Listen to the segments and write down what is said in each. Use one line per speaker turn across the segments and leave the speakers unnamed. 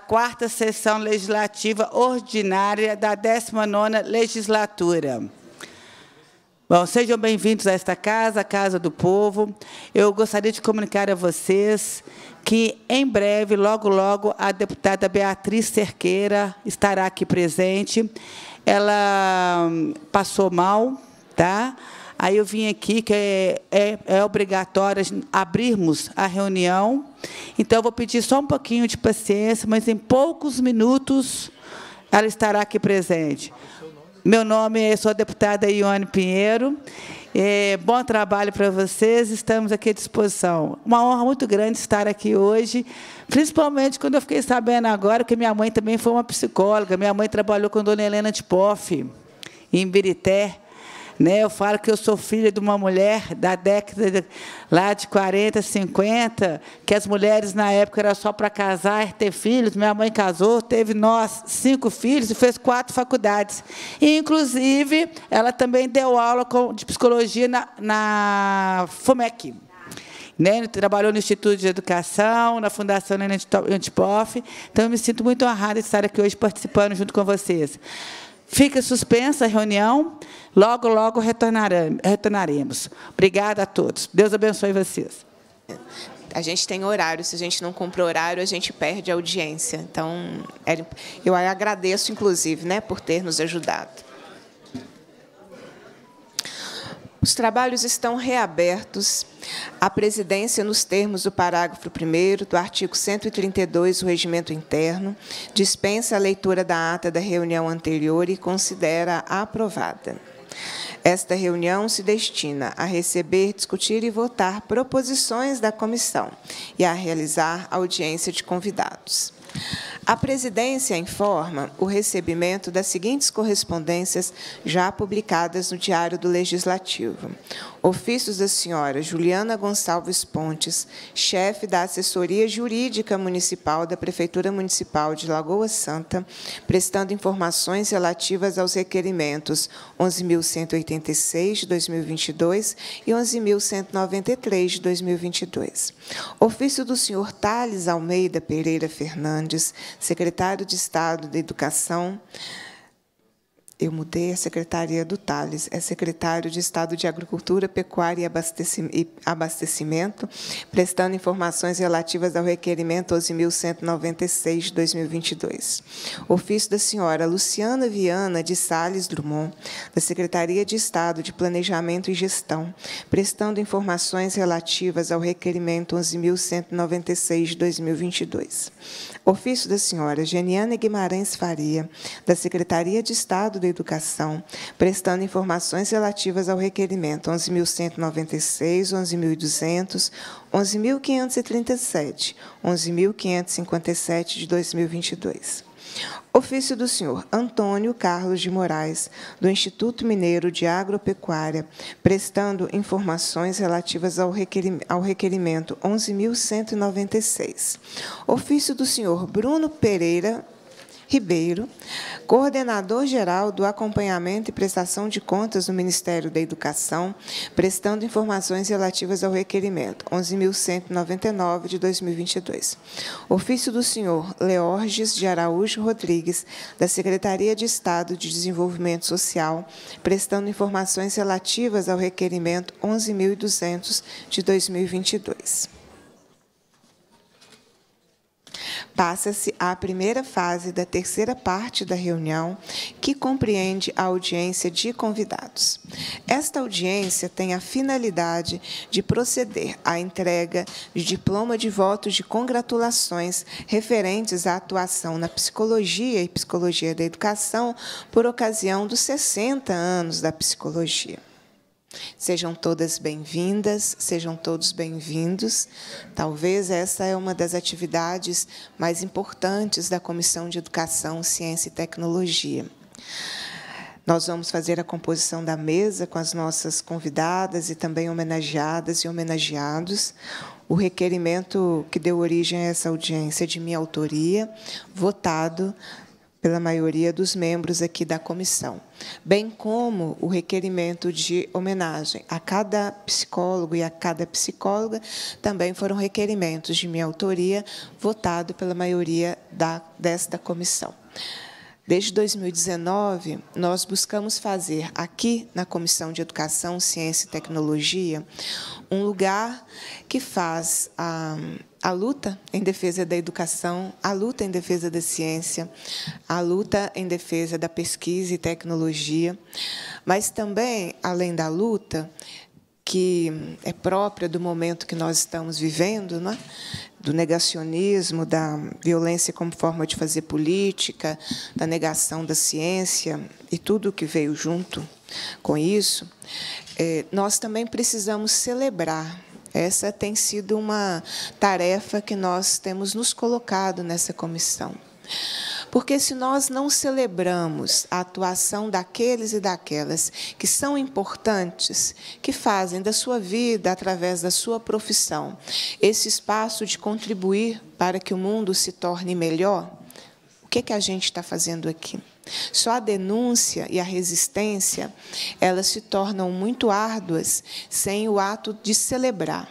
quarta sessão legislativa ordinária da 19ª legislatura. Bom, sejam bem-vindos a esta casa, a Casa do Povo. Eu gostaria de comunicar a vocês que, em breve, logo, logo, a deputada Beatriz Cerqueira estará aqui presente. Ela passou mal, tá? Aí eu vim aqui, que é obrigatório abrirmos a reunião. Então, eu vou pedir só um pouquinho de paciência, mas em poucos minutos ela estará aqui presente. Meu nome, sou a deputada Ione Pinheiro. Bom trabalho para vocês, estamos aqui à disposição. Uma honra muito grande estar aqui hoje, principalmente quando eu fiquei sabendo agora que minha mãe também foi uma psicóloga. Minha mãe trabalhou com a dona Helena de Poff, em Ibirité. Eu falo que eu sou filha de uma mulher da década lá de 40, 50, que as mulheres, na época, era só para casar e ter filhos. Minha mãe casou, teve nós 5 filhos e fez 4 faculdades. E, inclusive, ela também deu aula de psicologia na FUMEC. Trabalhou no Instituto de Educação, na Fundação Helena de Poff. Então, eu me sinto muito honrada de estar aqui hoje participando junto com vocês. Fica suspensa a reunião, logo, logo retornaremos. Obrigada a todos. Deus abençoe vocês.
A gente tem horário, se a gente não cumpre horário, a gente perde a audiência. Então, eu agradeço, inclusive, por ter nos ajudado. Os trabalhos estão reabertos. A presidência, nos termos do parágrafo 1º do artigo 132 do Regimento Interno, dispensa a leitura da ata da reunião anterior e considera aprovada. Esta reunião se destina a receber, discutir e votar proposições da comissão e a realizar audiência de convidados. A presidência informa o recebimento das seguintes correspondências já publicadas no Diário do Legislativo. Ofícios da senhora Juliana Gonçalves Pontes, chefe da Assessoria Jurídica Municipal da Prefeitura Municipal de Lagoa Santa, prestando informações relativas aos requerimentos 11.186 de 2022 e 11.193 de 2022. Ofício do senhor Thales Almeida Pereira Fernandes, secretário de Estado da Educação. Eu mudei a secretaria do Thales, é secretário de Estado de Agricultura, Pecuária e Abastecimento, prestando informações relativas ao requerimento 11.196 de 2022. Ofício da senhora Luciana Viana de Sales Drummond, da Secretaria de Estado de Planejamento e Gestão, prestando informações relativas ao requerimento 11.196 de 2022. Ofício da senhora Geniana Guimarães Faria, da Secretaria de Estado da Educação, prestando informações relativas ao requerimento 11.196, 11.200, 11.537, 11.557 de 2022. Ofício do senhor Antônio Carlos de Moraes, do Instituto Mineiro de Agropecuária, prestando informações relativas ao requerimento 11.196. Ofício do senhor Bruno Pereira Ribeiro, coordenador-geral do Acompanhamento e Prestação de Contas do Ministério da Educação, prestando informações relativas ao requerimento 11.199 de 2022. Ofício do senhor Leorges de Araújo Rodrigues, da Secretaria de Estado de Desenvolvimento Social, prestando informações relativas ao requerimento 11.200 de 2022. Passa-se à primeira fase da terceira parte da reunião, que compreende a audiência de convidados. Esta audiência tem a finalidade de proceder à entrega de diploma de votos de congratulações referentes à atuação na psicologia e psicologia da educação por ocasião dos 60 anos da psicologia. Sejam todas bem-vindas, sejam todos bem-vindos. Talvez essa é uma das atividades mais importantes da Comissão de Educação, Ciência e Tecnologia. Nós vamos fazer a composição da mesa com as nossas convidadas e também homenageadas e homenageados. O requerimento que deu origem a essa audiência é de minha autoria, votado pela maioria dos membros aqui da comissão, bem como o requerimento de homenagem a cada psicólogo e a cada psicóloga, também foram requerimentos de minha autoria, votado pela maioria desta comissão. Desde 2019, nós buscamos fazer aqui na Comissão de Educação, Ciência e Tecnologia um lugar que faz a luta em defesa da educação, a luta em defesa da ciência, a luta em defesa da pesquisa e tecnologia, mas também, além da luta, que é própria do momento que nós estamos vivendo, não é? Do negacionismo, da violência como forma de fazer política, da negação da ciência e tudo o que veio junto com isso, nós também precisamos celebrar. Essa tem sido uma tarefa que nós temos nos colocado nessa comissão. Porque se nós não celebramos a atuação daqueles e daquelas que são importantes, que fazem da sua vida, através da sua profissão, esse espaço de contribuir para que o mundo se torne melhor, o que a gente está fazendo aqui? Só a denúncia e a resistência, elas se tornam muito árduas sem o ato de celebrar.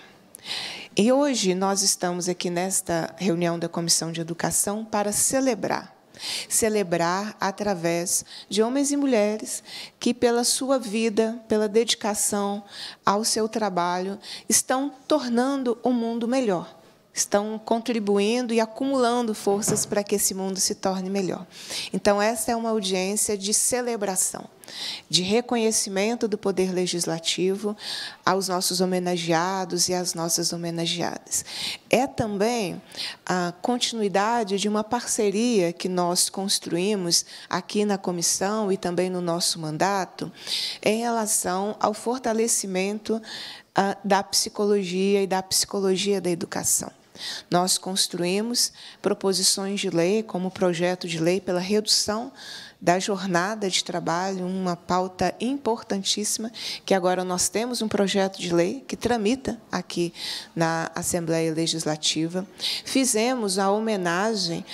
E hoje nós estamos aqui nesta reunião da Comissão de Educação para celebrar. Celebrar através de homens e mulheres que, pela sua vida, pela dedicação ao seu trabalho, estão tornando o mundo melhor. Estão contribuindo e acumulando forças para que esse mundo se torne melhor. Então, essa é uma audiência de celebração, de reconhecimento do poder legislativo aos nossos homenageados e às nossas homenageadas. É também a continuidade de uma parceria que nós construímos aqui na comissão e também no nosso mandato em relação ao fortalecimento da psicologia e da psicologia da educação. Nós construímos proposições de lei, como o projeto de lei pela redução da jornada de trabalho, uma pauta importantíssima, que agora nós temos um projeto de lei que tramita aqui na Assembleia Legislativa. Fizemos a homenagem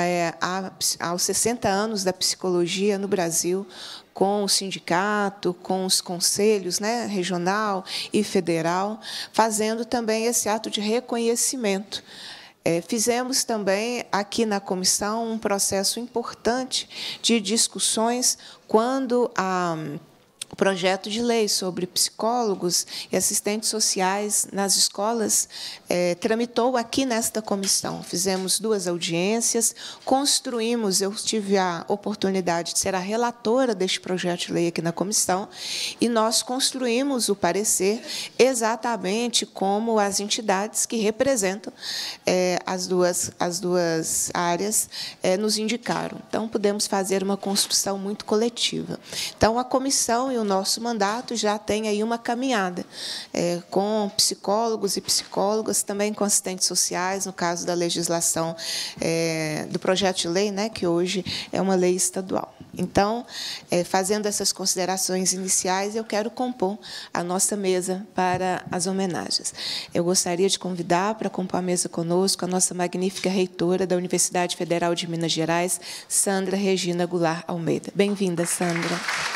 aos 60 anos da psicologia no Brasil, com o sindicato, com os conselhos, né, regional e federal, fazendo também esse ato de reconhecimento. Fizemos também, aqui na comissão, um processo importante de discussões quando o projeto de lei sobre psicólogos e assistentes sociais nas escolas tramitou aqui nesta comissão. Fizemos 2 audiências, construímos, eu tive a oportunidade de ser a relatora deste projeto de lei aqui na comissão, e nós construímos o parecer exatamente como as entidades que representam as duas áreas nos indicaram. Então, pudemos fazer uma construção muito coletiva. Então, a comissão e o nosso mandato já tem aí uma caminhada com psicólogos e psicólogas, também com assistentes sociais, no caso da legislação do projeto de lei, né, que hoje é uma lei estadual. Então, fazendo essas considerações iniciais, eu quero compor a nossa mesa para as homenagens. Eu gostaria de convidar para compor a mesa conosco a nossa magnífica reitora da Universidade Federal de Minas Gerais, Sandra Regina Goulart Almeida. Bem-vinda, Sandra.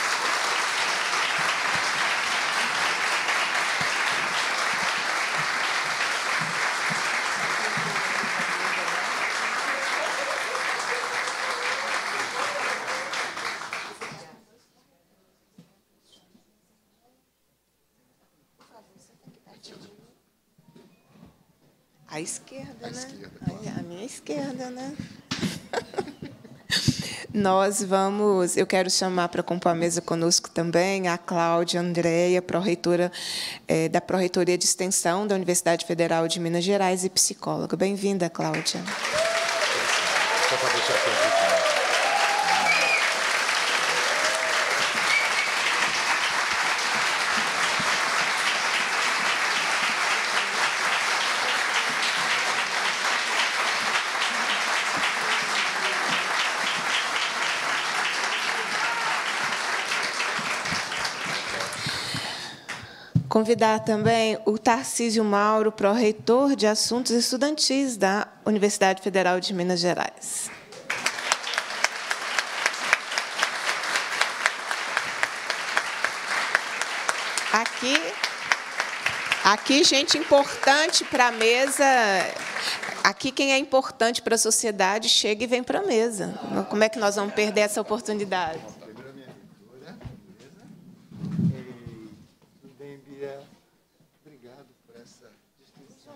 À esquerda, né? A minha esquerda, né? Eu quero chamar para compor a mesa conosco também a Cláudia Andréia, pró-reitora da Pró-Reitoria de Extensão da Universidade Federal de Minas Gerais e psicóloga. Bem-vinda, Cláudia. Só para deixar aqui. Convidar também o Tarcísio Mauro, pró-reitor de Assuntos Estudantis da Universidade Federal de Minas Gerais. Aqui, gente importante para a mesa. Aqui, quem é importante para a sociedade, chega e vem para a mesa. Como é que nós vamos perder essa oportunidade?
Obrigado por essa distinção.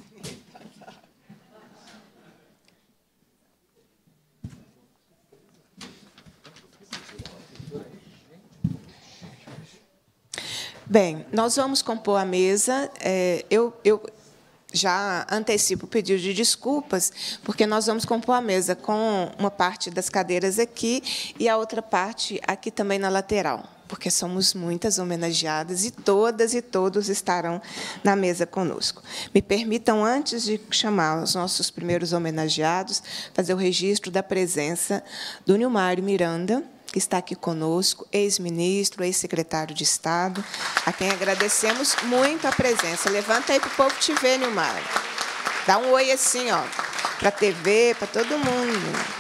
Bem, nós vamos compor a mesa. Eu já antecipo o pedido de desculpas, porque nós vamos compor a mesa com uma parte das cadeiras aqui e a outra parte aqui também na lateral, porque somos muitas homenageadas e todos estarão na mesa conosco. Me permitam, antes de chamar os nossos primeiros homenageados, fazer o registro da presença do Nilmário Miranda, que está aqui conosco, ex-ministro, ex-secretário de Estado, a quem agradecemos muito a presença. Levanta aí para o povo te ver, Nilmário. Dá um oi assim, ó, para a TV, para todo mundo.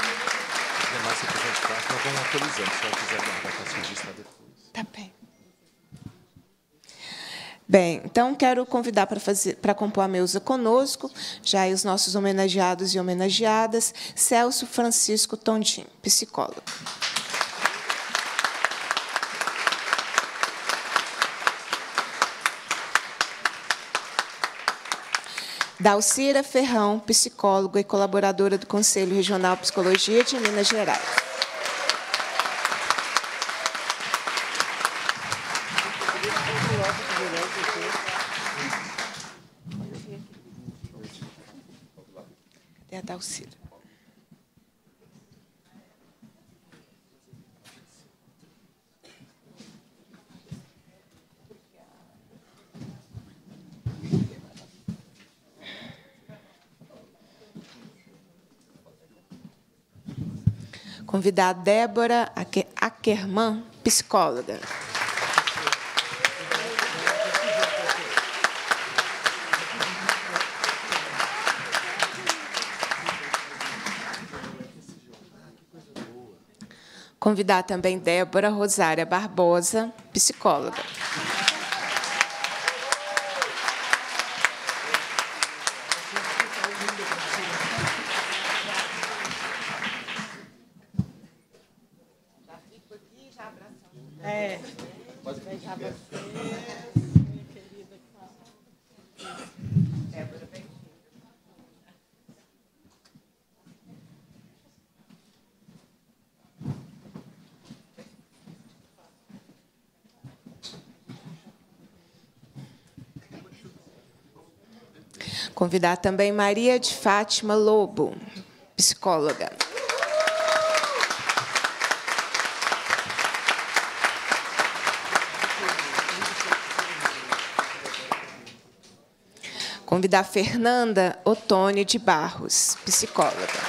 Nós vamos atualizando, se ela quiser guardar para se registrar depois.
Tá bem. Bem, então, quero convidar para compor a mesa conosco, já os nossos homenageados e homenageadas, Celso Francisco Tondim, psicólogo. Dalcira Ferrão, psicóloga e colaboradora do Conselho Regional de Psicologia de Minas Gerais. Cadê a Dalcira? Convidar a Débora Ackerman, psicóloga. Convidar também Débora Rosária Barbosa, psicóloga. Convidar também Maria de Fátima Lobo, psicóloga. Convidar Fernanda Otônio de Barros, psicóloga.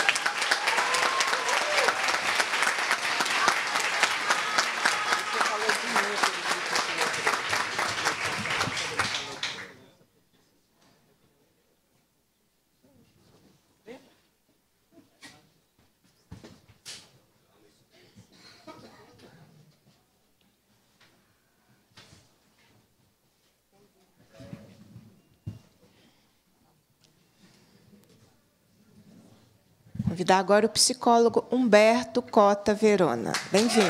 Convidar agora o psicólogo Humberto Cota Verona. Bem-vindo.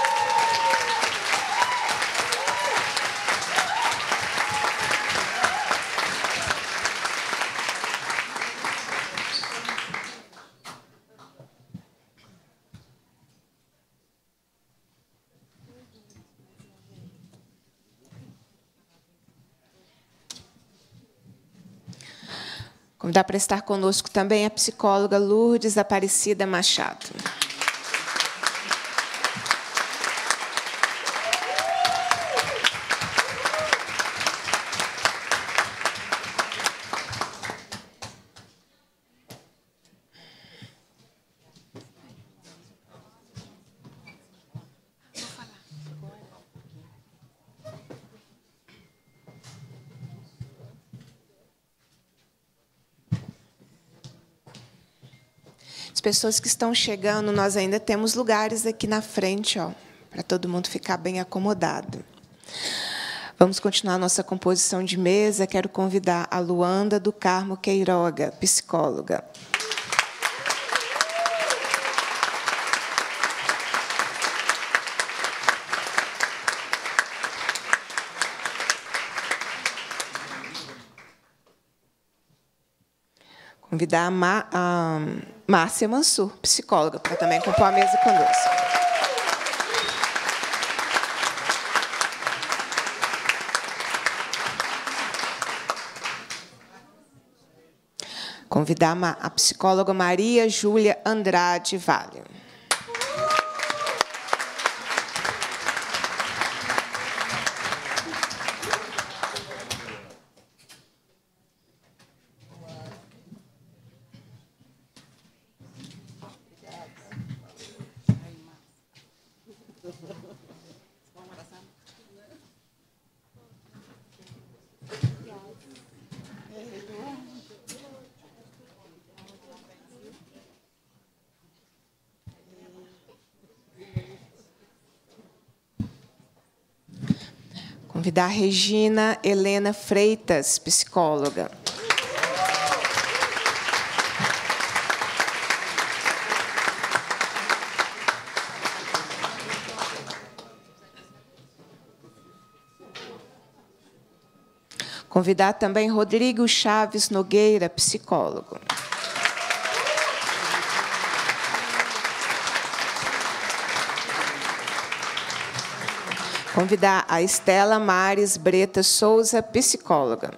Convidar para estar conosco também a psicóloga Lourdes Aparecida Machado. As pessoas que estão chegando, nós ainda temos lugares aqui na frente, ó, para todo mundo ficar bem acomodado. Vamos continuar nossa composição de mesa. Quero convidar a Luanda do Carmo Queiroga, psicóloga. Convidar a Márcia Mansur, psicóloga, para também compor a mesa conosco. Convidar a psicóloga Maria Júlia Andrade Vale. Convidar a Regina Helena Freitas, psicóloga. Convidar também Rodrigo Chaves Nogueira, psicólogo. Convidar a Estela Mares Breta Souza, psicóloga.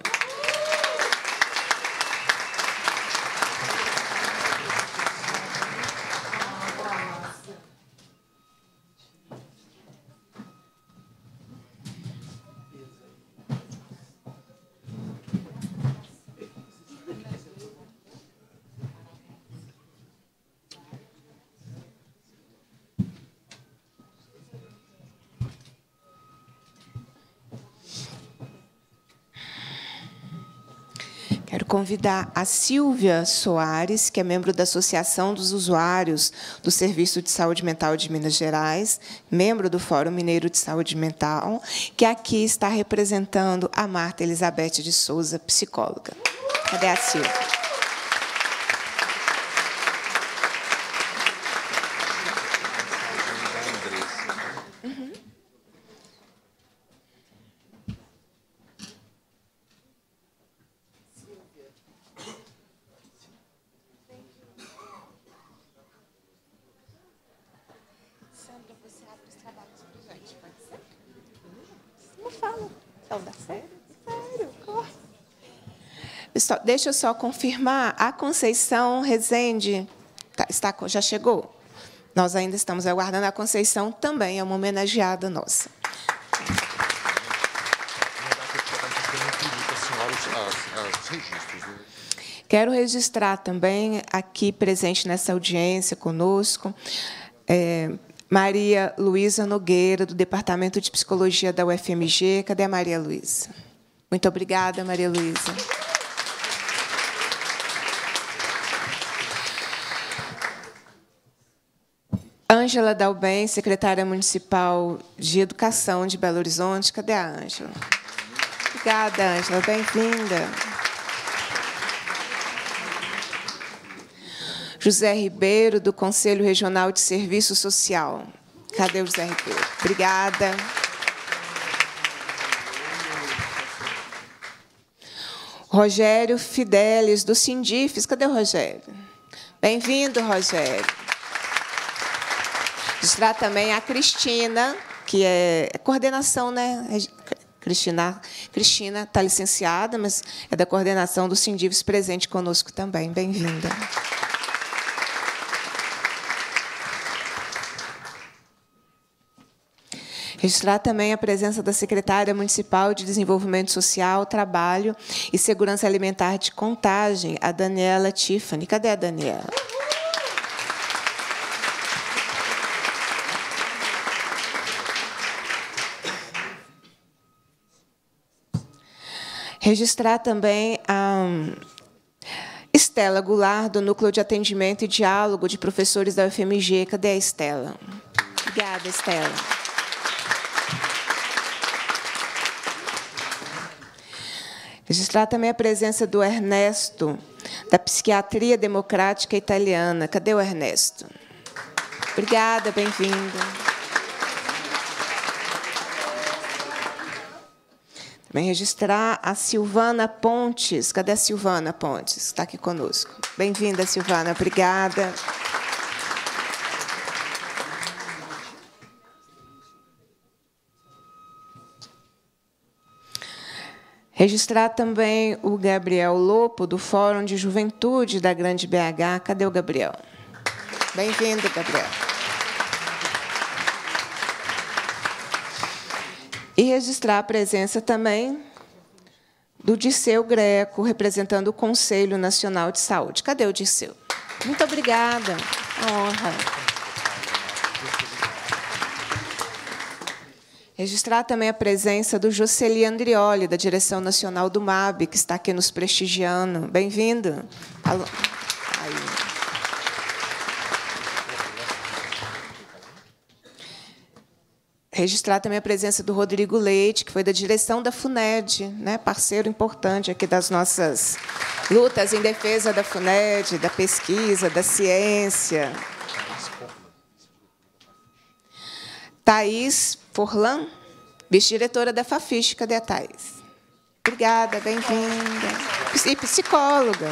Quero convidar a Silvia Soares, que é membro da Associação dos Usuários do Serviço de Saúde Mental de Minas Gerais, membro do Fórum Mineiro de Saúde Mental, que aqui está representando a Marta Elizabeth de Souza, psicóloga. Cadê a Silvia? Deixa eu só confirmar, a Conceição Rezende já chegou? Nós ainda estamos aguardando. A Conceição também é uma homenageada nossa. Quero registrar também, aqui presente nessa audiência conosco, Maria Luísa Nogueira, do Departamento de Psicologia da UFMG. Cadê a Maria Luísa? Muito obrigada, Maria Luísa. Ângela Dalben, secretária municipal de Educação de Belo Horizonte. Cadê a Ângela? Obrigada, Ângela. Bem-vinda. José Ribeiro, do Conselho Regional de Serviço Social. Cadê o José Ribeiro? Obrigada. Rogério Fidelis, do Sindifes. Cadê o Rogério? Bem-vindo, Rogério. Registrar também a Cristina, que é coordenação, né? Cristina está licenciada, mas é da coordenação do Sindifes, presente conosco também. Bem-vinda. Registrar também a presença da secretária municipal de Desenvolvimento Social, Trabalho e Segurança Alimentar de Contagem, a Daniela Tiffany. Cadê a Daniela? Registrar também a Estela Goulart, do Núcleo de Atendimento e Diálogo de Professores da UFMG. Cadê a Estela? Obrigada, Estela. Registrar também a presença do Ernesto, da Psiquiatria Democrática Italiana. Cadê o Ernesto? Obrigada, bem-vindo. Também registrar a Silvana Pontes. Cadê a Silvana Pontes? Está aqui conosco. Bem-vinda, Silvana. Obrigada. Registrar também o Gabriel Lopo, do Fórum de Juventude da Grande BH. Cadê o Gabriel? Bem-vindo, Gabriel. E registrar a presença também do Dirceu Greco, representando o Conselho Nacional de Saúde. Cadê o Dirceu? Muito obrigada. Uma honra. Registrar também a presença do Jocely Andrioli, da Direção Nacional do MAB, que está aqui nos prestigiando. Bem-vindo. Registrar também a presença do Rodrigo Leite, que foi da direção da FUNED, né, parceiro importante aqui das nossas lutas em defesa da FUNED, da pesquisa, da ciência. Thaís Forlan, vice-diretora da Fafiche. Cadê a Thaís? Obrigada, bem-vinda. E psicóloga.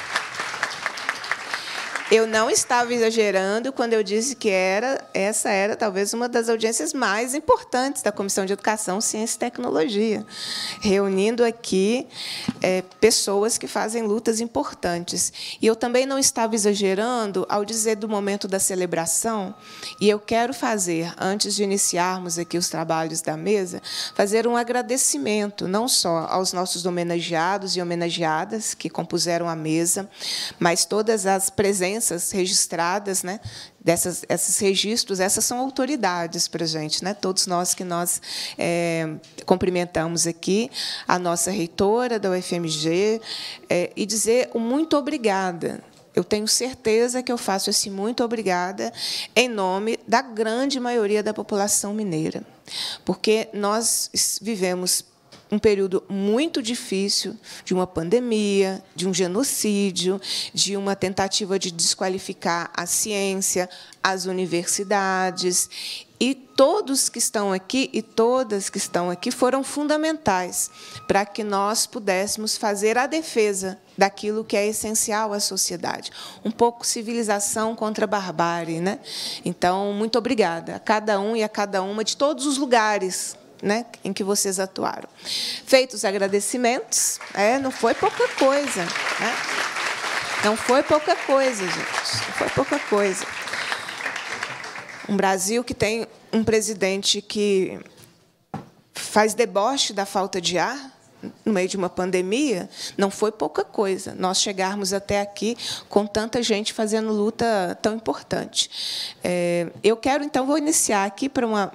Eu não estava exagerando quando eu disse que essa era talvez uma das audiências mais importantes da Comissão de Educação, Ciência e Tecnologia, reunindo aqui pessoas que fazem lutas importantes. E eu também não estava exagerando ao dizer do momento da celebração, e eu quero fazer, antes de iniciarmos aqui os trabalhos da mesa, fazer um agradecimento, não só aos nossos homenageados e homenageadas que compuseram a mesa, mas todas as presenças registradas, né, esses registros, essas são autoridades para a gente, né, todos nós que cumprimentamos aqui, a nossa reitora da UFMG, e dizer um muito obrigada. Eu tenho certeza que eu faço esse muito obrigada em nome da grande maioria da população mineira, porque nós vivemos um período muito difícil de uma pandemia, de um genocídio, de uma tentativa de desqualificar a ciência, as universidades. E todos que estão aqui e todas que estão aqui foram fundamentais para que nós pudéssemos fazer a defesa daquilo que é essencial à sociedade. Um pouco civilização contra a barbárie, né? Então, muito obrigada a cada um e a cada uma de todos os lugares, né, em que vocês atuaram. Feitos os agradecimentos, não foi pouca coisa, né? Não foi pouca coisa, gente. Não foi pouca coisa. Um Brasil que tem um presidente que faz deboche da falta de ar no meio de uma pandemia, não foi pouca coisa nós chegarmos até aqui com tanta gente fazendo luta tão importante. Eu quero, então, vou iniciar aqui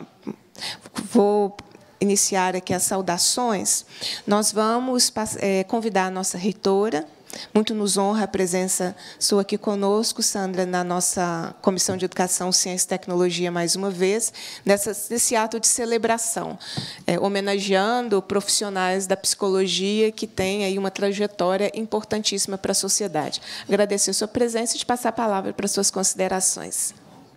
as saudações. Nós vamos convidar a nossa reitora. Muito nos honra a presença sua aqui conosco, Sandra, na nossa Comissão de Educação, Ciência e Tecnologia, mais uma vez, nesse ato de celebração, homenageando profissionais da psicologia que têm aí uma trajetória importantíssima para a sociedade. Agradecer a sua presença e de passar a palavra para as suas considerações.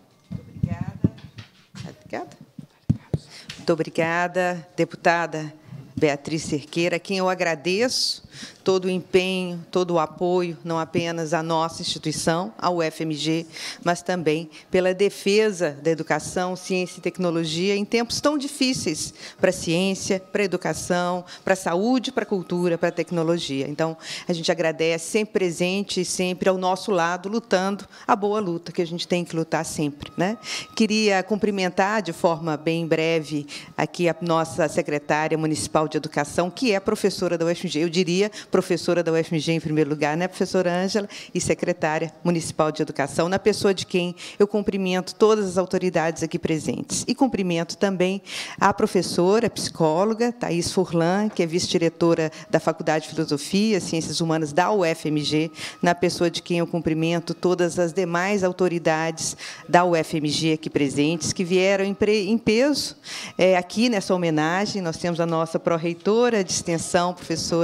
Obrigada. Muito obrigada, deputada Beatriz Cerqueira, a quem eu agradeço todo o empenho, todo o apoio, não apenas à nossa instituição, à UFMG, mas também pela defesa da educação, ciência e tecnologia em tempos tão difíceis para a ciência, para a educação, para a saúde, para a cultura, para a tecnologia. Então, a gente agradece, sempre presente e sempre ao nosso lado, lutando a boa luta, que a gente tem que lutar sempre, né? Queria cumprimentar, de forma bem breve, aqui a nossa secretária municipal de educação, que é professora da UFMG, eu diria professora da UFMG em primeiro lugar, né, professora Ângela, e secretária municipal de educação, na pessoa de quem eu cumprimento todas as autoridades aqui presentes. E cumprimento também a professora, psicóloga, Thaís Forlan, que é vice-diretora da Faculdade de Filosofia e Ciências Humanas da UFMG, na pessoa de quem eu cumprimento todas as demais autoridades da UFMG aqui presentes, que vieram em peso aqui nessa homenagem. Nós temos a nossa pró-reitora de extensão, professora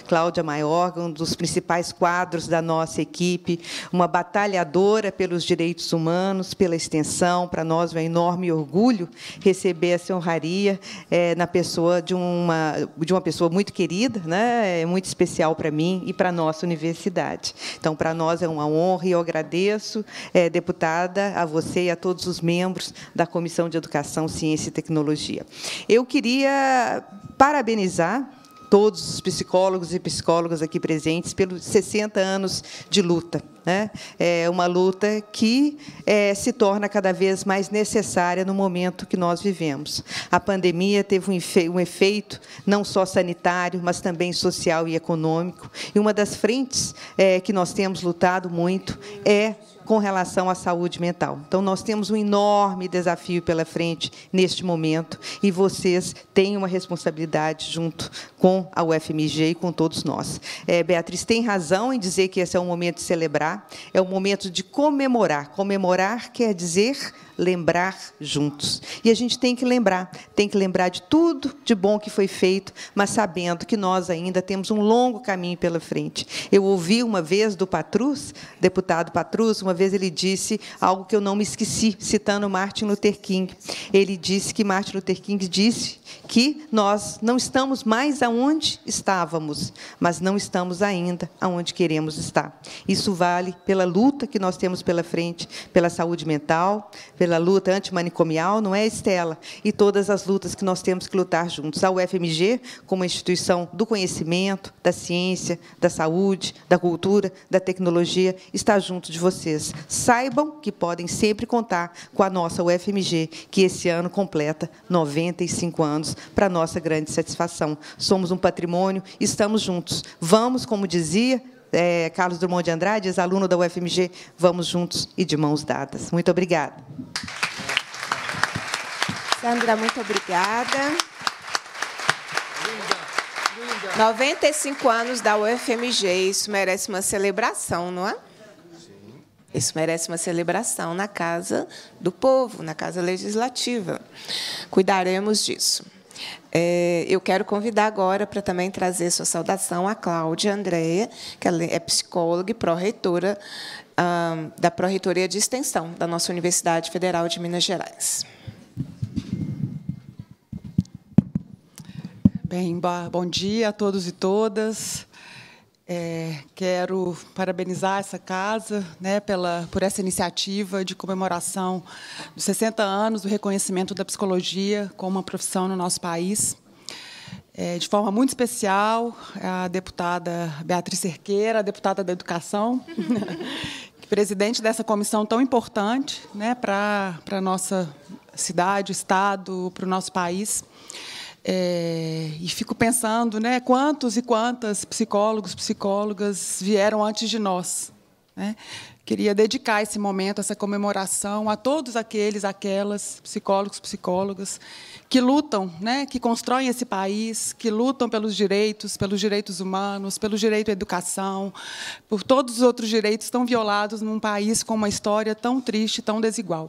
Cláudia Maiorga, um dos principais quadros da nossa equipe, uma batalhadora pelos direitos humanos, pela extensão. Para nós é um enorme orgulho receber essa honraria na pessoa de uma pessoa muito querida, né? É muito especial para mim e para a nossa universidade. Então, para nós é uma honra e eu agradeço, deputada, a você e a todos os membros da Comissão de Educação, Ciência e Tecnologia. Eu queria parabenizar todos os psicólogos e psicólogas aqui presentes pelos 60 anos de luta. Né? É uma luta que se torna cada vez mais necessária no momento que nós vivemos. A pandemia teve um efeito não só sanitário, mas também social e econômico. E uma das frentes que nós temos lutado muito é com relação à saúde mental. Então, nós temos um enorme desafio pela frente neste momento, e vocês têm uma responsabilidade junto com a UFMG e com todos nós. Beatriz tem razão em dizer que esse é um momento de celebrar, é um momento de comemorar. Comemorar quer dizer lembrar juntos. E a gente tem que lembrar de tudo de bom que foi feito, mas sabendo que nós ainda temos um longo caminho pela frente. Eu ouvi uma vez do Patrus, deputado Patrus, uma vez ele disse algo que eu não me esqueci, citando Martin Luther King. Ele disse que Martin Luther King disse que nós não estamos mais aonde estávamos, mas não estamos ainda aonde queremos estar. Isso vale pela luta que nós temos pela frente, pela saúde mental, pela luta antimanicomial, não é, Estela? E todas as lutas que nós temos que lutar juntos. A UFMG, como instituição do conhecimento, da ciência, da saúde, da cultura, da tecnologia, está junto de vocês. Saibam que podem sempre contar com a nossa UFMG, que esse ano completa 95 anos, para nossa grande satisfação. Somos um patrimônio, estamos juntos. Vamos, como dizia Carlos Drummond de Andrade, ex-aluno da UFMG, vamos juntos e de mãos dadas. Muito obrigada.
Sandra, muito obrigada. 95 anos da UFMG, isso merece uma celebração, não é? Isso merece uma celebração na Casa do Povo, na Casa Legislativa. Cuidaremos disso. Eu quero convidar agora para também trazer sua saudação a Cláudia Andréia, que ela é psicóloga e pró-reitora da Pró-Reitoria de Extensão da nossa Universidade Federal de Minas Gerais.
Bem, bom dia a todos e todas. Quero parabenizar essa casa, né, por essa iniciativa de comemoração dos 60 anos do reconhecimento da psicologia como uma profissão no nosso país. De forma muito especial, a deputada Beatriz Cerqueira, a deputada da Educação, presidente dessa comissão tão importante, né, para a nossa cidade, estado, para o nosso país. E fico pensando, né, quantos e quantas psicólogos, psicólogas vieram antes de nós, né? Queria dedicar esse momento, essa comemoração a todos aquelas psicólogos, psicólogas que lutam, né, que constroem esse país, que lutam pelos direitos humanos, pelo direito à educação, por todos os outros direitos tão violados num país com uma história tão triste, tão desigual.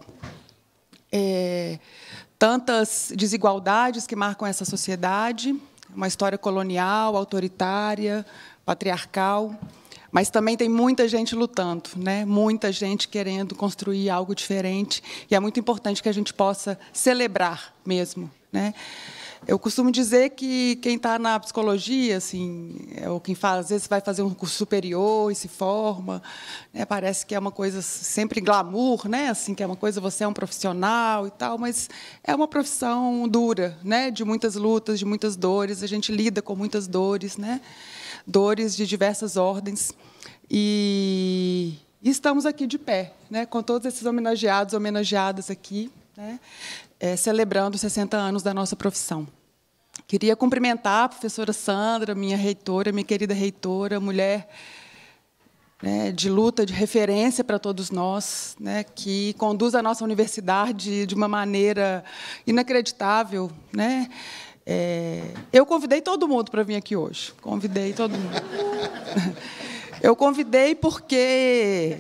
Tantas desigualdades que marcam essa sociedade, uma história colonial, autoritária, patriarcal, mas também tem muita gente lutando, né? Muita gente querendo construir algo diferente, e é muito importante que a gente possa celebrar mesmo, né? Eu costumo dizer que quem está na psicologia, assim, ou quem faz, às vezes vai fazer um curso superior e se forma, né, parece que é uma coisa sempre glamour, né, assim, que é uma coisa, você é um profissional e tal, mas é uma profissão dura, né, de muitas lutas, de muitas dores. A gente lida com muitas dores, né, dores de diversas ordens. E estamos aqui de pé, né, com todos esses homenageados, homenageadas aqui, né, celebrando os 60 anos da nossa profissão. Queria cumprimentar a professora Sandra, minha reitora, minha querida reitora, mulher, né, de luta, de referência para todos nós, né, que conduz a nossa universidade de uma maneira inacreditável, né? Eu convidei todo mundo para vir aqui hoje. Convidei todo mundo. Eu convidei porque...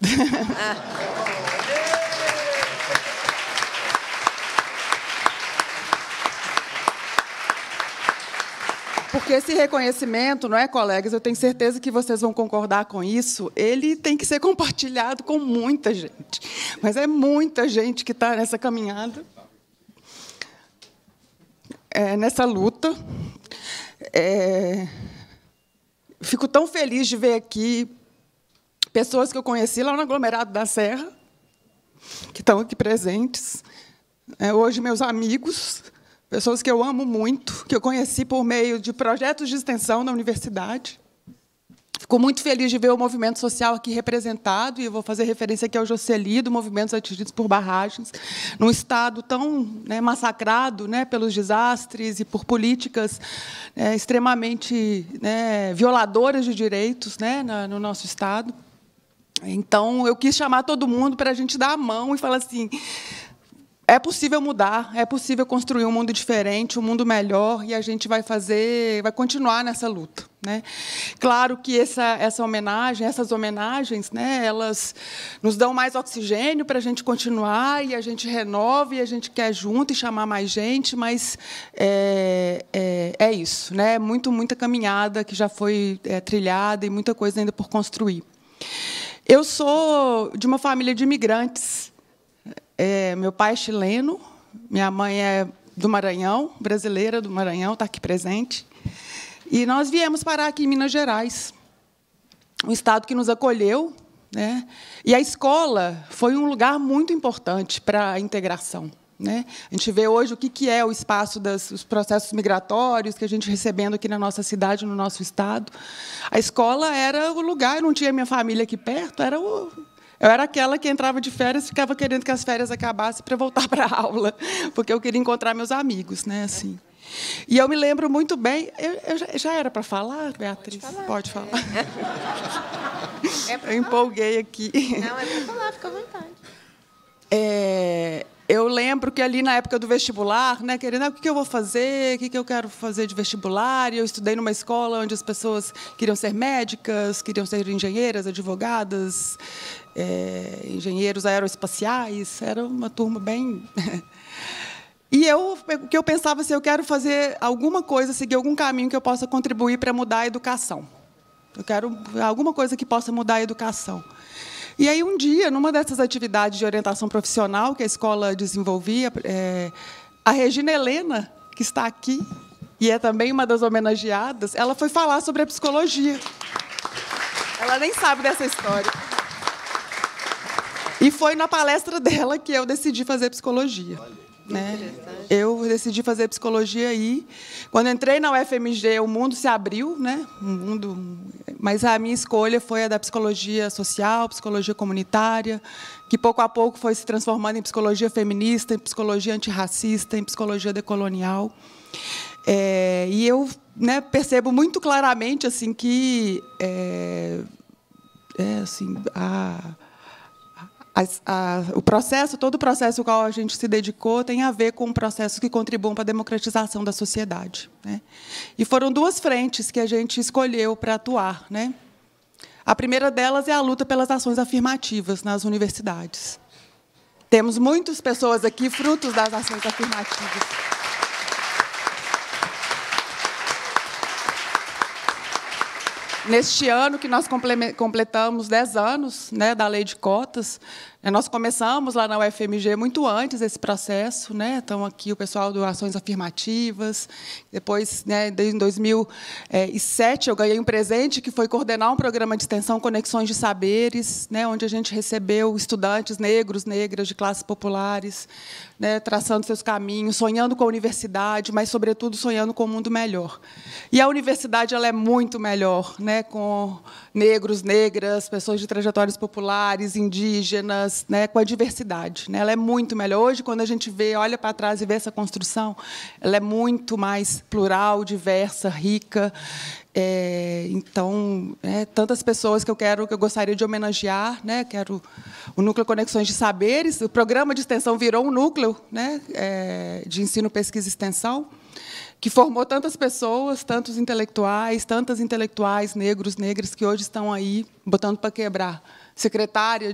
Porque esse reconhecimento, não é, colegas? Eu tenho certeza que vocês vão concordar com isso. Ele tem que ser compartilhado com muita gente. Mas é muita gente que está nessa caminhada, nessa luta. Fico tão feliz de ver aqui pessoas que eu conheci lá no aglomerado da Serra, que estão aqui presentes. Hoje, meus amigos, pessoas que eu amo muito, que eu conheci por meio de projetos de extensão na universidade. Fico muito feliz de ver o movimento social aqui representado, e eu vou fazer referência aqui ao Jocely, do Movimentos Atingidos por Barragens, num estado tão massacrado pelos desastres e por políticas extremamente violadoras de direitos no nosso estado. Então, eu quis chamar todo mundo para a gente dar a mão e falar assim: é possível mudar, é possível construir um mundo diferente, um mundo melhor, e a gente vai continuar nessa luta. Claro que essas homenagens, elas nos dão mais oxigênio para a gente continuar, e a gente renova, e a gente quer junto e chamar mais gente, mas é isso, muita caminhada que já foi trilhada e muita coisa ainda por construir. Eu sou de uma família de imigrantes. Meu pai é chileno, minha mãe é do Maranhão, brasileira do Maranhão, está aqui presente. E nós viemos parar aqui em Minas Gerais, um estado que nos acolheu. E a escola foi um lugar muito importante para a integração. A gente vê hoje o que é o espaço dos processos migratórios que a gente recebendo aqui na nossa cidade, no nosso estado. A escola era o lugar, eu não tinha minha família aqui perto, eu era aquela que entrava de férias e ficava querendo que as férias acabassem para voltar para a aula, porque eu queria encontrar meus amigos. Assim. E eu me lembro muito bem... Eu já era para falar, Beatriz? Pode falar. Eu empolguei aqui.
Não, é para falar, fica à vontade.
Eu lembro que ali na época do vestibular, querendo, o que eu vou fazer, o que eu quero fazer de vestibular, e eu estudei numa escola onde as pessoas queriam ser médicas, queriam ser engenheiras, advogadas, engenheiros aeroespaciais, era uma turma bem... E o que eu pensava assim, eu quero fazer alguma coisa, seguir algum caminho que eu possa contribuir para mudar a educação. Eu quero alguma coisa que possa mudar a educação. E aí, um dia, numa dessas atividades de orientação profissional que a escola desenvolvia, a Regina Helena, que está aqui, e é também uma das homenageadas, ela foi falar sobre a psicologia. Ela nem sabe dessa história. E foi na palestra dela que eu decidi fazer psicologia. Eu decidi fazer psicologia aí. Quando entrei na UFMG, o mundo se abriu, mas a minha escolha foi a da psicologia social, psicologia comunitária, que pouco a pouco foi se transformando em psicologia feminista, em psicologia antirracista, em psicologia decolonial. E eu percebo muito claramente assim que todo o processo ao qual a gente se dedicou tem a ver com processos que contribuam para a democratização da sociedade. E foram duas frentes que a gente escolheu para atuar. A primeira delas é a luta pelas ações afirmativas nas universidades. Temos muitas pessoas aqui frutos das ações afirmativas. Neste ano que nós completamos 10 anos da Lei de Cotas, nós começamos lá na UFMG muito antes desse processo. Estão aqui o pessoal do Ações Afirmativas. Depois, em 2007, eu ganhei um presente que foi coordenar um programa de extensão Conexões de Saberes, onde a gente recebeu estudantes negros, negras de classes populares, traçando seus caminhos, sonhando com a universidade, mas, sobretudo, sonhando com um mundo melhor. E a universidade ela é muito melhor, com negros, negras, pessoas de trajetórias populares, indígenas, com a diversidade. Ela é muito melhor. Hoje, quando a gente olha para trás e vê essa construção, ela é muito mais plural, diversa, rica. Então, tantas pessoas que eu gostaria de homenagear, quero o Núcleo Conexões de Saberes. O programa de extensão virou um núcleo de ensino, pesquisa e extensão, que formou tantas pessoas, tantas intelectuais negros, negras, que hoje estão aí botando para quebrar secretária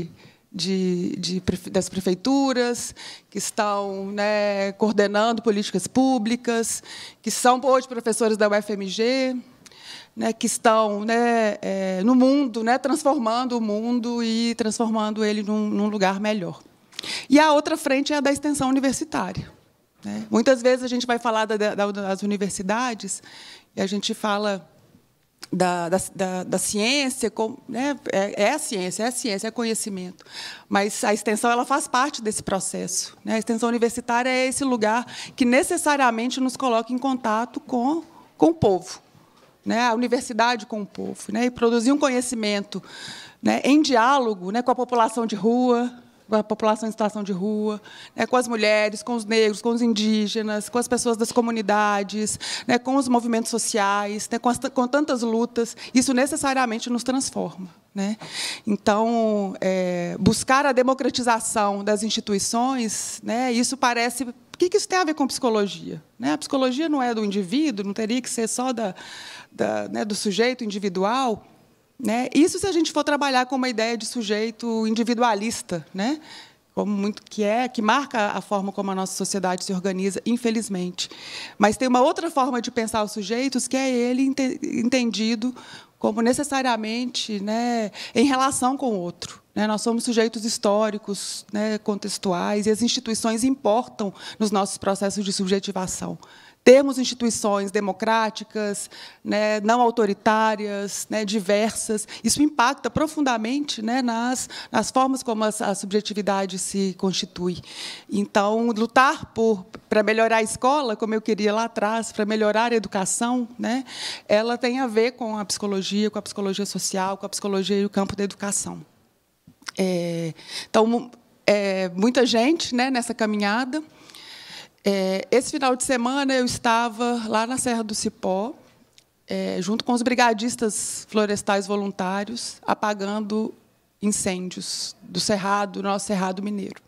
das prefeituras, que estão, né, coordenando políticas públicas, que são hoje professores da UFMG, né, que estão, né, no mundo, né, transformando o mundo e transformando ele num lugar melhor. E a outra frente é a da extensão universitária, né? Muitas vezes a gente vai falar das universidades e a gente fala da ciência, né? É a ciência, é conhecimento. Mas a extensão ela faz parte desse processo, né? A extensão universitária é esse lugar que necessariamente nos coloca em contato com o povo, né? A universidade com o povo, né? E produzir um conhecimento, né, em diálogo, né, com a população de rua, com a população em situação de rua, né, com as mulheres, com os negros, com os indígenas, com as pessoas das comunidades, né, com os movimentos sociais, né, com tantas lutas, isso necessariamente nos transforma, né? Então, buscar a democratização das instituições, né, isso parece... O que isso tem a ver com psicologia? Né? A psicologia não é do indivíduo, não teria que ser só né, do sujeito individual. Né? Isso se a gente for trabalhar com uma ideia de sujeito individualista, né? Como que marca a forma como a nossa sociedade se organiza, infelizmente. Mas tem uma outra forma de pensar os sujeitos, que é ele entendido como necessariamente, né, em relação com o outro. Né? Nós somos sujeitos históricos, né, contextuais, e as instituições importam nos nossos processos de subjetivação. Temos instituições democráticas, né, não autoritárias, né, diversas. Isso impacta profundamente, né, nas formas como a subjetividade se constitui. Então, lutar para melhorar a escola, como eu queria lá atrás, para melhorar a educação, né, ela tem a ver com a psicologia social, com a psicologia e o campo da educação. Então, muita gente, né, nessa caminhada. Esse final de semana eu estava lá na Serra do Cipó, junto com os brigadistas florestais voluntários, apagando incêndios do nosso Cerrado Mineiro.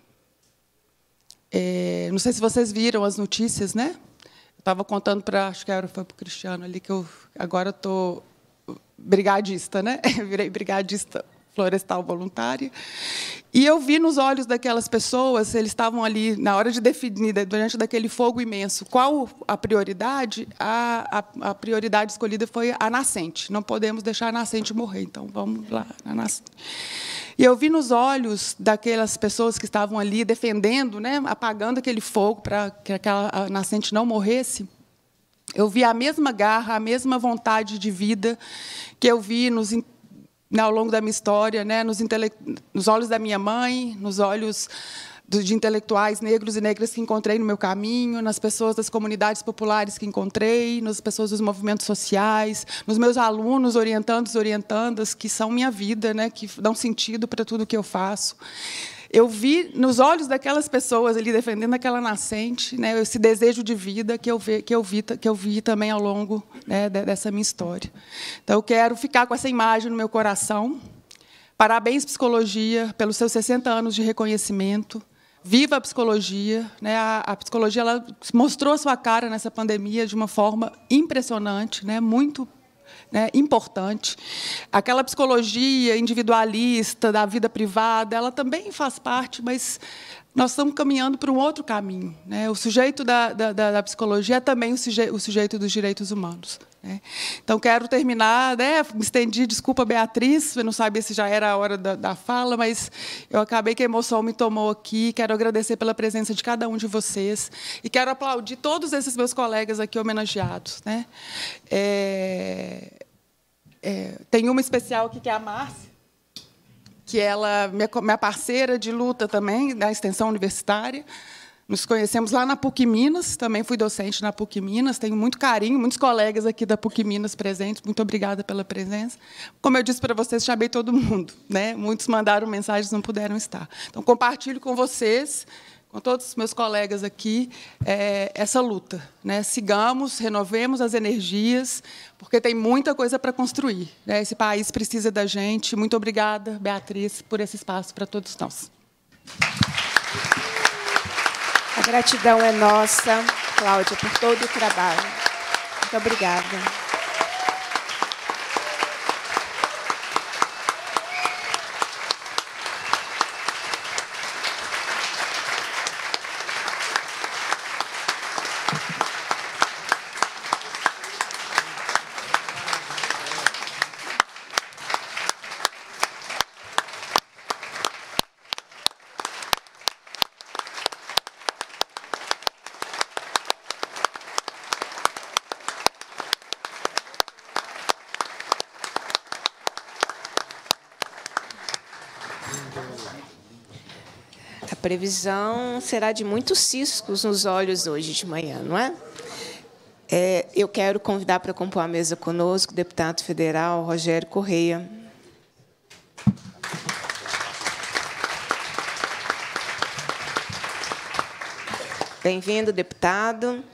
Não sei se vocês viram as notícias, né? Eu estava contando acho que foi para o Cristiano ali, que agora estou brigadista, né? Virei brigadista florestal voluntária. E eu vi nos olhos daquelas pessoas, eles estavam ali, na hora de definir, diante daquele fogo imenso, qual a prioridade. A prioridade escolhida foi a nascente. Não podemos deixar a nascente morrer, então vamos lá, na nascente. E eu vi nos olhos daquelas pessoas que estavam ali defendendo, né, apagando aquele fogo para que aquela nascente não morresse. Eu vi a mesma garra, a mesma vontade de vida que eu vi ao longo da minha história, né, nos olhos da minha mãe, nos olhos de intelectuais negros e negras que encontrei no meu caminho, nas pessoas das comunidades populares que encontrei, nas pessoas dos movimentos sociais, nos meus alunos orientandos e orientandas, que são minha vida, né, que dão sentido para tudo que eu faço. Eu vi nos olhos daquelas pessoas ali defendendo aquela nascente, né, esse desejo de vida que eu vi também ao longo, né, dessa minha história. Então, eu quero ficar com essa imagem no meu coração. Parabéns, psicologia, pelos seus 60 anos de reconhecimento. Viva a psicologia, né? A psicologia ela mostrou a sua cara nessa pandemia de uma forma impressionante, né, muito, né, importante. Aquela psicologia individualista da vida privada, ela também faz parte, mas nós estamos caminhando para um outro caminho, né? O sujeito da psicologia é também o sujeito dos direitos humanos, né? Então, quero terminar, né? Me estendi, desculpa, Beatriz, eu não sabia se já era a hora da fala, mas eu acabei que a emoção me tomou aqui. Quero agradecer pela presença de cada um de vocês e quero aplaudir todos esses meus colegas aqui homenageados, né? Tem uma especial aqui, que é a Márcia, que ela é minha parceira de luta também, da extensão universitária. Nos conhecemos lá na PUC Minas, também fui docente na PUC Minas, tenho muito carinho, muitos colegas aqui da PUC Minas presentes, muito obrigada pela presença. Como eu disse para vocês, chamei todo mundo, né? Muitos mandaram mensagens, não puderam estar. Então, compartilho com vocês, com todos os meus colegas aqui, essa luta, né? Sigamos, renovemos as energias, porque tem muita coisa para construir, né? Esse país precisa da gente. Muito obrigada, Beatriz, por esse espaço para todos nós.
A gratidão é nossa, Cláudia, por todo o trabalho. Muito obrigada. previsão será de muitos ciscos nos olhos hoje de manhã, não é? Eu quero convidar para compor a mesa conosco o deputado federal Rogério Correia. Bem-vindo, deputado.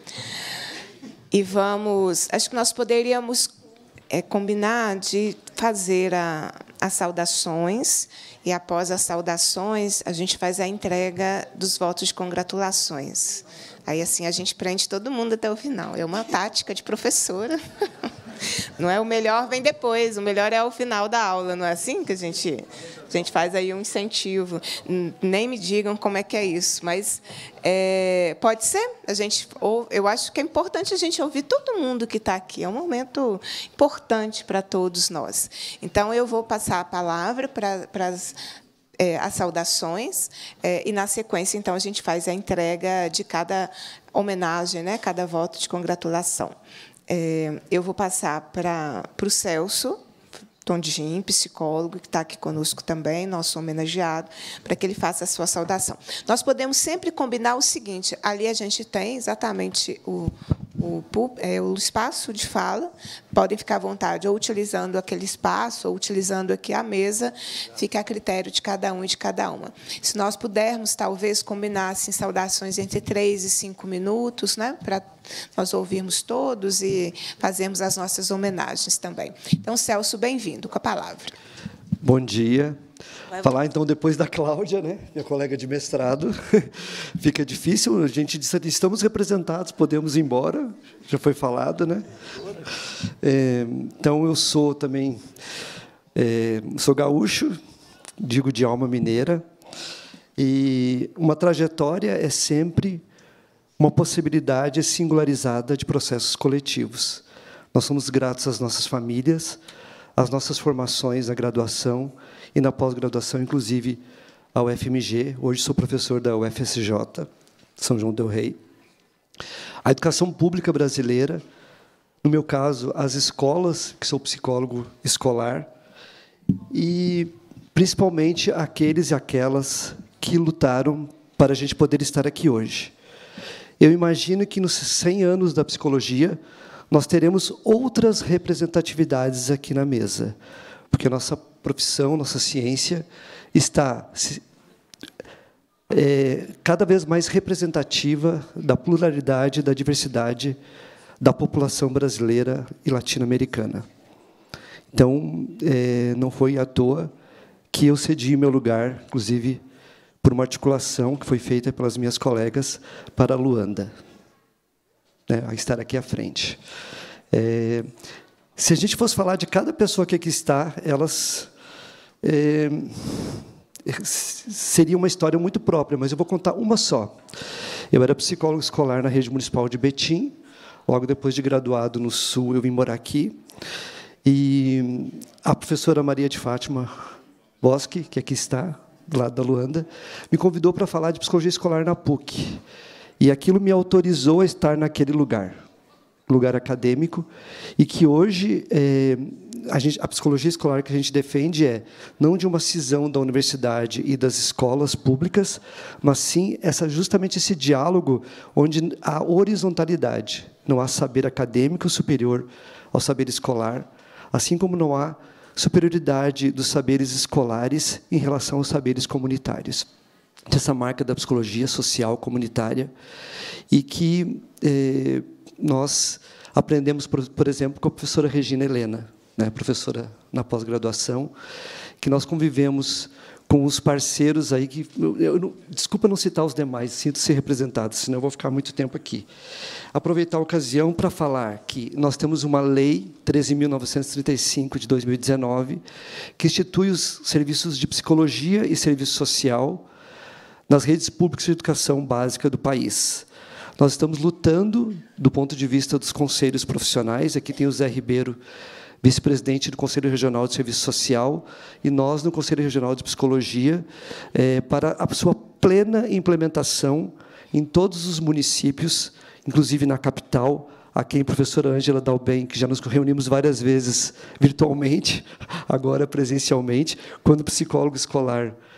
E vamos... Acho que nós poderíamos combinar de fazer as saudações, e, após as saudações, a gente faz a entrega dos votos de congratulações. Aí, assim, a gente prende todo mundo até o final. É uma tática de professora. Não é o melhor vem depois, o melhor é ao final da aula, não é assim que a gente faz aí um incentivo. Nem me digam como é que é isso, mas pode ser. Eu acho que é importante a gente ouvir todo mundo que está aqui. É um momento importante para todos nós. Então, eu vou passar a palavra para as saudações, e, na sequência, então, a gente faz a entrega de cada homenagem, né, cada voto de congratulação. Eu vou passar para o Celso Tondim, psicólogo, que está aqui conosco também, nosso homenageado, para que ele faça a sua saudação. Nós podemos sempre combinar o seguinte: ali a gente tem exatamente o espaço de fala, podem ficar à vontade, ou utilizando aquele espaço, ou utilizando aqui a mesa, fica a critério de cada um e de cada uma. Se nós pudermos, talvez, combinar assim, saudações entre 3 e 5 minutos, né, para nós ouvirmos todos e fazermos as nossas homenagens também. Então, Celso, bem-vindo, com a palavra.
Bom dia. Falar, então, depois da Cláudia, né, minha colega de mestrado, fica difícil. A gente disse, estamos representados, podemos ir embora, já foi falado, né? Então, eu sou também, sou gaúcho, digo de alma mineira, e uma trajetória é sempre uma possibilidade singularizada de processos coletivos. Nós somos gratos às nossas famílias, às nossas formações na graduação e na pós-graduação, inclusive ao UFMG. Hoje sou professor da UFSJ, São João del Rei. A educação pública brasileira, no meu caso, as escolas, que sou psicólogo escolar, e, principalmente, aqueles e aquelas que lutaram para a gente poder estar aqui hoje. Eu imagino que, nos 100 anos da psicologia, nós teremos outras representatividades aqui na mesa, porque a nossa profissão, nossa ciência, está cada vez mais representativa da pluralidade, da diversidade da população brasileira e latino-americana. Então, não foi à toa que eu cedi meu lugar, inclusive, por uma articulação que foi feita pelas minhas colegas para a Luanda, né, a estar aqui à frente. Se a gente fosse falar de cada pessoa que aqui está, elas seria uma história muito própria, mas eu vou contar uma só. Eu era psicólogo escolar na rede municipal de Betim. Logo depois de graduado no Sul, eu vim morar aqui. E a professora Maria de Fátima Bosque, que aqui está, do lado da Luanda, me convidou para falar de psicologia escolar na PUC. E aquilo me autorizou a estar naquele lugar acadêmico, e que hoje a psicologia escolar que a gente defende não de uma cisão da universidade e das escolas públicas, mas sim justamente esse diálogo onde há horizontalidade. Não há saber acadêmico superior ao saber escolar, assim como não há superioridade dos saberes escolares em relação aos saberes comunitários. Essa marca da psicologia social comunitária, e que nós aprendemos, por exemplo, com a professora Regina Helena, né, professora na pós-graduação, que nós convivemos com os parceiros aí que... desculpa não citar os demais, sinto-se representado, senão eu vou ficar muito tempo aqui. Aproveitar a ocasião para falar que nós temos uma lei 13.935, de 2019, que institui os serviços de psicologia e serviço social nas redes públicas de educação básica do país. Nós estamos lutando, do ponto de vista dos conselhos profissionais, aqui tem o Zé Ribeiro, vice-presidente do Conselho Regional de Serviço Social, e nós, no Conselho Regional de Psicologia, para a sua plena implementação em todos os municípios, inclusive na capital, a quem a professora Ângela Dalben, que já nos reunimos várias vezes virtualmente, agora presencialmente, quando psicólogo escolar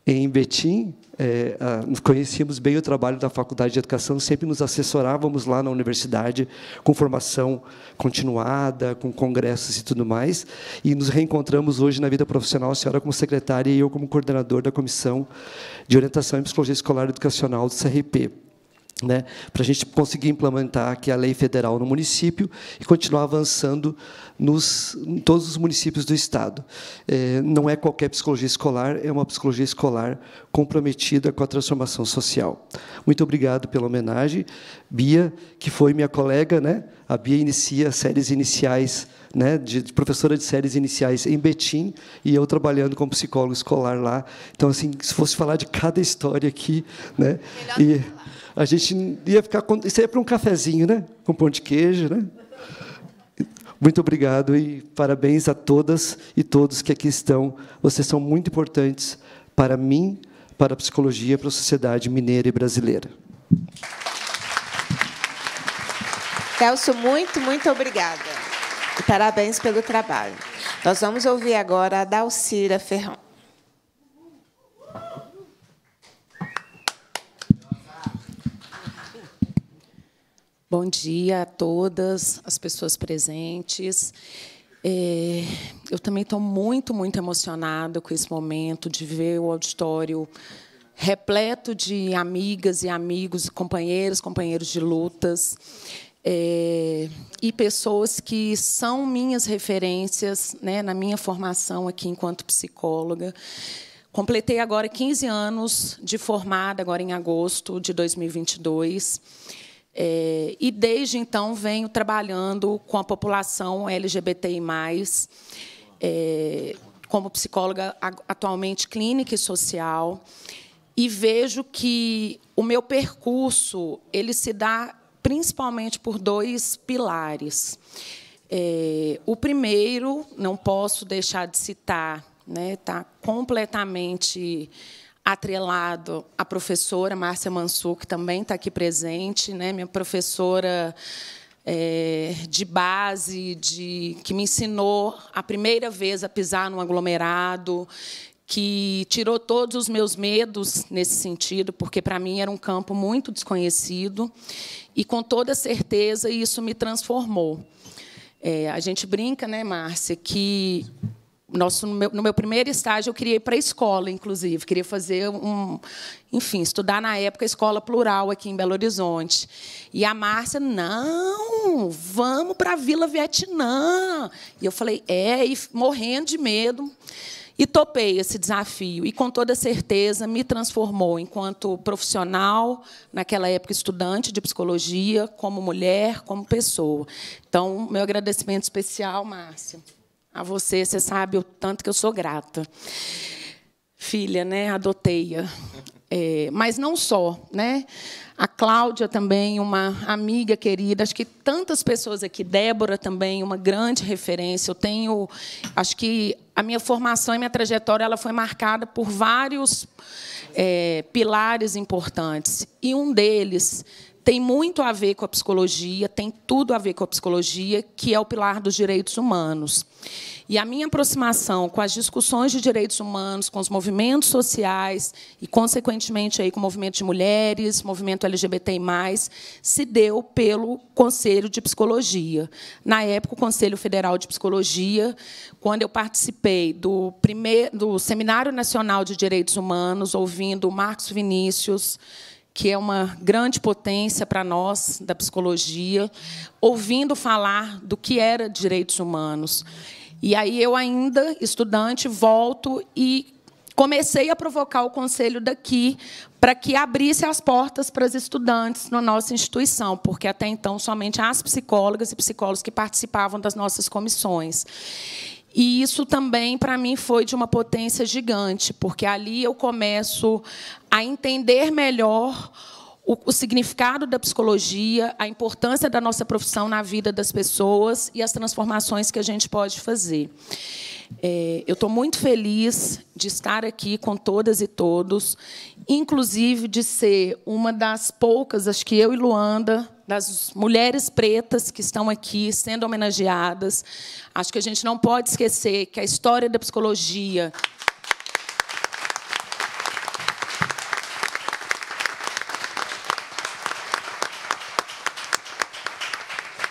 em Betim, nos conhecíamos bem o trabalho da Faculdade de Educação, sempre nos assessorávamos lá na universidade, com formação continuada, com congressos e tudo mais, e nos reencontramos hoje na vida profissional, a senhora como secretária e eu como coordenador da Comissão de Orientação em Psicologia Escolar e Educacional do CRP. Né, para a gente conseguir implementar aqui a lei federal no município e continuar avançando em todos os municípios do Estado. Não é qualquer psicologia escolar, é uma psicologia escolar comprometida com a transformação social. Muito obrigado pela homenagem. Bia, que foi minha colega, né? A Bia inicia séries iniciais, né, de professora de séries iniciais em Betim, e eu trabalhando como psicólogo escolar lá. Então, assim, se fosse falar de cada história aqui, né? E a gente ia ficar... Isso aí é para um cafezinho, né? Com pão de queijo, né? Muito obrigado e parabéns a todas e todos que aqui estão. Vocês são muito importantes para mim, para a psicologia, para a sociedade mineira e brasileira.
Celso, muito, muito obrigada. E parabéns pelo trabalho. Nós vamos ouvir agora a Dalcira Ferrão.
Bom dia a todas as pessoas presentes. Eu também estou muito, muito emocionada com esse momento de ver o auditório repleto de amigas e amigos, companheiros de lutas, e pessoas que são minhas referências, né, na minha formação aqui enquanto psicóloga. Completei agora 15 anos de formada, agora em agosto de 2022. E, desde então, venho trabalhando com a população LGBTI+, como psicóloga atualmente clínica e social, e vejo que o meu percurso ele se dá principalmente por 2 pilares. O primeiro, não posso deixar de citar, né, está completamente atrelado à professora Márcia Mansur, que também está aqui presente, né, minha professora de base, que me ensinou a primeira vez a pisar num aglomerado, que tirou todos os meus medos nesse sentido, porque, para mim, era um campo muito desconhecido, e, com toda certeza, isso me transformou. A gente brinca, né, Márcia, que... No meu primeiro estágio, eu queria ir para a escola, inclusive. Queria fazer enfim, estudar, na época, a escola plural aqui em Belo Horizonte. E a Márcia, não, vamos para a Vila Vietnã. E eu falei, e morrendo de medo. E topei esse desafio. E, com toda certeza, me transformou enquanto profissional, naquela época estudante de psicologia, como mulher, como pessoa. Então, meu agradecimento especial, Márcia. A você sabe o tanto que eu sou grata. Filha, né? Adotei-a. Mas não só, né? A Cláudia também, uma amiga querida. Acho que tantas pessoas aqui. Débora também, uma grande referência. Acho que a minha formação e minha trajetória ela foi marcada por vários pilares importantes. E um deles tem muito a ver com a psicologia, tem tudo a ver com a psicologia, que é o pilar dos direitos humanos. E a minha aproximação com as discussões de direitos humanos, com os movimentos sociais e, consequentemente, aí, com o movimento de mulheres, movimento LGBTI+, se deu pelo Conselho de Psicologia. Na época, o Conselho Federal de Psicologia, quando eu participei do Seminário Nacional de Direitos Humanos, ouvindo o Marcos Vinícius, que é uma grande potência para nós, da psicologia, ouvindo falar do que era direitos humanos. E aí, eu, ainda estudante, volto e comecei a provocar o conselho daqui para que abrisse as portas para as estudantes na nossa instituição, porque, até então, somente as psicólogas e psicólogos que participavam das nossas comissões. E isso também, para mim, foi de uma potência gigante, porque ali eu começo a entender melhor o significado da psicologia, a importância da nossa profissão na vida das pessoas e as transformações que a gente pode fazer. Eu estou muito feliz de estar aqui com todas e todos, inclusive de ser uma das poucas, acho que eu e Luanda, das mulheres pretas que estão aqui sendo homenageadas. Acho que a gente não pode esquecer que a história da psicologia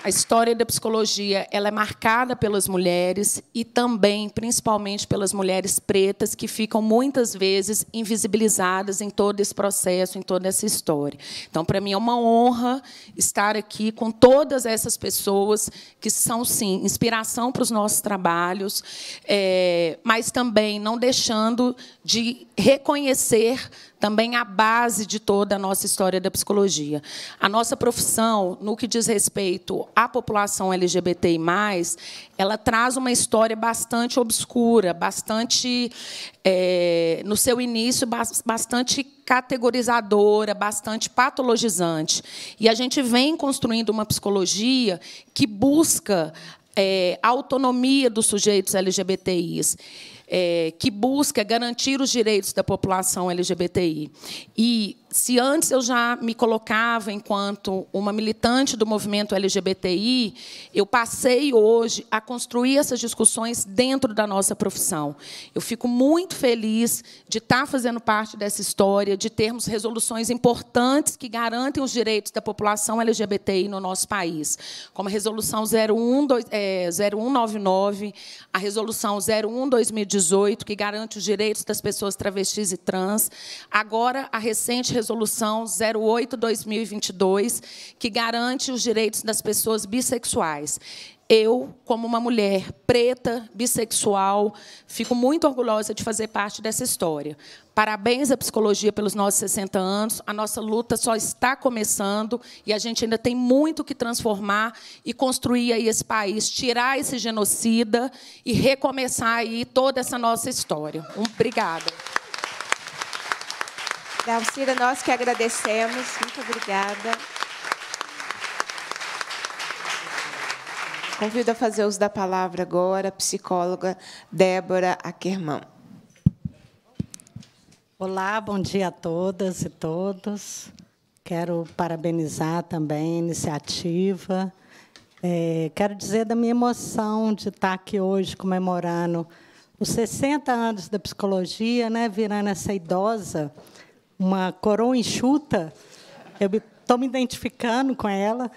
A história da psicologia ela é marcada pelas mulheres e também, principalmente, pelas mulheres pretas, que ficam, muitas vezes, invisibilizadas em todo esse processo, em toda essa história. Então, para mim, é uma honra estar aqui com todas essas pessoas que são, sim, inspiração para os nossos trabalhos, mas também não deixando de reconhecer também a base de toda a nossa história da psicologia. A nossa profissão, no que diz respeito à população LGBTI+, ela traz uma história bastante obscura, bastante, no seu início, bastante categorizadora, bastante patologizante. E a gente vem construindo uma psicologia que busca a autonomia dos sujeitos LGBTIs, que busca garantir os direitos da população LGBTI. E, se antes eu já me colocava enquanto uma militante do movimento LGBTI, eu passei hoje a construir essas discussões dentro da nossa profissão. Eu fico muito feliz de estar fazendo parte dessa história, de termos resoluções importantes que garantem os direitos da população LGBTI no nosso país, como a Resolução 0199, a Resolução 01/2018, que garante os direitos das pessoas travestis e trans, agora a recente Resolução 08/2022, que garante os direitos das pessoas bissexuais. Eu, como uma mulher preta, bissexual, fico muito orgulhosa de fazer parte dessa história. Parabéns à psicologia pelos nossos 60 anos. A nossa luta só está começando e a gente ainda tem muito que transformar e construir aí esse país, tirar esse genocida e recomeçar aí toda essa nossa história. Obrigada.
Dalcira, nós que agradecemos. Muito obrigada. Convido a fazer uso da palavra agora a psicóloga Débora Ackermann.
Olá, bom dia a todas e todos. Quero parabenizar também a iniciativa. Quero dizer da minha emoção de estar aqui hoje comemorando os 60 anos da psicologia, né, virando essa idosa, uma coroa enxuta. Eu estou me identificando com ela.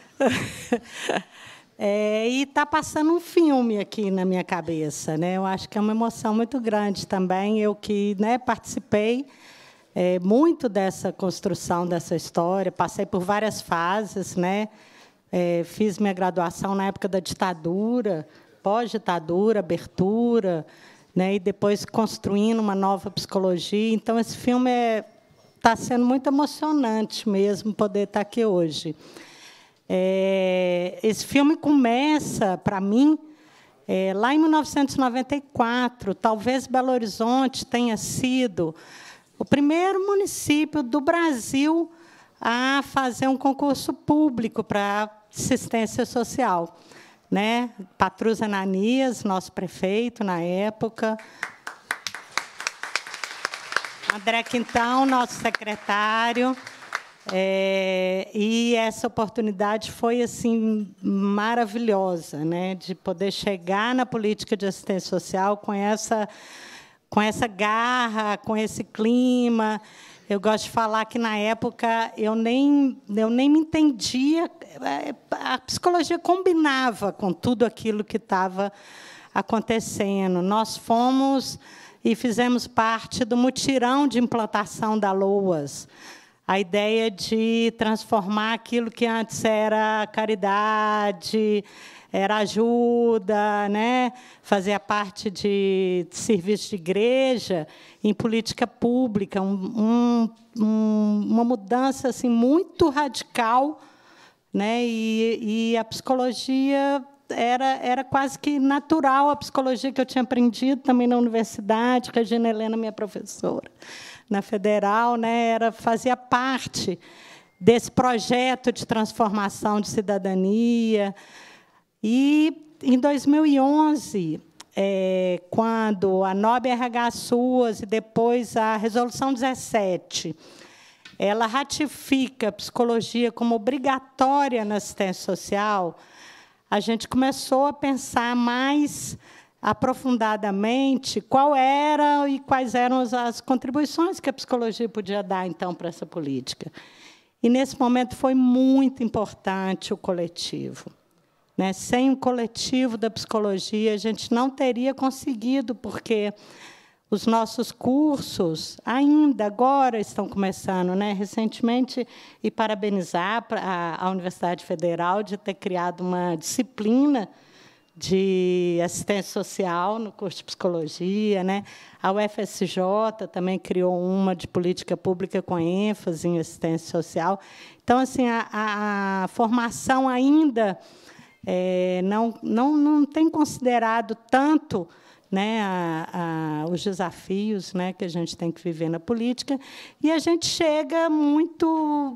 E está passando um filme aqui na minha cabeça, né? Eu acho que é uma emoção muito grande também. Eu que, né, participei muito dessa construção dessa história, passei por várias fases, né? Fiz minha graduação na época da ditadura, pós-ditadura, abertura, né? E depois construindo uma nova psicologia. Então, esse filme está sendo muito emocionante mesmo poder estar aqui hoje. Esse filme começa, para mim, lá em 1994. Talvez Belo Horizonte tenha sido o primeiro município do Brasil a fazer um concurso público para assistência social, né? Patrus Ananias, nosso prefeito na época. André Quintão, nosso secretário. E essa oportunidade foi assim maravilhosa, né, de poder chegar na política de assistência social com essa garra, com esse clima. Eu gosto de falar que, na época, eu nem me entendia. A psicologia combinava com tudo aquilo que estava acontecendo. Nós fomos e fizemos parte do mutirão de implantação da LOAS, a ideia de transformar aquilo que antes era caridade, era ajuda, né? Fazia parte de serviço de igreja, em política pública, uma mudança assim, muito radical, né? E a psicologia era quase que natural, a psicologia que eu tinha aprendido também na universidade, Regina Helena, minha professora, na Federal, né, fazia parte desse projeto de transformação de cidadania. E, em 2011, quando a NOB RH SUAS e depois a Resolução 17, ela ratifica a psicologia como obrigatória na assistência social, a gente começou a pensar mais aprofundadamente qual era e quais eram as contribuições que a psicologia podia dar, então, para essa política. E, nesse momento, foi muito importante o coletivo. né? Sem um coletivo da psicologia, a gente não teria conseguido, porque os nossos cursos ainda agora estão começando, né? Recentemente, e parabenizar a Universidade Federal de ter criado uma disciplina de assistência social no curso de psicologia, né? A UFSJ também criou uma de política pública com ênfase em assistência social. Então, assim, a formação ainda não tem considerado tanto, né, os desafios, né, que a gente tem que viver na política, e a gente chega muito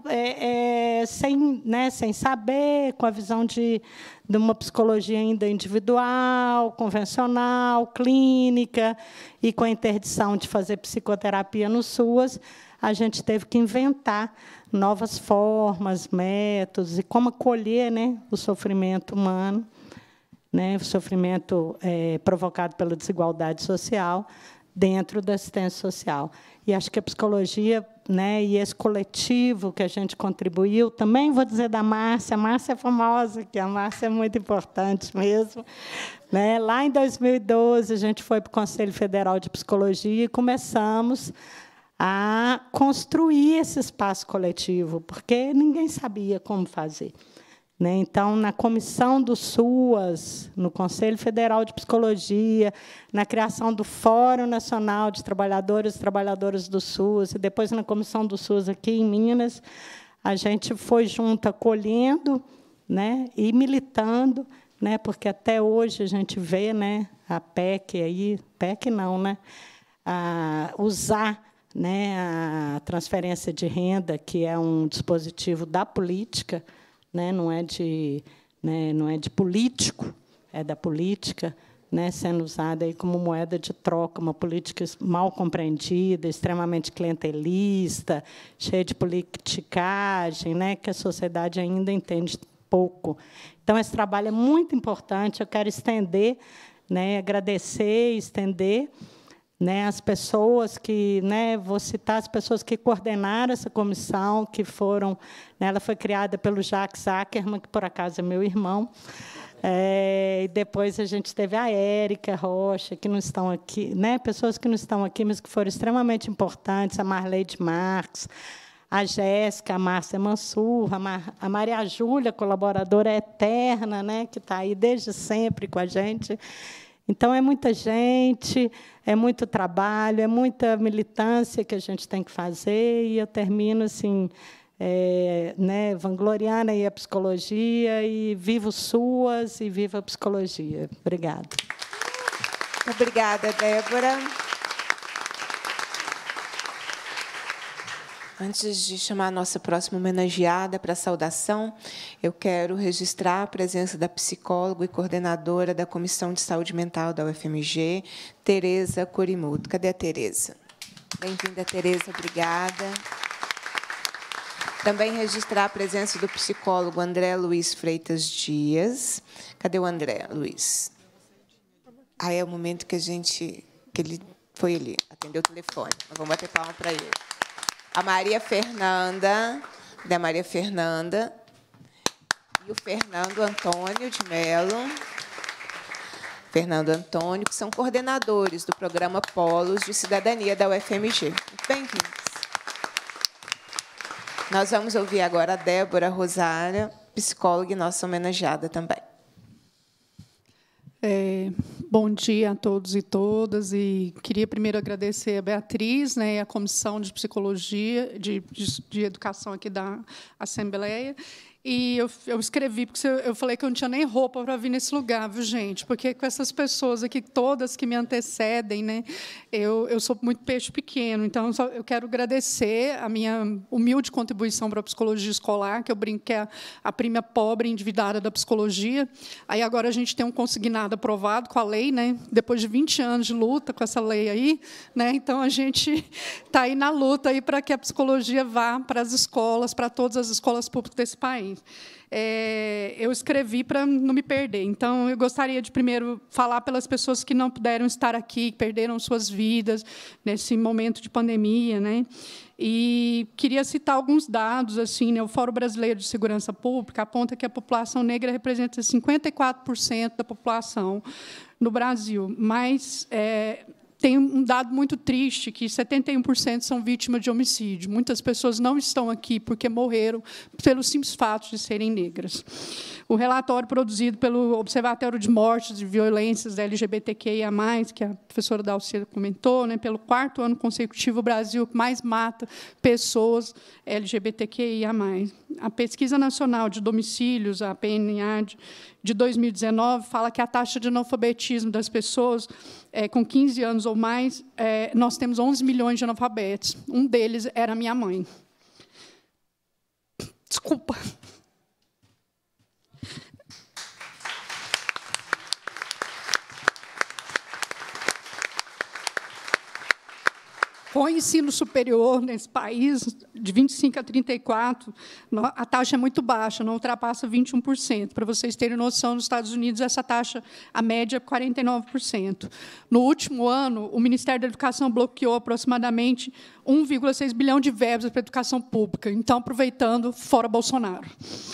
sem saber, com a visão de uma psicologia ainda individual, convencional, clínica, e com a interdição de fazer psicoterapia no SUAS, a gente teve que inventar novas formas, métodos, e como acolher, né, o sofrimento humano, né, o sofrimento provocado pela desigualdade social dentro da assistência social. E acho que a psicologia, né, e esse coletivo que a gente contribuiu, também vou dizer da Márcia. A Márcia é famosa, que a Márcia é muito importante mesmo, né? Lá em 2012, a gente foi para o Conselho Federal de Psicologia e começamos a construir esse espaço coletivo, porque ninguém sabia como fazer. Então, na comissão do SUAS, no Conselho Federal de Psicologia, na criação do Fórum Nacional de Trabalhadores e Trabalhadoras do SUAS, e depois na comissão do SUAS aqui em Minas, a gente foi junto acolhendo, né, e militando, né, porque até hoje a gente vê, né, a PEC aí, PEC não, né, usar, né, a transferência de renda, que é um dispositivo da política, né, não é de político, é da política, né, sendo usada aí como moeda de troca, uma política mal compreendida, extremamente clientelista, cheia de politicagem, né, que a sociedade ainda entende pouco. Então, esse trabalho é muito importante. Eu quero estender, né, agradecer e estender, né, as pessoas que, né, vou citar as pessoas que coordenaram essa comissão, que foram, né, ela foi criada pelo Jacques Ackerman, que por acaso é meu irmão, e depois a gente teve a Érica Rocha, que não estão aqui, né, pessoas que não estão aqui, mas que foram extremamente importantes, a Marleide Marques, a Jéssica, a Márcia Mansur, a Maria Júlia, colaboradora eterna, né, que está aí desde sempre com a gente. Então, é muita gente, é muito trabalho, é muita militância que a gente tem que fazer, e eu termino assim, né, vangloriando aí a psicologia, e viva o SUAS e viva a psicologia. Obrigada.
Obrigada, Débora. Antes de chamar a nossa próxima homenageada para a saudação, eu quero registrar a presença da psicóloga e coordenadora da Comissão de Saúde Mental da UFMG, Tereza Corimuto. Cadê a Tereza? Bem-vinda, Tereza, obrigada. Também registrar a presença do psicólogo André Luiz Freitas Dias. Cadê o André Luiz? É o momento que ele foi ali, atendeu o telefone. Nós vamos bater palma para ele. A Maria Fernanda, da Maria Fernanda, e o Fernando Antônio de Mello. Fernando Antônio, que são coordenadores do programa Polos de Cidadania da UFMG. Muito bem-vindos. Nós vamos ouvir agora a Débora Rosária, psicóloga e nossa homenageada também.
Bom dia a todos e todas, e queria primeiro agradecer a Beatriz, né, e a Comissão de Psicologia, de Educação aqui da Assembleia. E eu escrevi, porque eu falei que eu não tinha nem roupa para vir nesse lugar, viu, gente? Porque com essas pessoas aqui, todas que me antecedem, né, eu sou muito peixe pequeno. Então, eu quero agradecer a minha humilde contribuição para a psicologia escolar, que eu brinco que é a prima pobre endividada da psicologia. Aí, agora, a gente tem um consignado aprovado com a lei, né, depois de 20 anos de luta com essa lei aí. Né, então, a gente está aí na luta aí para que a psicologia vá para as escolas, para todas as escolas públicas desse país. mensagens. Eu escrevi para não me perder. Então, eu gostaria de, primeiro, falar pelas pessoas que não puderam estar aqui, que perderam suas vidas nesse momento de pandemia, né? E queria citar alguns dados. Assim, né? O Fórum Brasileiro de Segurança Pública aponta que a população negra representa 54% da população no Brasil, mas tem um dado muito triste, que 71% são vítimas de homicídio. Muitas pessoas não estão aqui porque morreram pelo simples fato de serem negras. O relatório produzido pelo Observatório de Mortes e Violências da LGBTQIA+, que a professora Dalcila comentou, né, pelo 4º ano consecutivo, o Brasil mais mata pessoas LGBTQIA+. A Pesquisa Nacional de Domicílios, a PNA, de 2019, fala que a taxa de analfabetismo das pessoas com 15 anos ou mais, nós temos 11 milhões de analfabetos. Um deles era minha mãe. Desculpa. Com o ensino superior nesse país, de 25 a 34, a taxa é muito baixa, não ultrapassa 21%. Para vocês terem noção, nos Estados Unidos, essa taxa, a média, é 49%. No último ano, o Ministério da Educação bloqueou aproximadamente 1,6 bilhão de verbas para a educação pública. Então, aproveitando, fora Bolsonaro.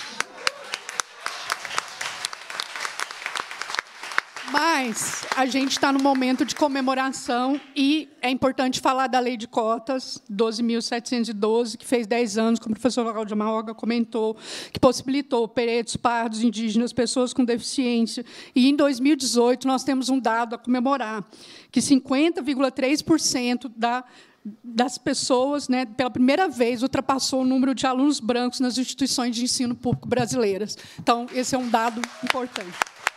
Mas a gente está no momento de comemoração e é importante falar da Lei de Cotas 12.712, que fez 10 anos, como a professora Cláudia Maoga comentou, que possibilitou pretos, pardos, indígenas, pessoas com deficiência. E, em 2018, nós temos um dado a comemorar, que 50,3% das pessoas, né, pela primeira vez, ultrapassou o número de alunos brancos nas instituições de ensino público brasileiras. Então, esse é um dado importante.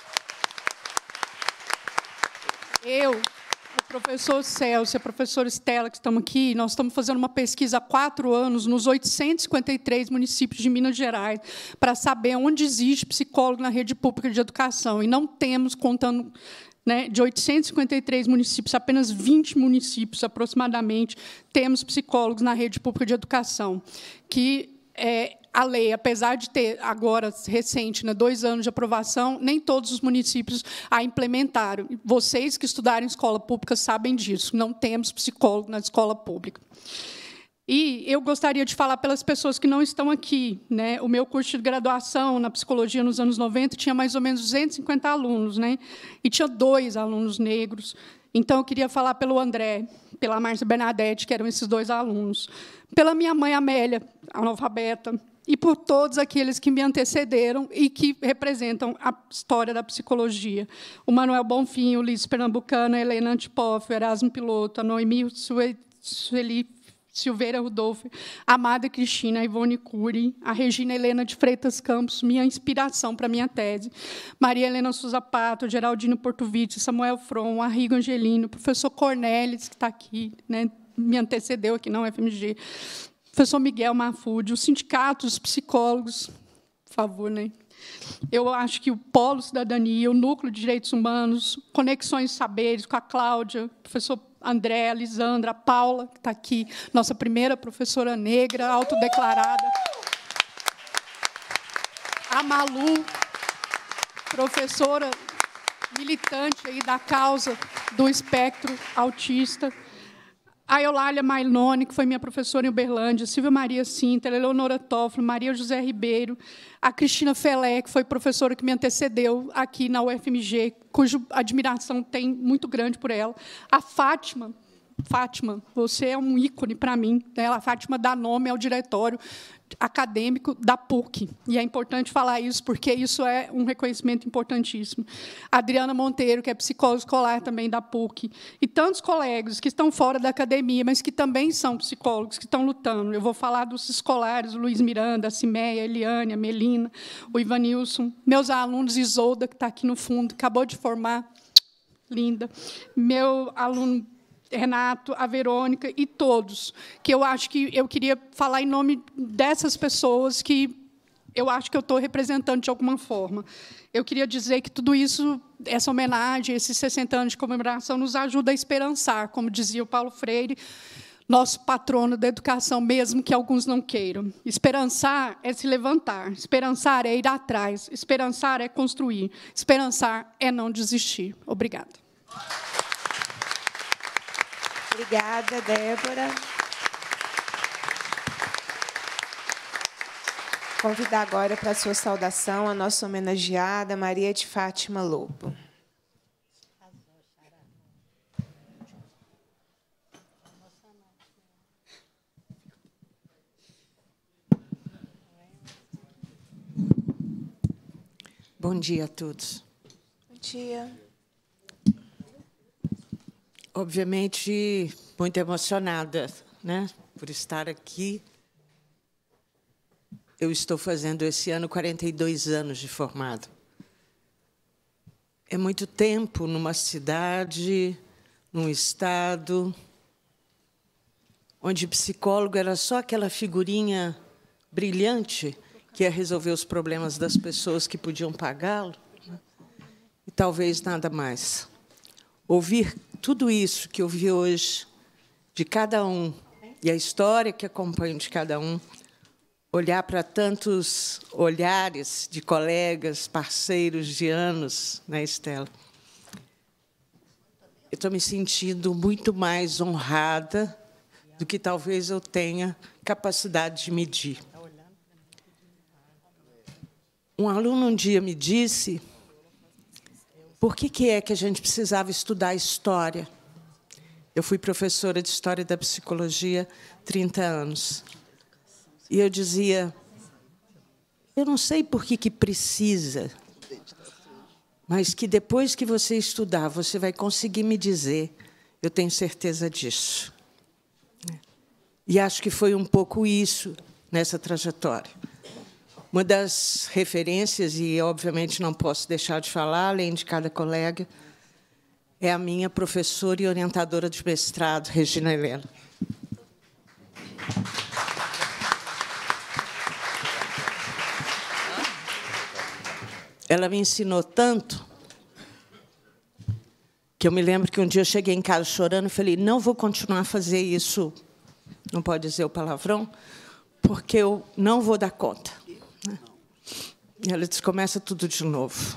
Eu, o professor Celso e a professora Estela, que estamos aqui, nós estamos fazendo uma pesquisa há 4 anos nos 853 municípios de Minas Gerais para saber onde existe psicólogo na rede pública de educação. E não temos, contando, né, de 853 municípios, apenas 20 municípios, aproximadamente, temos psicólogos na rede pública de educação, que a lei, apesar de ter agora, recente, né, 2 anos de aprovação, nem todos os municípios a implementaram. Vocês que estudaram em escola pública sabem disso. Não temos psicólogo na escola pública. E eu gostaria de falar pelas pessoas que não estão aqui, né? O meu curso de graduação na psicologia nos anos 90 tinha mais ou menos 250 alunos, né? E tinha 2 alunos negros. Então, eu queria falar pelo André, pela Márcia Bernadette, que eram esses 2 alunos, pela minha mãe Amélia, analfabeta, e por todos aqueles que me antecederam e que representam a história da psicologia. O Manuel Bonfim, o Ulisses Pernambucano, a Helena Antipoff, o Erasmo Piloto, a Noemi Sueli Silveira Rudolph, a Amada Cristina, a Ivone Cury, a Regina Helena de Freitas Campos, minha inspiração para a minha tese, Maria Helena Souza Pato, Geraldino Portovitch, Samuel From, Arrigo Angelino, o professor Cornelis, que está aqui, né, me antecedeu aqui na UFMG, professor Miguel Marfude, os sindicatos, os psicólogos, por favor, né? Eu acho que o Polo Cidadania, o Núcleo de Direitos Humanos, Conexões Saberes, com a Cláudia, o professor André, a Lisandra, a Paula, que está aqui, nossa primeira professora negra, autodeclarada, a Malu, professora militante aí da causa do espectro autista, a Eulália Mailone, que foi minha professora em Uberlândia, Silvia Maria Sinter, Eleonora Toffolo, Maria José Ribeiro, a Cristina Felé, que foi professora que me antecedeu aqui na UFMG, cuja admiração tem muito grande por ela, a Fátima, você é um ícone para mim, né? A Fátima dá nome ao diretório acadêmico da PUC, e é importante falar isso, porque isso é um reconhecimento importantíssimo. A Adriana Monteiro, que é psicóloga escolar também da PUC, e tantos colegas que estão fora da academia, mas que também são psicólogos, que estão lutando. Eu vou falar dos escolares, o Luiz Miranda, a Cimeia, a Eliane, a Melina, o Ivanilson, meus alunos, Isolda, que está aqui no fundo, acabou de formar, linda, meu aluno Renato, a Verônica e todos, que eu acho que eu queria falar em nome dessas pessoas que eu acho que eu estou representando de alguma forma. Eu queria dizer que tudo isso, essa homenagem, esses 60 anos de comemoração, nos ajuda a esperançar, como dizia o Paulo Freire, nosso patrono da educação, mesmo que alguns não queiram. Esperançar é se levantar, esperançar é ir atrás, esperançar é construir, esperançar é não desistir. Obrigada.
Obrigada, Débora. Convidar agora para a sua saudação a nossa homenageada Maria de Fátima Lobo.
Bom dia a todos.
Bom dia.
Obviamente, muito emocionada, né, por estar aqui. Eu estou fazendo esse ano 42 anos de formado. É muito tempo numa cidade, num estado, onde psicólogo era só aquela figurinha brilhante que ia resolver os problemas das pessoas que podiam pagá-lo, né? E talvez nada mais. Ouvir tudo isso que eu vi hoje de cada um e a história que acompanho de cada um, olhar para tantos olhares de colegas, parceiros de anos, né, Estela? Eu estou me sentindo muito mais honrada do que talvez eu tenha capacidade de medir. Um aluno um dia me disse por que é que a gente precisava estudar história. Eu fui professora de História da Psicologia 30 anos. E eu dizia, eu não sei por que precisa, mas que depois que você estudar, você vai conseguir me dizer, eu tenho certeza disso. E acho que foi um pouco isso nessa trajetória. Uma das referências, e obviamente não posso deixar de falar, além de cada colega, é a minha professora e orientadora de mestrado, Regina Helena. Ela me ensinou tanto que eu me lembro que um dia eu cheguei em casa chorando e falei, não vou continuar a fazer isso, não pode dizer o palavrão, porque eu não vou dar conta. E ela disse, começa tudo de novo.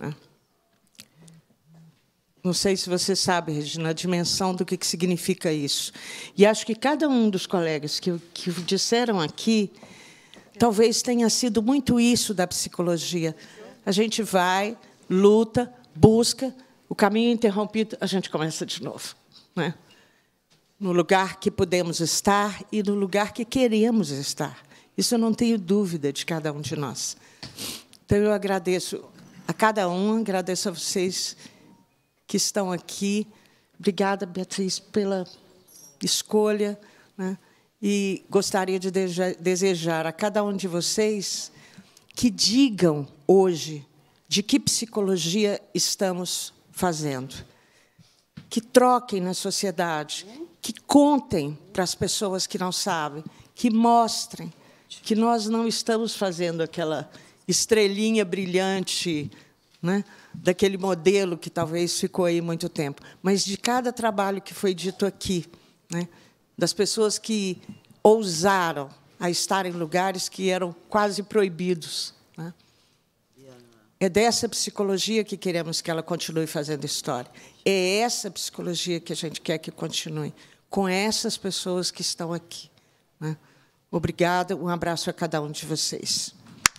Não sei se você sabe, Regina, a dimensão do que significa isso. E acho que cada um dos colegas que disseram aqui, talvez tenha sido muito isso da psicologia. A gente vai, luta, busca, o caminho interrompido, a gente começa de novo, né? No lugar que podemos estar e no lugar que queremos estar. Isso eu não tenho dúvida de cada um de nós. Então, eu agradeço a cada um, agradeço a vocês que estão aqui. Obrigada, Beatriz, pela escolha, né? E gostaria de desejar a cada um de vocês que digam hoje de que psicologia estamos fazendo, que troquem na sociedade, que contem para as pessoas que não sabem, que mostrem que nós não estamos fazendo aquela estrelinha brilhante, né, daquele modelo que talvez ficou aí muito tempo, mas de cada trabalho que foi dito aqui, né, das pessoas que ousaram a estar em lugares que eram quase proibidos, né? É dessa psicologia que queremos que ela continue fazendo história. É essa psicologia que a gente quer que continue, com essas pessoas que estão aqui, né? Obrigada, um abraço a cada um de vocês.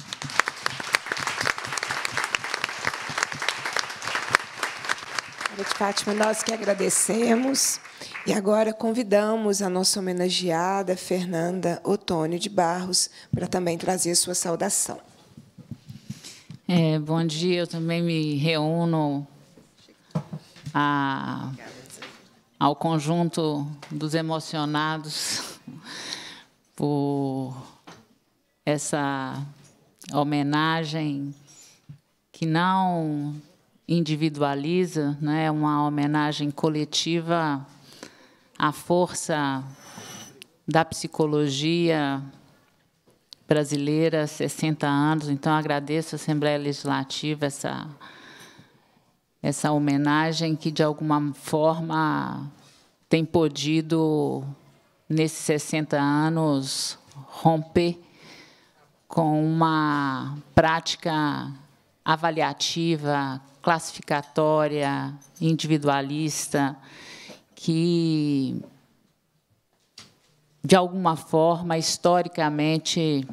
Maria de Fátima, nós que agradecemos. E agora convidamos a nossa homenageada, Fernanda Otônio de Barros, para também trazer sua saudação.
Bom dia, eu também me reúno ao conjunto dos emocionados por essa homenagem que não individualiza, né, é uma homenagem coletiva à força da psicologia brasileira, 60 anos. Então, agradeço à Assembleia Legislativa essa homenagem que, de alguma forma, tem podido nesses 60 anos, romper com uma prática avaliativa, classificatória, individualista, que, de alguma forma, historicamente,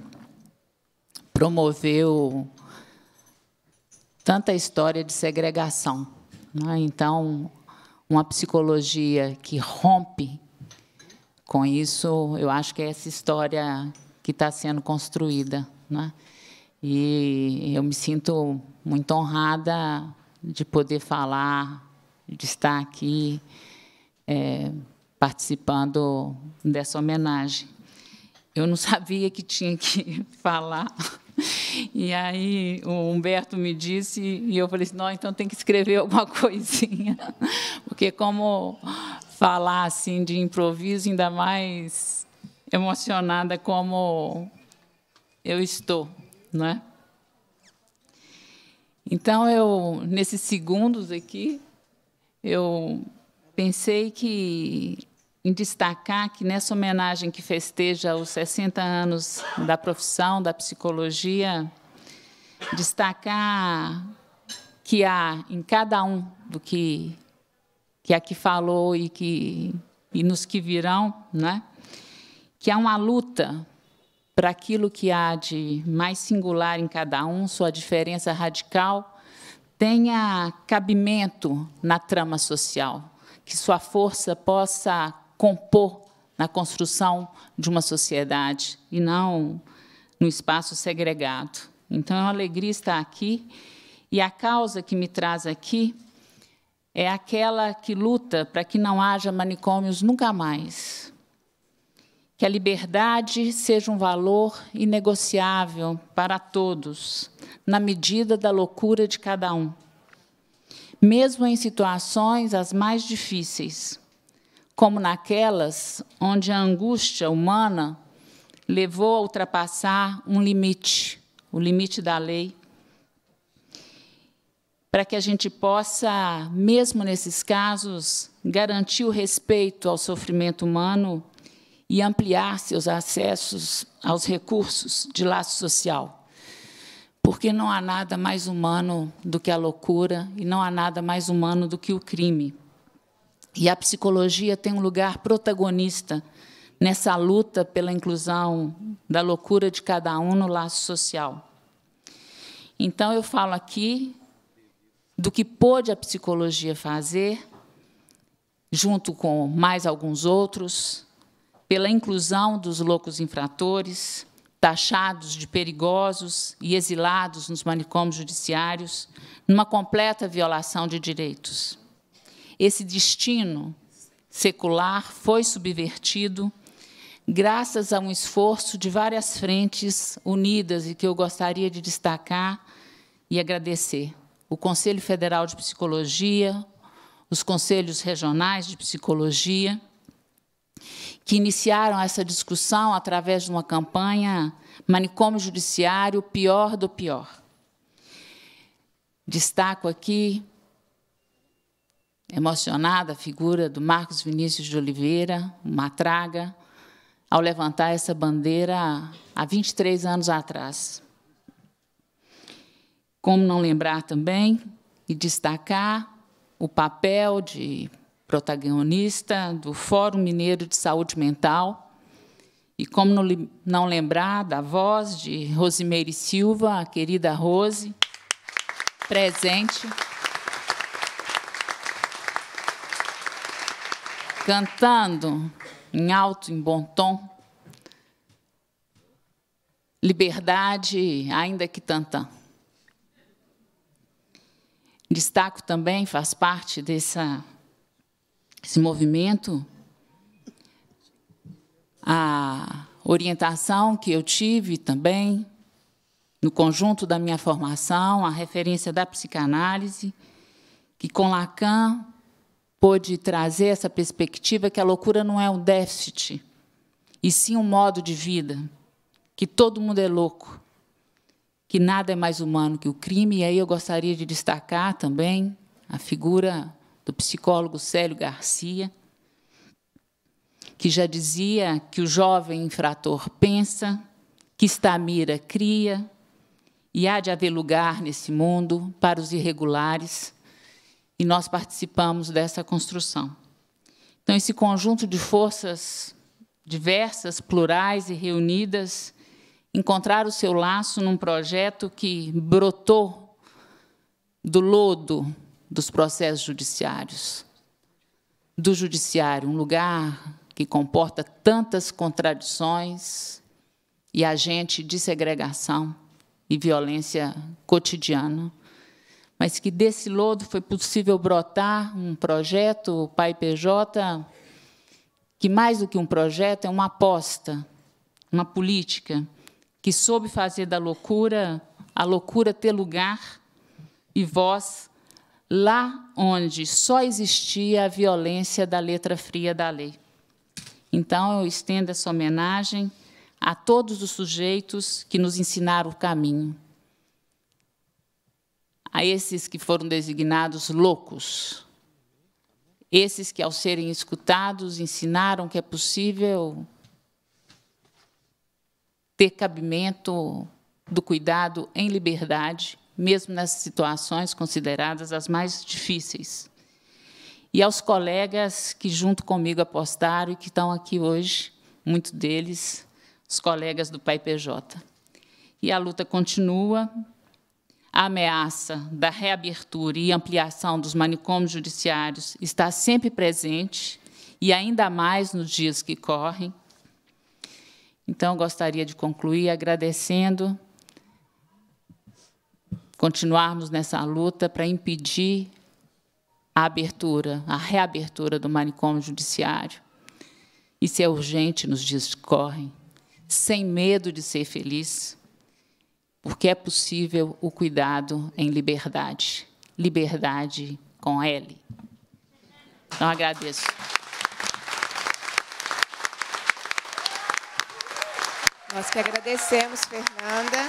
promoveu tanta história de segregação, né? Então, uma psicologia que rompe com isso, eu acho que é essa história que está sendo construída, né? E eu me sinto muito honrada de poder falar, de estar aqui participando dessa homenagem. Eu não sabia que tinha que falar. E aí o Humberto me disse, e eu falei assim, não, então tem que escrever alguma coisinha, porque como falar assim de improviso, ainda mais emocionada como eu estou, não é? Então, nesses segundos aqui, eu pensei em destacar que, nessa homenagem que festeja os 60 anos da profissão, da psicologia, destacar que há, em cada um do que aqui falou e nos que virão, né, que há uma luta para aquilo que há de mais singular em cada um, sua diferença radical, tenha cabimento na trama social, que sua força possa compor na construção de uma sociedade e não no espaço segregado. Então, é uma alegria estar aqui, e a causa que me traz aqui é aquela que luta para que não haja manicômios nunca mais, que a liberdade seja um valor inegociável para todos, na medida da loucura de cada um, mesmo em situações as mais difíceis, como naquelas onde a angústia humana levou a ultrapassar um limite, o limite da lei, para que a gente possa, mesmo nesses casos, garantir o respeito ao sofrimento humano e ampliar seus acessos aos recursos de laço social. Porque não há nada mais humano do que a loucura e não há nada mais humano do que o crime. E a psicologia tem um lugar protagonista nessa luta pela inclusão da loucura de cada um no laço social. Então, eu falo aqui do que pôde a psicologia fazer, junto com mais alguns outros, pela inclusão dos loucos infratores, taxados de perigosos e exilados nos manicômios judiciários, numa completa violação de direitos. Esse destino secular foi subvertido graças a um esforço de várias frentes unidas e que eu gostaria de destacar e agradecer. O Conselho Federal de Psicologia, os Conselhos Regionais de Psicologia, que iniciaram essa discussão através de uma campanha Manicômio Judiciário, pior do pior. Destaco aqui, emocionada, a figura do Marcos Vinícius de Oliveira, Matraga, ao levantar essa bandeira há 23 anos atrás. Como não lembrar também e destacar o papel de protagonista do Fórum Mineiro de Saúde Mental, e como não lembrar da voz de Rosimeire Silva, a querida Rose, presente, cantando em alto, em bom tom, liberdade, ainda que tantã. Destaco também, faz parte desse movimento, a orientação que eu tive também, no conjunto da minha formação, a referência da psicanálise, que com Lacan pôde trazer essa perspectiva que a loucura não é um déficit, e sim um modo de vida, que todo mundo é louco, que nada é mais humano que o crime. E aí eu gostaria de destacar também a figura do psicólogo Célio Garcia, que já dizia que o jovem infrator pensa, que está à mira cria, e há de haver lugar nesse mundo para os irregulares, e nós participamos dessa construção. Então, esse conjunto de forças diversas, plurais e reunidas, encontrar o seu laço num projeto que brotou do lodo dos processos judiciários, do judiciário, um lugar que comporta tantas contradições e agente de segregação e violência cotidiana, mas que desse lodo foi possível brotar um projeto, o PAI-PJ, que, mais do que um projeto, é uma aposta, uma política, que soube fazer da loucura, a loucura ter lugar e voz lá onde só existia a violência da letra fria da lei. Então, eu estendo essa homenagem a todos os sujeitos que nos ensinaram o caminho, a esses que foram designados loucos, esses que, ao serem escutados, ensinaram que é possível ter cabimento do cuidado em liberdade, mesmo nessas situações consideradas as mais difíceis. E aos colegas que, junto comigo, apostaram e que estão aqui hoje, muitos deles, os colegas do PAI-PJ. E a luta continua. A ameaça da reabertura e ampliação dos manicômios judiciários está sempre presente, e ainda mais nos dias que correm. Então, eu gostaria de concluir agradecendo, continuarmos nessa luta para impedir a abertura, a reabertura do manicômio judiciário. Isso é urgente nos dias que correm, sem medo de ser feliz, porque é possível o cuidado em liberdade. Liberdade com L. Então, agradeço.
Nós que agradecemos, Fernanda.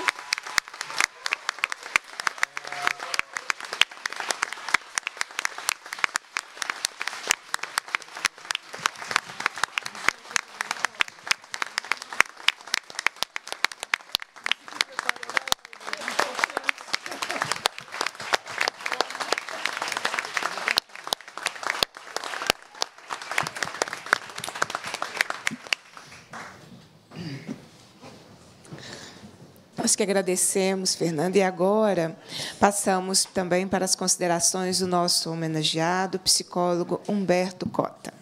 Nós que agradecemos, Fernanda. E agora passamos também para as considerações do nosso homenageado, psicólogo Humberto Cota.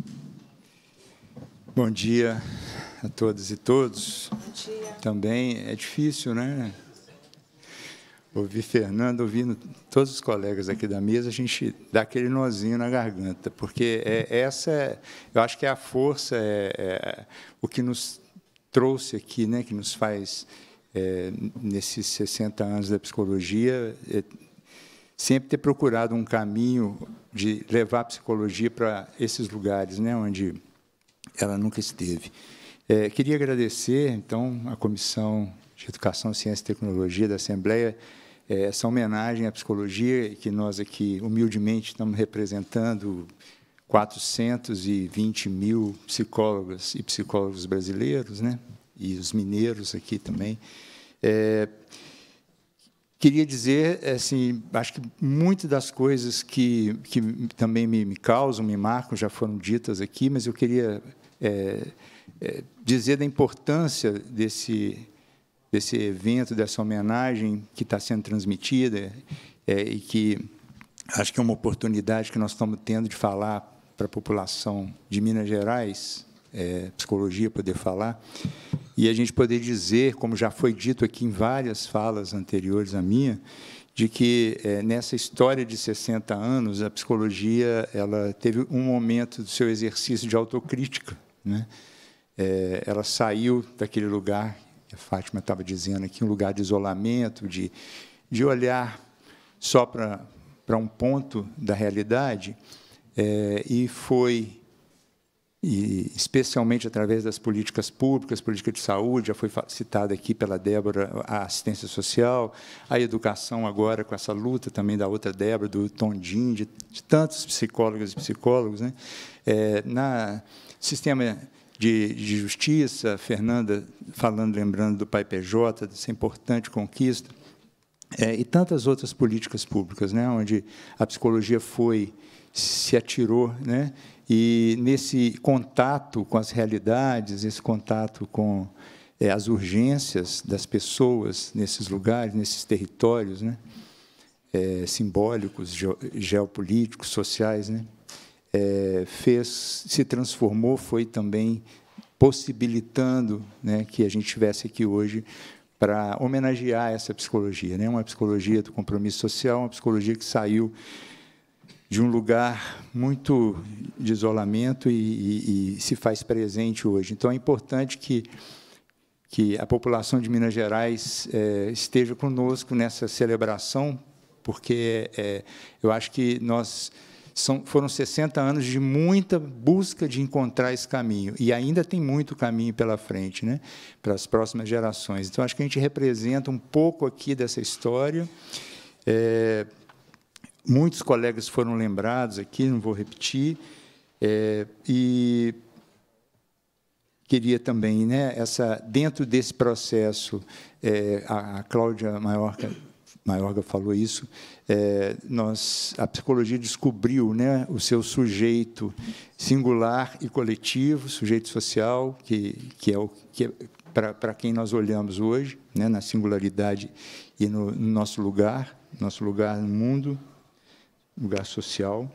Bom dia a todas e todos.
Bom dia.
Também é difícil, né? Ouvir Fernanda, ouvindo todos os colegas aqui da mesa, a gente dá aquele nozinho na garganta, porque eu acho que é a força, o que nos trouxe aqui, né, que nos faz, nesses 60 anos da psicologia, sempre ter procurado um caminho de levar a psicologia para esses lugares, né, onde ela nunca esteve. Queria agradecer, então, à Comissão de Educação, Ciência e Tecnologia da Assembleia, essa homenagem à psicologia, que nós aqui, humildemente, estamos representando 420 mil psicólogas e psicólogos brasileiros, né? E os mineiros aqui também. Queria dizer, assim, acho que muitas das coisas que também me causam, me marcam, já foram ditas aqui, mas eu queria dizer da importância desse evento, dessa homenagem que está sendo transmitida, e que acho que é uma oportunidade que nós estamos tendo de falar para a população de Minas Gerais, psicologia poder falar, e a gente poder dizer, como já foi dito aqui em várias falas anteriores à minha, de que nessa história de 60 anos, a psicologia ela teve um momento do seu exercício de autocrítica, né? Ela saiu daquele lugar, que a Fátima estava dizendo aqui, um lugar de isolamento, de olhar só para um ponto da realidade, e foi, especialmente através das políticas públicas, política de saúde, já foi citada aqui pela Débora, a assistência social, a educação agora, com essa luta também da outra Débora, do Tondim, de tantos psicólogas e psicólogos, né? sistema de justiça, Fernanda lembrando do Pai PJ, dessa importante conquista, e tantas outras políticas públicas, né, onde a psicologia se atirou, né, e nesse contato com as realidades, esse contato com as urgências das pessoas nesses lugares, nesses territórios, né, simbólicos, geopolíticos, sociais, né, se transformou, foi também possibilitando, né, que a gente estivesse aqui hoje para homenagear essa psicologia, né, uma psicologia do compromisso social, uma psicologia que saiu de um lugar muito de isolamento e se faz presente hoje. Então, é importante que a população de Minas Gerais esteja conosco nessa celebração, porque eu acho que foram 60 anos de muita busca de encontrar esse caminho, e ainda tem muito caminho pela frente, né, para as próximas gerações. Então, acho que a gente representa um pouco aqui dessa história. Muitos colegas foram lembrados aqui, não vou repetir, e queria também, né, dentro desse processo, a Cláudia Maiorga falou isso, a psicologia descobriu, né, o seu sujeito singular e coletivo, sujeito social, que é para quem nós olhamos hoje, né, na singularidade e no nosso lugar no mundo, lugar social.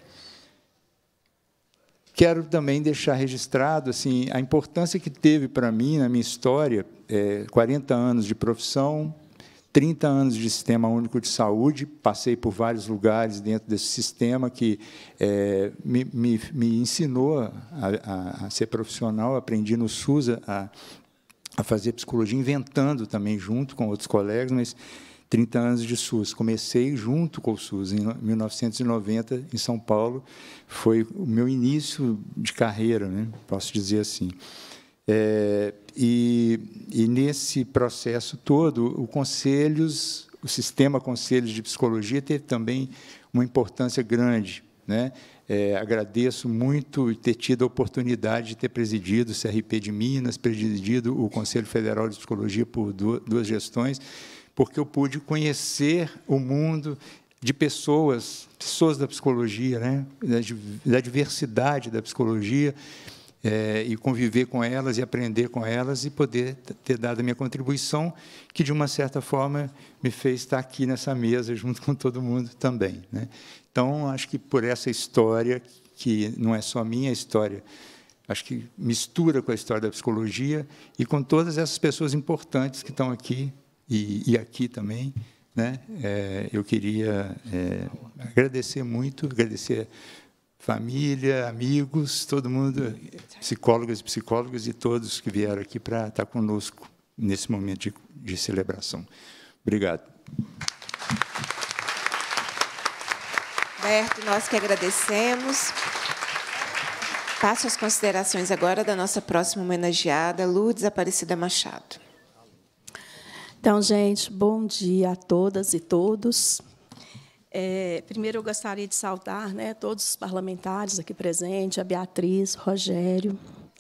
Quero também deixar registrado assim, a importância que teve para mim, na minha história, 40 anos de profissão, 30 anos de Sistema Único de Saúde, passei por vários lugares dentro desse sistema que me ensinou a ser profissional, aprendi no SUS a fazer psicologia, inventando também junto com outros colegas, mas 30 anos de SUS. Comecei junto com o SUS, em 1990, em São Paulo. Foi o meu início de carreira, né? Posso dizer assim. E nesse processo todo, o sistema Conselhos de Psicologia teve também uma importância grande, né? Agradeço muito ter tido a oportunidade de ter presidido o CRP de Minas, presidido o Conselho Federal de Psicologia por duas gestões, porque eu pude conhecer o mundo de pessoas da psicologia, né? Da diversidade da psicologia, e conviver com elas e aprender com elas e poder ter dado a minha contribuição, que, de uma certa forma, me fez estar aqui nessa mesa junto com todo mundo também, né? Então, acho que por essa história, que não é só minha história, acho que mistura com a história da psicologia e com todas essas pessoas importantes que estão aqui, e aqui também, né? Eu queria agradecer muito, agradecer família, amigos, todo mundo, psicólogas e psicólogos e todos que vieram aqui para estar conosco nesse momento de celebração. Obrigado.
Berto, nós que agradecemos. Passo as considerações agora da nossa próxima homenageada, Lourdes Aparecida Machado.
Então, gente, bom dia a todas e todos. Primeiro, eu gostaria de saudar, né, todos os parlamentares aqui presentes, a Beatriz, o Rogério.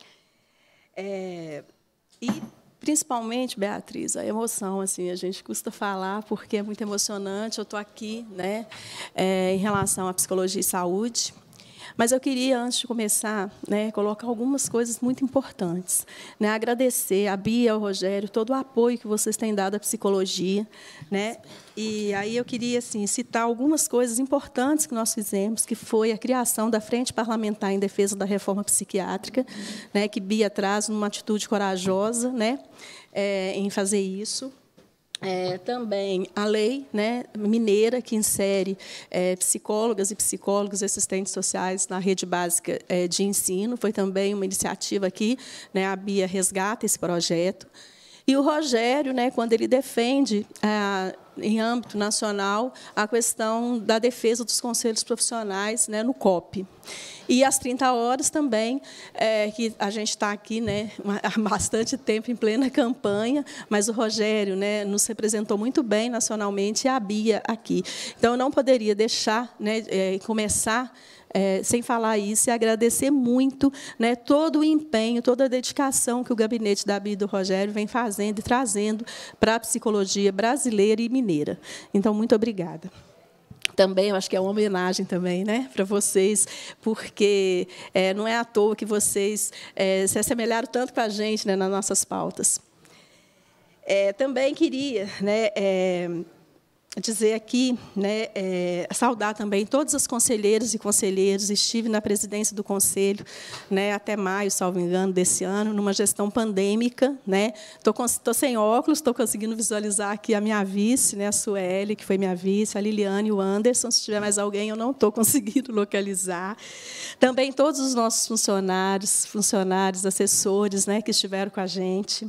E, principalmente, Beatriz, a emoção, assim, a gente custa falar, porque é muito emocionante. Eu estou aqui, né, em relação à psicologia e saúde. Mas eu queria, antes de começar, né, colocar algumas coisas muito importantes, né? Agradecer a Bia, ao Rogério, todo o apoio que vocês têm dado à psicologia, né? E aí eu queria assim, citar algumas coisas importantes que nós fizemos, que foi a criação da Frente Parlamentar em Defesa da Reforma Psiquiátrica, né, que Bia traz uma atitude corajosa, né, em fazer isso. Também a lei, né, mineira, que insere psicólogas e psicólogos assistentes sociais na rede básica de ensino. Foi também uma iniciativa aqui, né, a Bia resgata esse projeto. E o Rogério, né, quando ele defende, em âmbito nacional, a questão da defesa dos conselhos profissionais, né, no COP. E às 30 horas também, que a gente está aqui, né, há bastante tempo em plena campanha, mas o Rogério, né, nos representou muito bem nacionalmente, e a Bia aqui. Então, eu não poderia deixar, né, começar sem falar isso, e agradecer muito, né, todo o empenho, toda a dedicação que o gabinete da Bia e do Rogério vem fazendo e trazendo para a psicologia brasileira e mineira. Então, muito obrigada. Também, eu acho que é uma homenagem também, né, para vocês, porque não é à toa que vocês se assemelharam tanto com a gente, né, nas nossas pautas. Também queria, né, dizer aqui, né, saudar também todas as conselheiras e conselheiros. Estive na presidência do conselho, né, até maio, salvo engano, desse ano, numa gestão pandêmica, né. Estou sem óculos, estou conseguindo visualizar aqui a minha vice, né, a Sueli, que foi minha vice, a Liliane e o Anderson. Se tiver mais alguém, eu não estou conseguindo localizar. Também todos os nossos funcionários, assessores, né, que estiveram com a gente.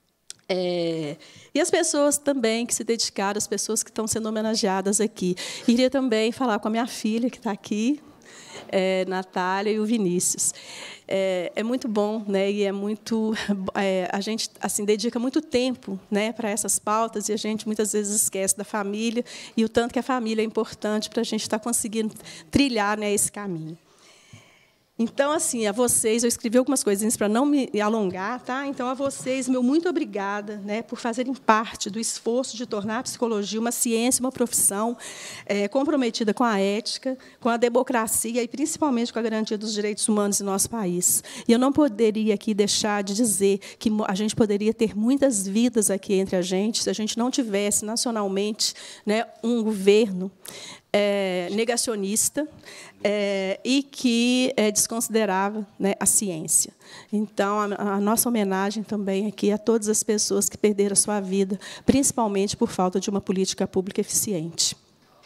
E as pessoas também que se dedicaram, as pessoas que estão sendo homenageadas aqui. Iria também falar com a minha filha, que está aqui, Natália, e o Vinícius. É muito bom, né? E é muito a gente assim dedica muito tempo, né, para essas pautas, e a gente muitas vezes esquece da família e o tanto que a família é importante para a gente estar conseguindo trilhar, né, esse caminho. Então, assim, a vocês, eu escrevi algumas coisinhas para não me alongar, tá? Então, a vocês, meu muito obrigada, né, por fazerem parte do esforço de tornar a psicologia uma ciência, uma profissão comprometida com a ética, com a democracia e, principalmente, com a garantia dos direitos humanos em nosso país. E eu não poderia aqui deixar de dizer que a gente poderia ter muitas vidas aqui entre a gente se a gente não tivesse, nacionalmente, né, um governo negacionista e que desconsiderava, né, a ciência. Então, a nossa homenagem também aqui a todas as pessoas que perderam a sua vida, principalmente por falta de uma política pública eficiente.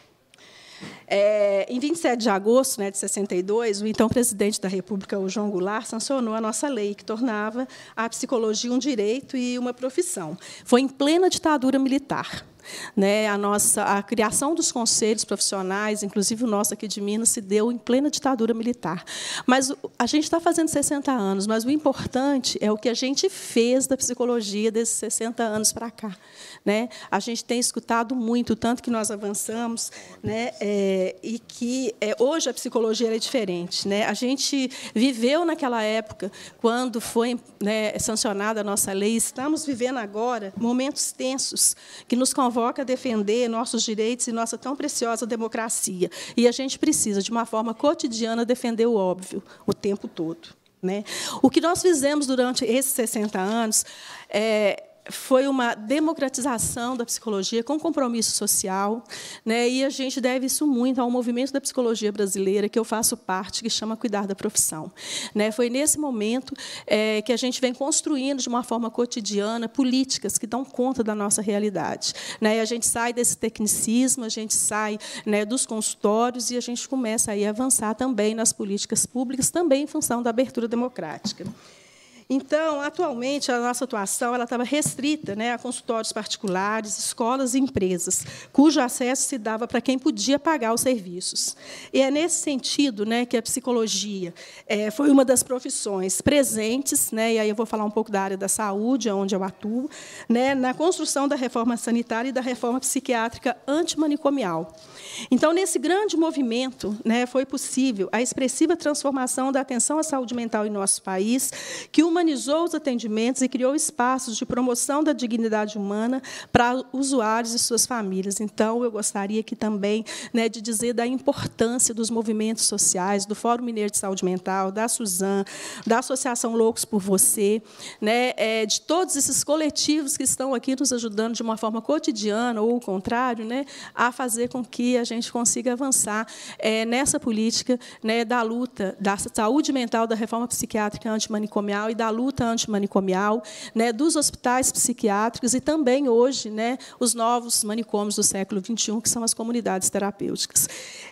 Em 27 de agosto, né, de 62, o então presidente da República, o João Goulart, sancionou a nossa lei, que tornava a psicologia um direito e uma profissão. Foi em plena ditadura militar. Né, a criação dos conselhos profissionais, inclusive o nosso aqui de Minas, se deu em plena ditadura militar. Mas a gente está fazendo 60 anos, mas o importante é o que a gente fez da psicologia desses 60 anos para cá. Né? A gente tem escutado muito, tanto que nós avançamos, né, e que hoje a psicologia é diferente. Né? A gente viveu naquela época, quando foi, né, sancionada a nossa lei, estamos vivendo agora momentos tensos que nos convocam a defender nossos direitos e nossa tão preciosa democracia. E a gente precisa, de uma forma cotidiana, defender o óbvio o tempo todo. Né? O que nós fizemos durante esses 60 anos foi uma democratização da psicologia com compromisso social, né? E a gente deve isso muito ao movimento da psicologia brasileira, que eu faço parte, que chama Cuidar da Profissão. Né? Foi nesse momento que a gente vem construindo, de uma forma cotidiana, políticas que dão conta da nossa realidade. Né? E a gente sai desse tecnicismo, a gente sai, né, dos consultórios e a gente começa aí a avançar também nas políticas públicas, também em função da abertura democrática. Então, atualmente, a nossa atuação estava restrita, né, a consultórios particulares, escolas e empresas, cujo acesso se dava para quem podia pagar os serviços. E é nesse sentido, né, que a psicologia foi uma das profissões presentes, né, e aí eu vou falar um pouco da área da saúde, onde eu atuo, né, na construção da reforma sanitária e da reforma psiquiátrica antimanicomial. Então, nesse grande movimento, né, foi possível a expressiva transformação da atenção à saúde mental em nosso país, que humanizou os atendimentos e criou espaços de promoção da dignidade humana para usuários e suas famílias. Então, eu gostaria aqui também, né, de dizer da importância dos movimentos sociais, do Fórum Mineiro de Saúde Mental, da Suzan, da Associação Loucos por Você, né, de todos esses coletivos que estão aqui nos ajudando de uma forma cotidiana, ou o contrário, né, a fazer com que a gente consiga avançar nessa política, né, da luta da saúde mental, da reforma psiquiátrica antimanicomial e da luta antimanicomial, né, dos hospitais psiquiátricos e também, hoje, né, os novos manicômios do século XXI, que são as comunidades terapêuticas.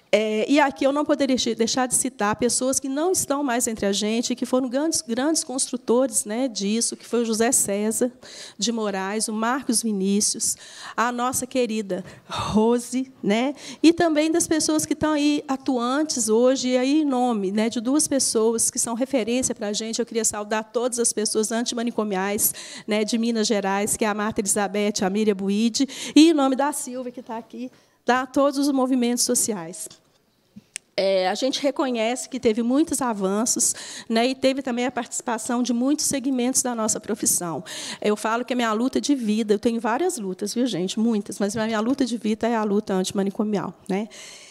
E aqui eu não poderia deixar de citar pessoas que não estão mais entre a gente, que foram grandes construtores, né, disso, que foi o José César de Moraes, o Marcos Vinícius, a nossa querida Rose, né, e também das pessoas que estão aí atuantes hoje, e aí em nome, né, de duas pessoas que são referência para a gente. Eu queria saudar todas as pessoas antimanicomiais, né, de Minas Gerais, que é a Marta Elizabeth, a Miriam Buide, e em nome da Silvia, que está aqui, a todos os movimentos sociais. a gente reconhece que teve muitos avanços, né, e teve também a participação de muitos segmentos da nossa profissão. Eu falo que a minha luta de vida, eu tenho várias lutas, viu, gente? Muitas, mas a minha luta de vida é a luta antimanicomial, né?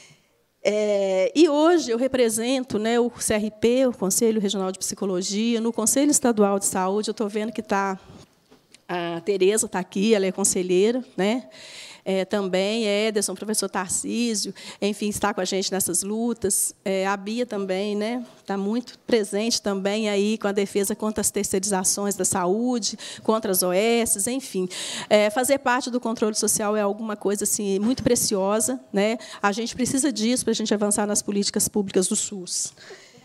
E hoje eu represento, né, o CRP, o Conselho Regional de Psicologia, no Conselho Estadual de Saúde. Eu estou vendo que a Tereza está aqui, ela é conselheira, né? Também Ederson, professor Tarcísio, enfim, está com a gente nessas lutas. A Bia também, né, está muito presente também aí com a defesa contra as terceirizações da saúde, contra as OS, enfim. Fazer parte do controle social é alguma coisa assim, muito preciosa, né? A gente precisa disso para a gente avançar nas políticas públicas do SUS.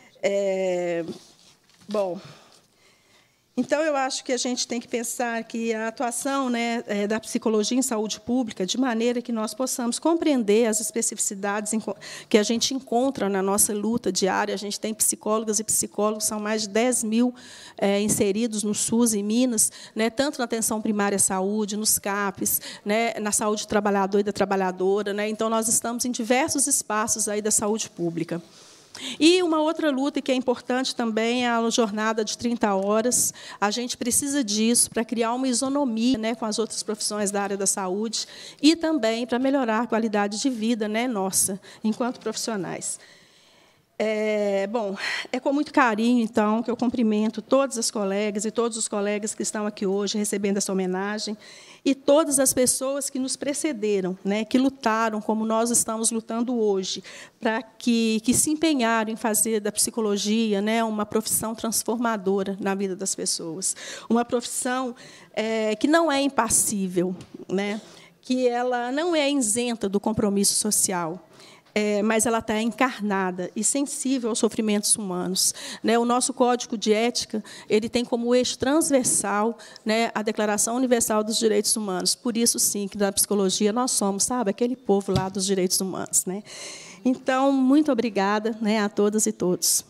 Bom... Então, eu acho que a gente tem que pensar que a atuação, né, da psicologia em saúde pública, de maneira que nós possamos compreender as especificidades que a gente encontra na nossa luta diária. A gente tem psicólogas e psicólogos, são mais de 10 mil inseridos no SUS em Minas, né, tanto na atenção primária à saúde, nos CAPs, né, na saúde do trabalhador e da trabalhadora. Né. Então, nós estamos em diversos espaços aí da saúde pública. E uma outra luta que é importante também é a jornada de 30 horas. A gente precisa disso para criar uma isonomia, né, com as outras profissões da área da saúde e também para melhorar a qualidade de vida, né, nossa, enquanto profissionais. Bom, é com muito carinho, então, que eu cumprimento todas as colegas e todos os colegas que estão aqui hoje recebendo essa homenagem e todas as pessoas que nos precederam, né, que lutaram como nós estamos lutando hoje, para que se empenharam em fazer da psicologia, né, uma profissão transformadora na vida das pessoas, uma profissão que não é impassível, né, que ela não é isenta do compromisso social. Mas ela está encarnada e sensível aos sofrimentos humanos. Né? O nosso Código de Ética ele tem como eixo transversal, né, a Declaração Universal dos Direitos Humanos. Por isso, sim, que na psicologia nós somos, sabe, aquele povo lá dos direitos humanos. Né? Então, muito obrigada, né, a todas e todos.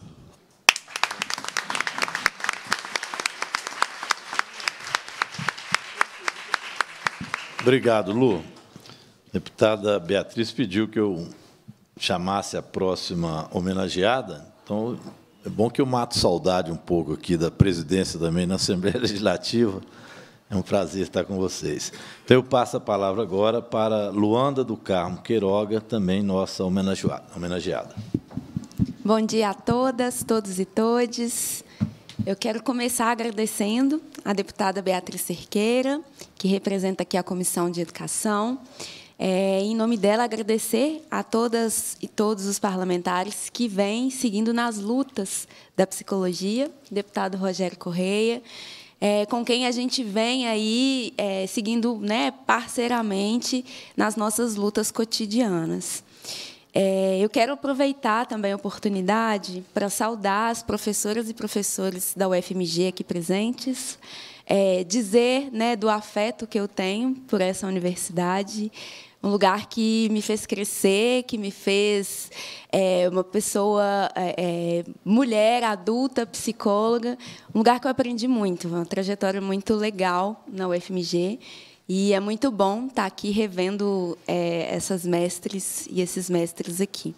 Obrigado, Lu. A deputada Beatriz pediu que eu chamasse a próxima homenageada, então é bom que eu mato saudade um pouco aqui da presidência também na Assembleia Legislativa. É um prazer estar com vocês. Então, eu passo a palavra agora para Luanda do Carmo Queiroga, também nossa homenageada.
Bom dia a todas, todos e todes. Eu quero começar agradecendo a deputada Beatriz Cerqueira, que representa aqui a Comissão de Educação. Em nome dela, agradecer a todas e todos os parlamentares que vêm seguindo nas lutas da psicologia, deputado Rogério Correia, com quem a gente vem aí seguindo, né, parceiramente nas nossas lutas cotidianas. Eu quero aproveitar também a oportunidade para saudar as professoras e professores da UFMG aqui presentes, dizer, né, do afeto que eu tenho por essa universidade, um lugar que me fez crescer, que me fez uma pessoa, mulher, adulta, psicóloga, um lugar que eu aprendi muito, uma trajetória muito legal na UFMG, e é muito bom estar aqui revendo essas mestres e esses mestres aqui.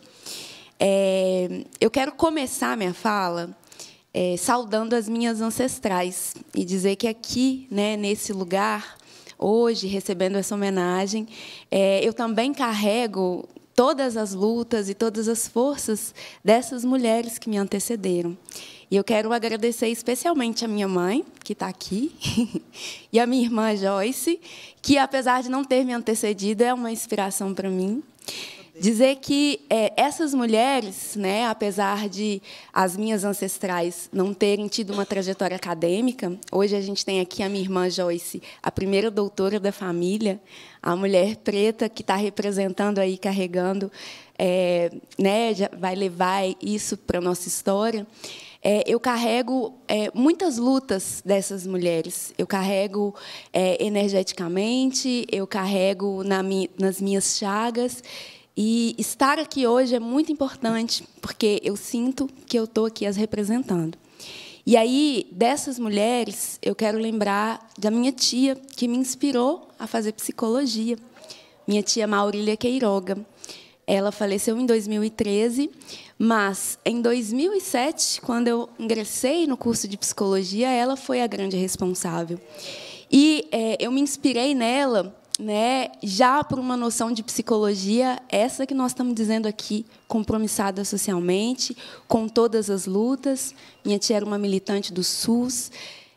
Eu quero começar minha fala saudando as minhas ancestrais e dizer que aqui, né, nesse lugar, hoje, recebendo essa homenagem, eu também carrego todas as lutas e todas as forças dessas mulheres que me antecederam. E eu quero agradecer especialmente a minha mãe, que está aqui, e a minha irmã Joyce, que, apesar de não ter me antecedido, é uma inspiração para mim. Dizer que essas mulheres, né, apesar de as minhas ancestrais não terem tido uma trajetória acadêmica, hoje a gente tem aqui a minha irmã Joyce, a primeira doutora da família, a mulher preta que está representando aí, carregando, né, já vai levar isso para a nossa história. Eu carrego muitas lutas dessas mulheres. Eu carrego energeticamente, eu carrego nas minhas chagas. E estar aqui hoje é muito importante, porque eu sinto que eu estou aqui as representando. E aí, dessas mulheres, eu quero lembrar da minha tia, que me inspirou a fazer psicologia, minha tia Maurília Queiroga. Ela faleceu em 2013, mas em 2007, quando eu ingressei no curso de psicologia, ela foi a grande responsável. E eu me inspirei nela, né, já por uma noção de psicologia, essa que nós estamos dizendo aqui, compromissada socialmente, com todas as lutas. Minha tia era uma militante do SUS.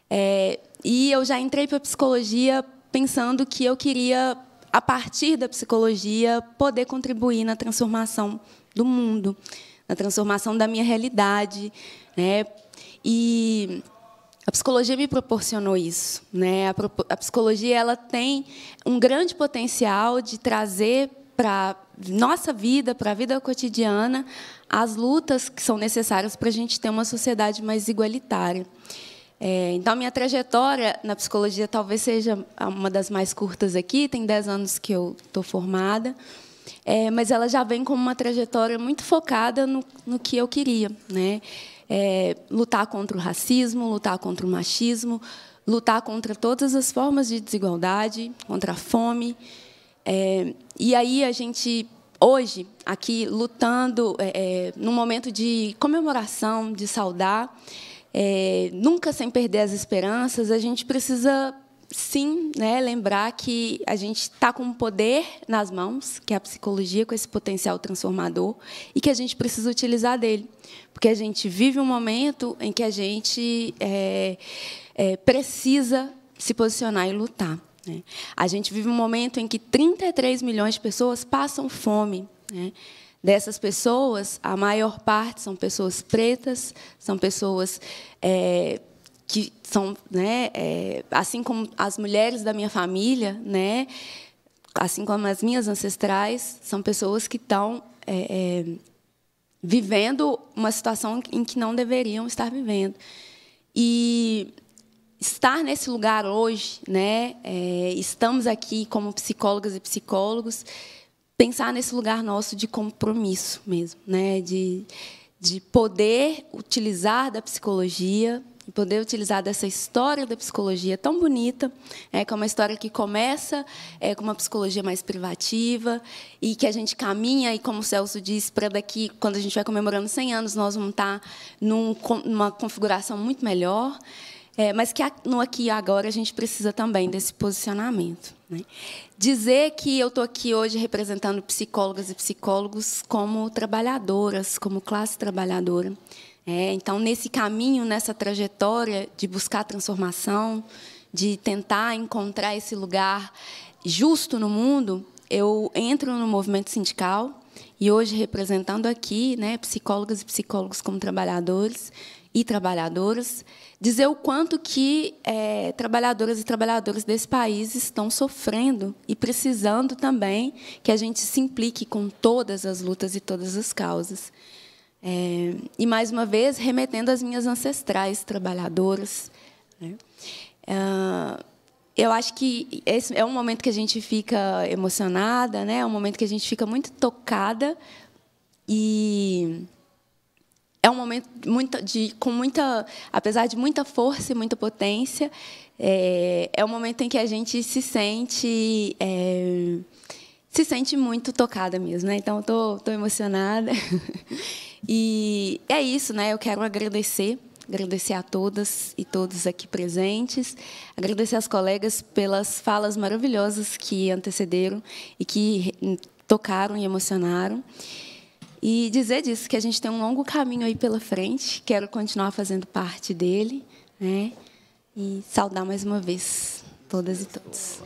E eu já entrei para a psicologia pensando que eu queria, a partir da psicologia, poder contribuir na transformação do mundo, na transformação da minha realidade, né? E a psicologia me proporcionou isso, né? A psicologia ela tem um grande potencial de trazer para nossa vida, para a vida cotidiana, as lutas que são necessárias para a gente ter uma sociedade mais igualitária. Então, minha trajetória na psicologia talvez seja uma das mais curtas aqui, tem 10 anos que eu estou formada, mas ela já vem com uma trajetória muito focada no que eu queria, né? Lutar contra o racismo, lutar contra o machismo, lutar contra todas as formas de desigualdade, contra a fome. E aí a gente, hoje, aqui, lutando, num momento de comemoração, de saudar, nunca sem perder as esperanças, a gente precisa, sim, né, lembrar que a gente está com um poder nas mãos, que é a psicologia, com esse potencial transformador, e que a gente precisa utilizar dele. Porque a gente vive um momento em que a gente precisa se posicionar e lutar, né? A gente vive um momento em que 33 milhões de pessoas passam fome, né? Dessas pessoas, a maior parte são pessoas pretas, são pessoas que são, né, assim como as mulheres da minha família, né, assim como as minhas ancestrais, são pessoas que estão vivendo uma situação em que não deveriam estar vivendo. E estar nesse lugar hoje, né, estamos aqui como psicólogas e psicólogos, pensar nesse lugar nosso de compromisso mesmo, né, de poder utilizar da psicologia, de poder utilizar dessa história da psicologia tão bonita, que é uma história que começa com uma psicologia mais privativa e que a gente caminha, e como o Celso disse, para daqui, quando a gente vai comemorando 100 anos, nós vamos estar numa configuração muito melhor, mas que no aqui e agora a gente precisa também desse posicionamento, né? Dizer que eu estou aqui hoje representando psicólogas e psicólogos como trabalhadoras, como classe trabalhadora. Então, nesse caminho, nessa trajetória de buscar transformação, de tentar encontrar esse lugar justo no mundo, eu entro no movimento sindical e hoje representando aqui, né, psicólogas e psicólogos como trabalhadores e trabalhadoras, dizer o quanto que trabalhadoras e trabalhadores desse país estão sofrendo e precisando também que a gente se implique com todas as lutas e todas as causas. E, mais uma vez, remetendo às minhas ancestrais trabalhadoras, né? Eu acho que esse é um momento que a gente fica emocionada, né? É um momento que a gente fica muito tocada, e é um momento apesar de muita força e muita potência, é um momento em que a gente se sente muito tocada mesmo, né? Então, estou emocionada. E é isso, né? Eu quero agradecer a todas e todos aqui presentes, agradecer às colegas pelas falas maravilhosas que antecederam e que tocaram e emocionaram. E dizer disso, que a gente tem um longo caminho aí pela frente, quero continuar fazendo parte dele, né? E saudar mais uma vez todas e todos.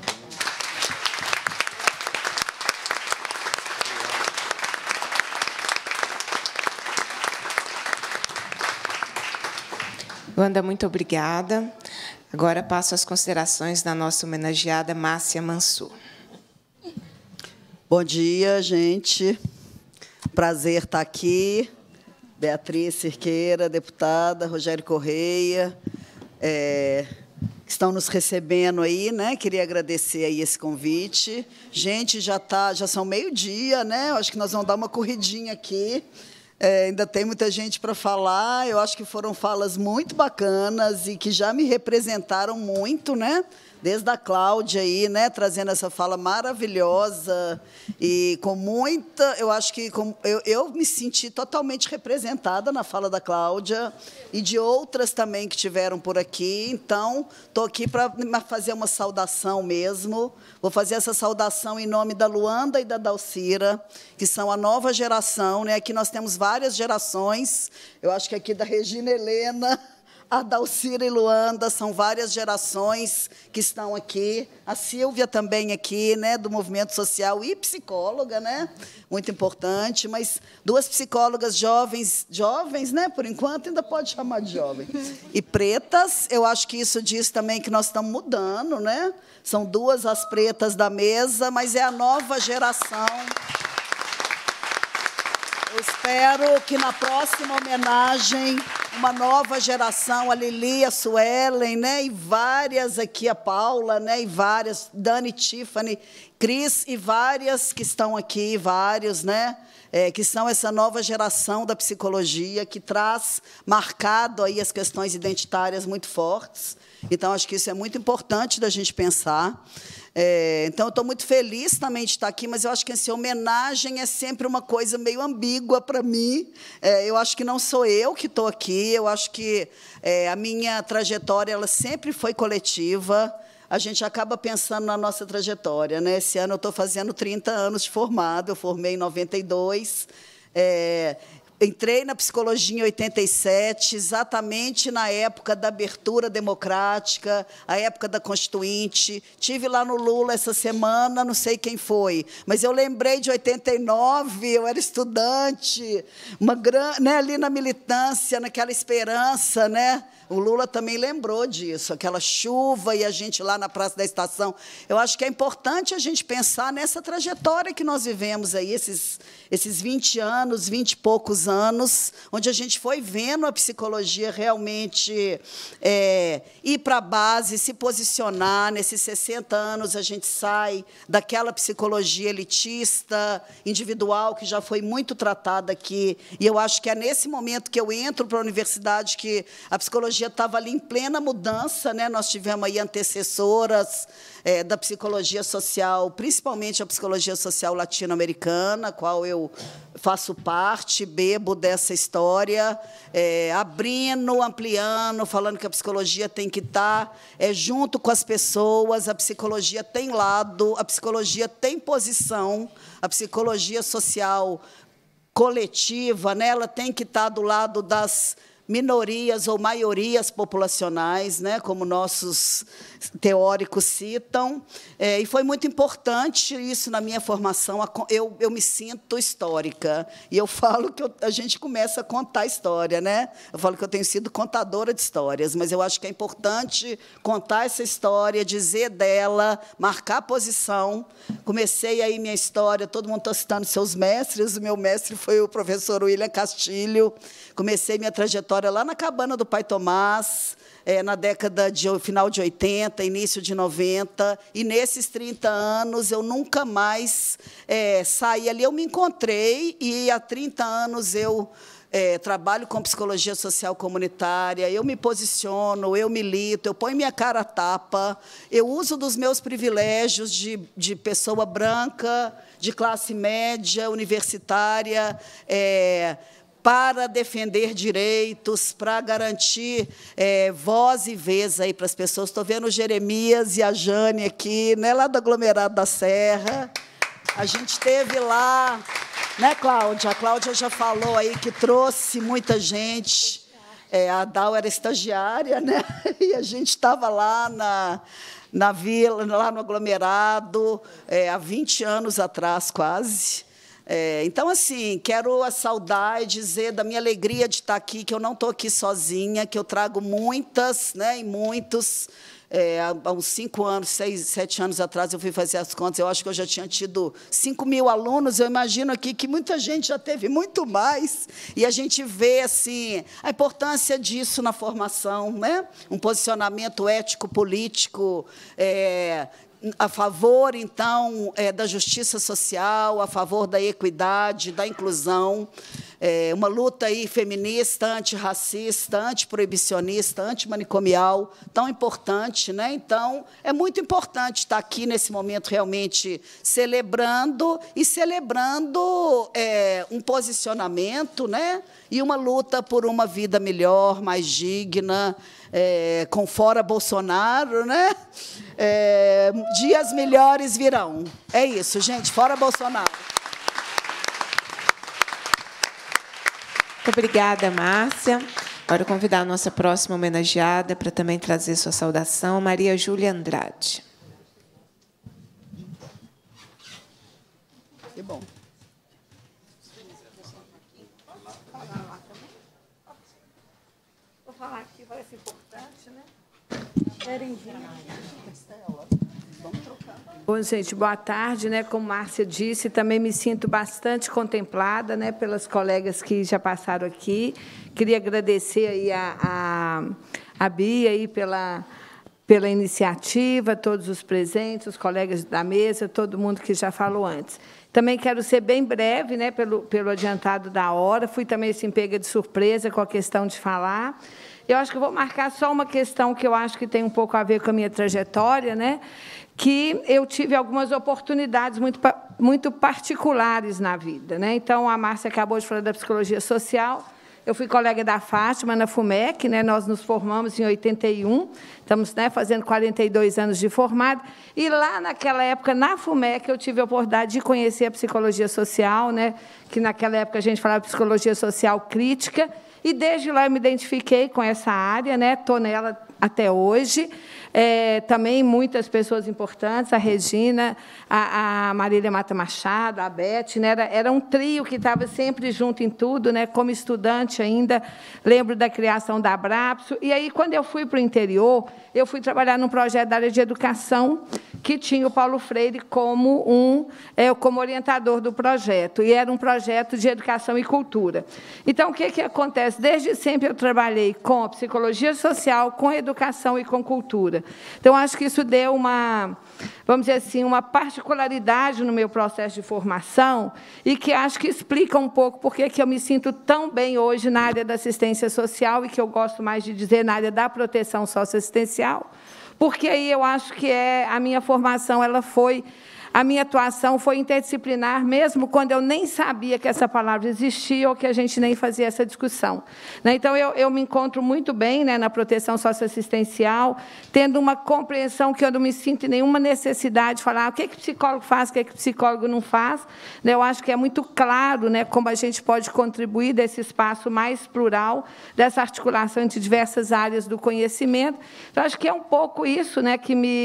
Wanda, muito obrigada. Agora passo às considerações da nossa homenageada Márcia Mansur.
Bom dia, gente. Prazer estar aqui. Beatriz Cerqueira, deputada, Rogério Correia, que estão nos recebendo aí, né? Queria agradecer aí esse convite. Gente, já são meio-dia, né? Acho que nós vamos dar uma corridinha aqui. Ainda tem muita gente para falar. Eu acho que foram falas muito bacanas e que já me representaram muito, né? desde a Cláudia aí, né, trazendo essa fala maravilhosa e com muita, eu acho que eu me senti totalmente representada na fala da Cláudia e de outras também que tiveram por aqui. Então, estou aqui para fazer uma saudação mesmo. Vou fazer essa saudação em nome da Luanda e da Dalcira, que são a nova geração, né? Aqui nós temos várias gerações. Eu acho que aqui da Regina Helena, a Dalcira e Luanda, são várias gerações que estão aqui. A Silvia também aqui, né, do movimento social e psicóloga, né, muito importante, mas duas psicólogas jovens, né, por enquanto ainda pode chamar de jovem, e pretas. Eu acho que isso diz também que nós estamos mudando, né? São duas as pretas da mesa, mas é a nova geração. Eu espero que na próxima homenagem, uma nova geração, a Lili, a Suelen, né, e várias aqui, a Paula, né, e várias, Dani, Tiffany, Cris, e várias que estão aqui, vários, né, que são essa nova geração da psicologia, que traz marcado aí as questões identitárias muito fortes. Então, acho que isso é muito importante da gente pensar. Então, eu estou muito feliz também de estar aqui, mas eu acho que essa homenagem é sempre uma coisa meio ambígua para mim. Eu acho que não sou eu que estou aqui, eu acho que a minha trajetória ela sempre foi coletiva. A gente acaba pensando na nossa trajetória, né? Esse ano eu estou fazendo 30 anos de formado, eu formei em 92. Entrei na psicologia em 87, exatamente na época da abertura democrática, a época da Constituinte. Tive lá no Lula essa semana, não sei quem foi, mas eu lembrei de 89, eu era estudante, né, ali na militância, naquela esperança, né? O Lula também lembrou disso, aquela chuva e a gente lá na Praça da Estação. Eu acho que é importante a gente pensar nessa trajetória que nós vivemos aí, esses 20 anos, 20 e poucos anos, onde a gente foi vendo a psicologia realmente ir para a base, se posicionar. Nesses 60 anos, a gente sai daquela psicologia elitista, individual, que já foi muito tratada aqui. E eu acho que é nesse momento que eu entro para a universidade que a psicologia estava ali em plena mudança, né? Nós tivemos aí antecessoras da psicologia social, principalmente a psicologia social latino-americana, a qual eu faço parte, bebo dessa história, abrindo, ampliando, falando que a psicologia tem que estar junto com as pessoas, a psicologia tem lado, a psicologia tem posição, a psicologia social coletiva, né, ela tem que estar do lado das minorias ou maiorias populacionais, né, como nossos teóricos citam, e foi muito importante isso na minha formação. Eu me sinto histórica, e eu falo que a gente começa a contar história, né? Eu falo que eu tenho sido contadora de histórias, mas eu acho que é importante contar essa história, dizer dela, marcar posição. Comecei aí minha história, todo mundo está citando seus mestres, o meu mestre foi o professor William Castilho. Comecei minha trajetória lá na cabana do Pai Tomás, na década de final de 80, início de 90, e nesses 30 anos eu nunca mais saí ali. Eu me encontrei, e há 30 anos eu trabalho com psicologia social comunitária, eu me posiciono, eu milito, eu ponho minha cara a tapa, eu uso dos meus privilégios de pessoa branca, de classe média, universitária, para defender direitos, para garantir voz e vez aí para as pessoas. Estou vendo o Jeremias e a Jane aqui, né, lá do aglomerado da Serra. A gente esteve lá, né, Cláudia? A Cláudia já falou aí que trouxe muita gente. A Dal era estagiária, né? E a gente estava lá na vila, lá no aglomerado, há 20 anos atrás, quase. Então, assim, quero saudar e dizer da minha alegria de estar aqui, que eu não estou aqui sozinha, que eu trago muitas, né, e muitos. Há uns 5 anos, 6, 7 anos atrás, eu fui fazer as contas, eu acho que eu já tinha tido 5.000 alunos, eu imagino aqui que muita gente já teve muito mais, e a gente vê assim, a importância disso na formação, né? Um posicionamento ético-político, a favor, então, da justiça social, a favor da equidade, da inclusão. uma luta aí feminista, antirracista, antiproibicionista, antimanicomial, tão importante, né? Então, é muito importante estar aqui nesse momento realmente celebrando um posicionamento, né? E uma luta por uma vida melhor, mais digna, com fora Bolsonaro, né? Dias melhores virão. É isso, gente, fora Bolsonaro.
Muito obrigada, Márcia. Agora, convidar a nossa próxima homenageada para também trazer sua saudação, Maria Júlia Andrade.
Que bom.
Vou falar aqui, parece importante, né?
Bom, gente, boa tarde, né? Como Márcia disse, também me sinto bastante contemplada, né, pelas colegas que já passaram aqui. Queria agradecer aí a Bia aí pela iniciativa, todos os presentes, os colegas da mesa, todo mundo que já falou antes. Também quero ser bem breve, né, pelo adiantado da hora. Fui também assim, pega de surpresa com a questão de falar. Eu acho que eu vou marcar só uma questão que eu acho que tem um pouco a ver com a minha trajetória, né? Que eu tive algumas oportunidades muito particulares na vida, né? Então, a Márcia acabou de falar da psicologia social. Eu fui colega da Fátima na FUMEC, né? Nós nos formamos em 81, estamos, né, fazendo 42 anos de formado. E lá, naquela época, na FUMEC, eu tive a oportunidade de conhecer a psicologia social, né? Que naquela época a gente falava psicologia social crítica. E desde lá eu me identifiquei com essa área, né? Estou nela até hoje. Também muitas pessoas importantes, a Regina, a Marília Mata Machado, a Beth, né? Era um trio que estava sempre junto em tudo, né? Como estudante ainda, lembro da criação da Abrapso. E aí, quando eu fui para o interior, eu fui trabalhar num projeto da área de educação, que tinha o Paulo Freire como orientador do projeto, e era um projeto de educação e cultura. Então, o que acontece? Desde sempre eu trabalhei com a psicologia social, com educação e com cultura. Então, acho que isso deu vamos dizer assim, uma particularidade no meu processo de formação e que acho que explica um pouco por que eu me sinto tão bem hoje na área da assistência social e que eu gosto mais de dizer na área da proteção socioassistencial, porque aí eu acho que a minha formação, a minha atuação foi interdisciplinar, mesmo quando eu nem sabia que essa palavra existia ou que a gente nem fazia essa discussão. Então, eu me encontro muito bem, né, na proteção socioassistencial, tendo uma compreensão que eu não me sinto em nenhuma necessidade de falar o que psicólogo faz, o que psicólogo não faz. Eu acho que é muito claro, né, como a gente pode contribuir desse espaço mais plural, dessa articulação entre diversas áreas do conhecimento. Então, acho que é um pouco isso, né,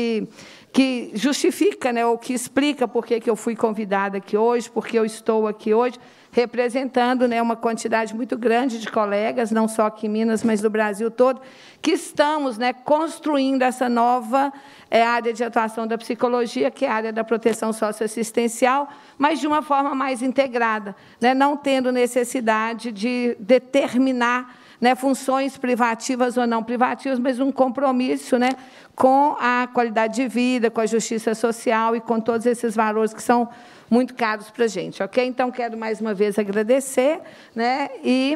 que justifica, né, ou que explica por que eu fui convidada aqui hoje, porque eu estou aqui hoje, representando, né, uma quantidade muito grande de colegas, não só aqui em Minas, mas do Brasil todo, que estamos, né, construindo essa nova área de atuação da psicologia, que é a área da proteção socioassistencial, mas de uma forma mais integrada, né, não tendo necessidade de determinar, né, funções privativas ou não privativas, mas um compromisso, né, com a qualidade de vida, com a justiça social e com todos esses valores que são muito caros para a gente. Ok? Então, quero mais uma vez agradecer, né, e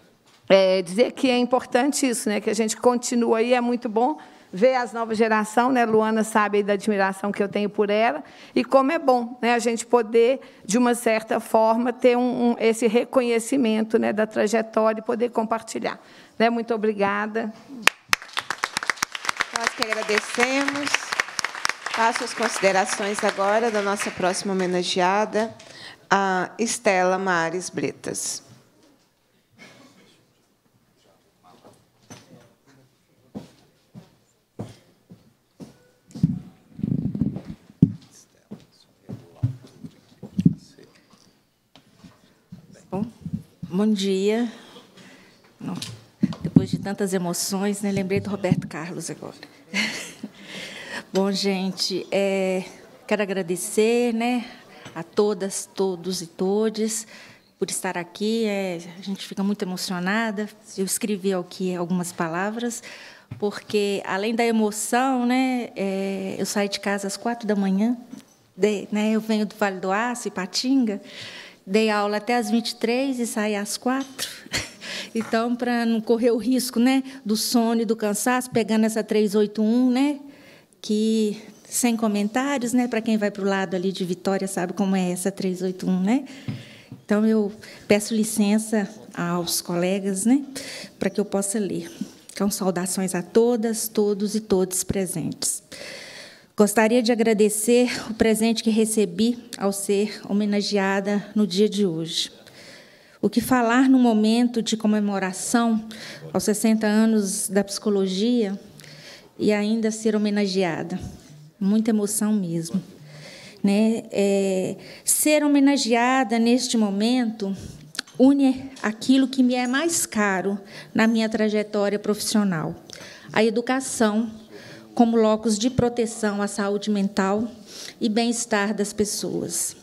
dizer que é importante isso, né, que a gente continua aí, é muito bom ver as novas gerações, né? Luana sabe aí da admiração que eu tenho por ela, e como é bom, né, a gente poder, de uma certa forma, ter esse reconhecimento, né, da trajetória e poder compartilhar. Né? Muito obrigada.
Nós que agradecemos. Passo as considerações agora da nossa próxima homenageada, a Estela Mares Bretas.
Bom dia. Depois de tantas emoções, né, lembrei do Roberto Carlos agora. Bom, gente, quero agradecer, né, a todas, todos e todes por estar aqui. A gente fica muito emocionada. Eu escrevi aqui algumas palavras, porque, além da emoção, né, eu saí de casa às 4 da manhã, né, eu venho do Vale do Aço, Ipatinga. dei aula até às 23 e saí às 4. Então, para não correr o risco, né, do sono e do cansaço, pegando essa 381, né, que sem comentários, né, para quem vai para o lado ali de Vitória sabe como é essa 381, né? Então, eu peço licença aos colegas, né, para que eu possa ler. Então, saudações a todas, todos e todos presentes. Gostaria de agradecer o presente que recebi ao ser homenageada no dia de hoje. O que falar no momento de comemoração aos 60 anos da psicologia e ainda ser homenageada. Muita emoção mesmo. Né? Ser homenageada neste momento une aquilo que me é mais caro na minha trajetória profissional, a educação como locus de proteção à saúde mental e bem-estar das pessoas.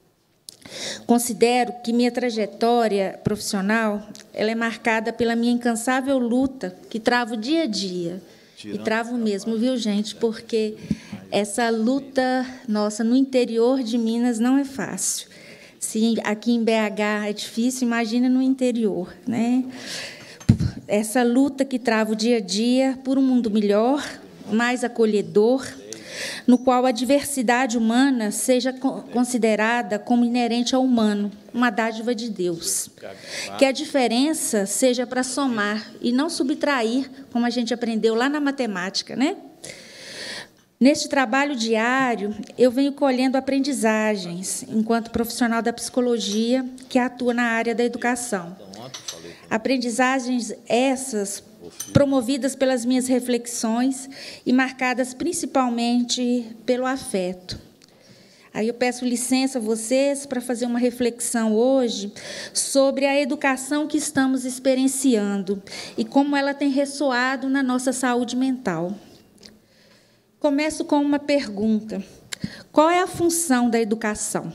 Considero que minha trajetória profissional ela é marcada pela minha incansável luta, que travo dia a dia. E travo mesmo, viu, gente? Porque essa luta nossa no interior de Minas não é fácil. Se aqui em BH é difícil, imagina no interior, né? Essa luta que travo dia a dia por um mundo melhor, mais acolhedor, no qual a diversidade humana seja considerada como inerente ao humano, uma dádiva de Deus. Que a diferença seja para somar e não subtrair, como a gente aprendeu lá na matemática, né? Neste trabalho diário, eu venho colhendo aprendizagens, enquanto profissional da psicologia que atua na área da educação. Aprendizagens essas promovidas pelas minhas reflexões e marcadas principalmente pelo afeto. Aí eu peço licença a vocês para fazer uma reflexão hoje sobre a educação que estamos experienciando e como ela tem ressoado na nossa saúde mental. Começo com uma pergunta. Qual é a função da educação?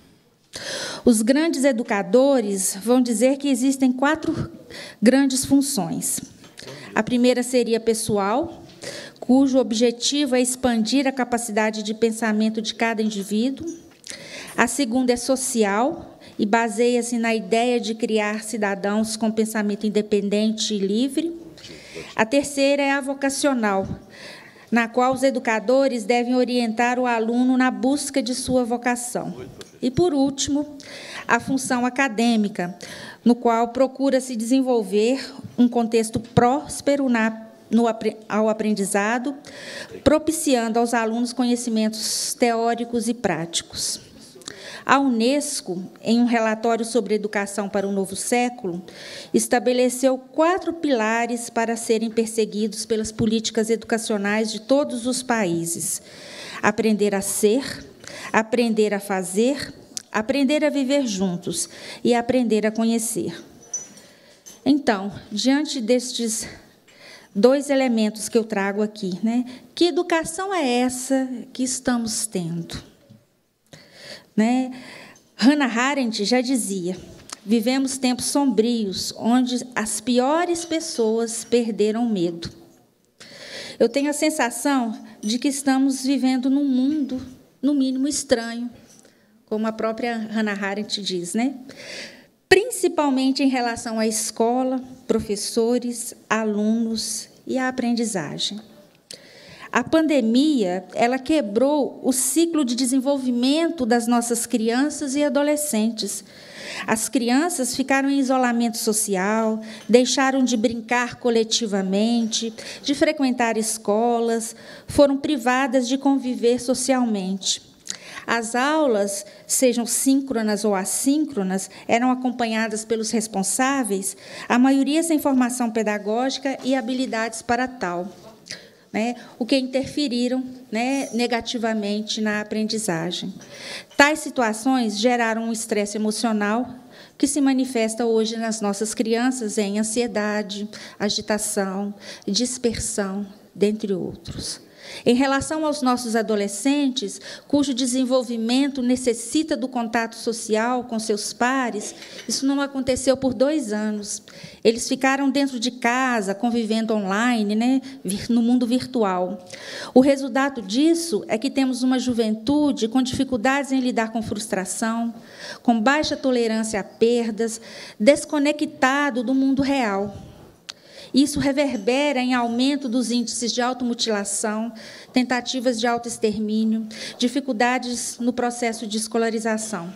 Os grandes educadores vão dizer que existem 4 grandes funções. A primeira seria pessoal, cujo objetivo é expandir a capacidade de pensamento de cada indivíduo. A segunda é social e baseia-se na ideia de criar cidadãos com pensamento independente e livre. A terceira é a vocacional, na qual os educadores devem orientar o aluno na busca de sua vocação. E, por último, a função acadêmica, no qual procura-se desenvolver um contexto próspero ao aprendizado, propiciando aos alunos conhecimentos teóricos e práticos. A Unesco, em um relatório sobre educação para o novo século, estabeleceu 4 pilares para serem perseguidos pelas políticas educacionais de todos os países: aprender a ser, aprender a fazer, aprender a viver juntos e aprender a conhecer. Então, diante destes 2 elementos que eu trago aqui, né, que educação é essa que estamos tendo? Né? Hannah Arendt já dizia: vivemos tempos sombrios, onde as piores pessoas perderam o medo. Eu tenho a sensação de que estamos vivendo num mundo, no mínimo, estranho, como a própria Hannah Arendt diz, né? Principalmente em relação à escola, professores, alunos e à aprendizagem. A pandemia, ela quebrou o ciclo de desenvolvimento das nossas crianças e adolescentes. As crianças ficaram em isolamento social, deixaram de brincar coletivamente, de frequentar escolas, foram privadas de conviver socialmente. As aulas, sejam síncronas ou assíncronas, eram acompanhadas pelos responsáveis, a maioria sem formação pedagógica e habilidades para tal, né, o que interferiram, né, negativamente na aprendizagem. Tais situações geraram um estresse emocional que se manifesta hoje nas nossas crianças em ansiedade, agitação, dispersão, dentre outros. Em relação aos nossos adolescentes, cujo desenvolvimento necessita do contato social com seus pares, isso não aconteceu por 2 anos. Eles ficaram dentro de casa, convivendo online, né, no mundo virtual. O resultado disso é que temos uma juventude com dificuldades em lidar com frustração, com baixa tolerância a perdas, desconectado do mundo real. Isso reverbera em aumento dos índices de automutilação, tentativas de autoextermínio, dificuldades no processo de escolarização.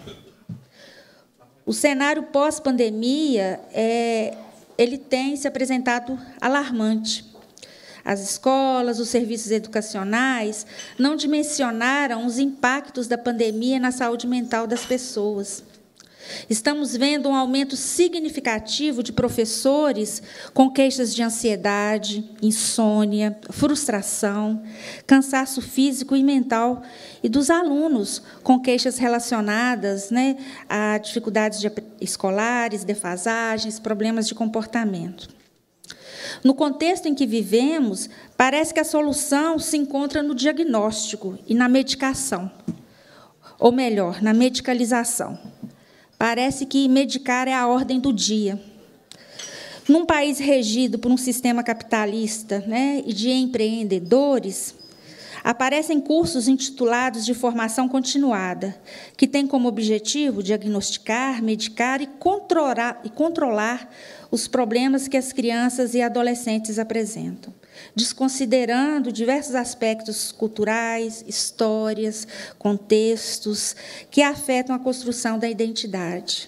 O cenário pós-pandemia ele tem se apresentado alarmante. As escolas, os serviços educacionais não dimensionaram os impactos da pandemia na saúde mental das pessoas. Estamos vendo um aumento significativo de professores com queixas de ansiedade, insônia, frustração, cansaço físico e mental, e dos alunos com queixas relacionadas, né, a dificuldades escolares, defasagens, problemas de comportamento. No contexto em que vivemos, parece que a solução se encontra no diagnóstico e na medicação, ou melhor, na medicalização. Parece que medicar é a ordem do dia. Num país regido por um sistema capitalista, né, e de empreendedores, aparecem cursos intitulados de formação continuada, que têm como objetivo diagnosticar, medicar e controlar os problemas que as crianças e adolescentes apresentam, desconsiderando diversos aspectos culturais, histórias, contextos que afetam a construção da identidade.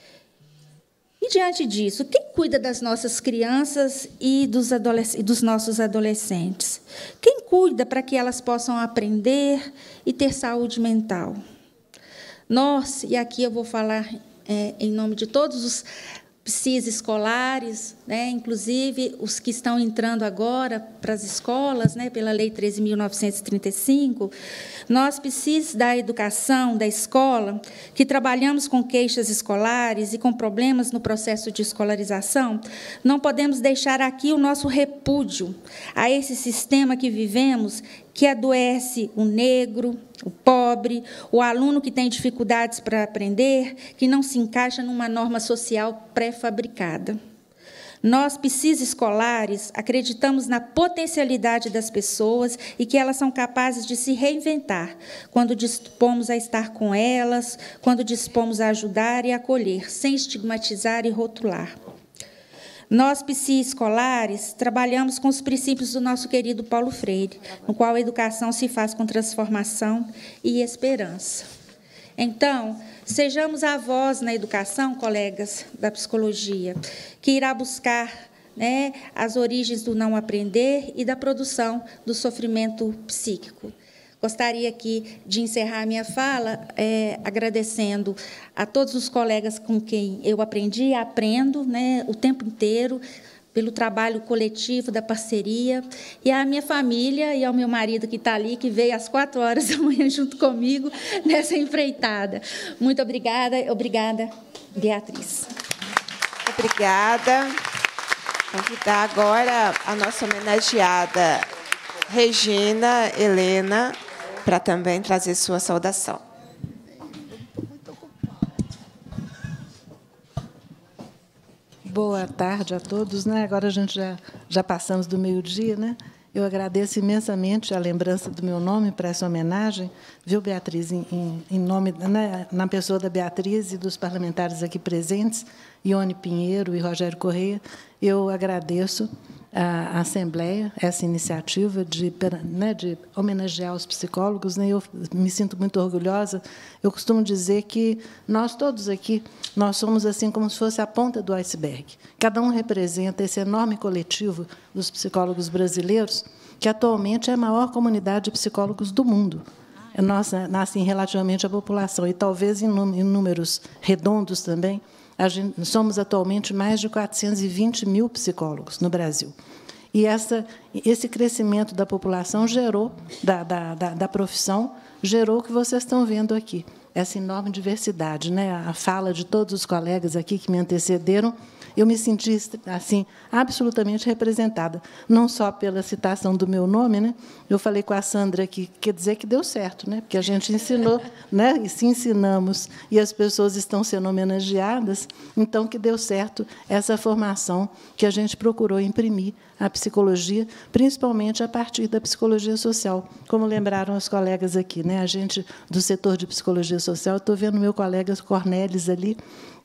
E, diante disso, quem cuida das nossas crianças e dos nossos adolescentes? Quem cuida para que elas possam aprender e ter saúde mental? Nós, e aqui eu vou falar em nome de todos os PSIs escolares, né, inclusive os que estão entrando agora para as escolas, né, pela Lei 13.935, nós, PSIs da educação, da escola, que trabalhamos com queixas escolares e com problemas no processo de escolarização, não podemos deixar aqui o nosso repúdio a esse sistema que vivemos, que adoece o negro, o pobre, o aluno que tem dificuldades para aprender, que não se encaixa numa norma social pré-fabricada. Nós, PSIs escolares, acreditamos na potencialidade das pessoas e que elas são capazes de se reinventar quando dispomos a estar com elas, quando dispomos a ajudar e acolher, sem estigmatizar e rotular. Nós, PSIs escolares, trabalhamos com os princípios do nosso querido Paulo Freire, no qual a educação se faz com transformação e esperança. Então, sejamos a voz na educação, colegas da psicologia, que irá buscar, né, as origens do não aprender e da produção do sofrimento psíquico. Gostaria aqui de encerrar a minha fala agradecendo a todos os colegas com quem eu aprendi e aprendo, né, o tempo inteiro, pelo trabalho coletivo, da parceria, e à minha família e ao meu marido que está ali, que veio às 4 horas da manhã junto comigo nessa empreitada. Muito obrigada, Beatriz.
Obrigada. Convidar agora a nossa homenageada Regina Helena para também trazer sua saudação.
Boa tarde a todos, né? Agora a gente já passamos do meio-dia, né? Eu agradeço imensamente a lembrança do meu nome para essa homenagem, viu, Beatriz, em nome, né, na pessoa da Beatriz e dos parlamentares aqui presentes, Ione Pinheiro e Rogério Correia. Eu agradeço à Assembleia essa iniciativa de homenagear os psicólogos, né? Eu me sinto muito orgulhosa. Eu costumo dizer que nós todos aqui, nós somos assim como se fosse a ponta do iceberg. Cada um representa esse enorme coletivo dos psicólogos brasileiros, que atualmente é a maior comunidade de psicólogos do mundo. Nós, assim, relativamente à população, e talvez em números redondos também, somos atualmente mais de 420 mil psicólogos no Brasil. E esse crescimento da população gerou, da profissão, gerou o que vocês estão vendo aqui. essa enorme diversidade, né? A fala de todos os colegas aqui que me antecederam, eu me senti assim absolutamente representada, não só pela citação do meu nome, né? Eu falei com a Sandra aqui, quer dizer que deu certo, né? Porque a gente ensinou, né? E se ensinamos e as pessoas estão sendo homenageadas, então que deu certo essa formação que a gente procurou imprimir à psicologia, principalmente a partir da psicologia social, como lembraram os colegas aqui, né? A gente do setor de psicologia social, estou vendo meu colega Cornelis ali,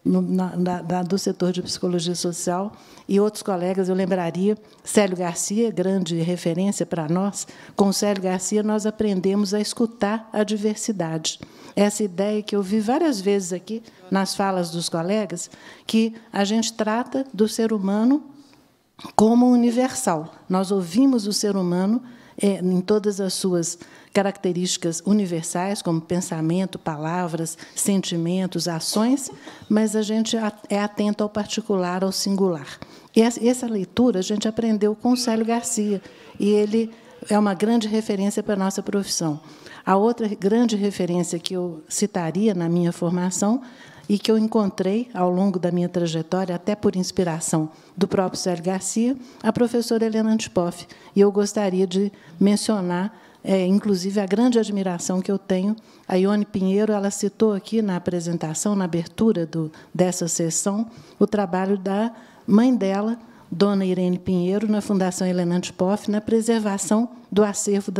do setor de psicologia social, e outros colegas, eu lembraria, Célio Garcia, grande referência para nós. Com o Célio Garcia, nós aprendemos a escutar a diversidade. Essa ideia que eu vi várias vezes aqui, nas falas dos colegas, que a gente trata do ser humano como universal. Nós ouvimos o ser humano em todas as suas características universais, como pensamento, palavras, sentimentos, ações, mas a gente é atento ao particular, ao singular. E essa leitura a gente aprendeu com o Célio Garcia, e ele é uma grande referência para a nossa profissão. A outra grande referência que eu citaria na minha formação e que eu encontrei ao longo da minha trajetória, até por inspiração do próprio Célio Garcia, a professora Helena Antipoff. E eu gostaria de mencionar, inclusive, a grande admiração que eu tenho. A Ione Pinheiro, ela citou aqui na apresentação, na abertura dessa sessão, o trabalho da mãe dela, Dona Irene Pinheiro, na Fundação Helena Antipoff, na preservação do acervo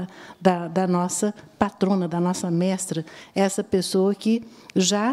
da nossa patrona, da nossa mestra, essa pessoa que já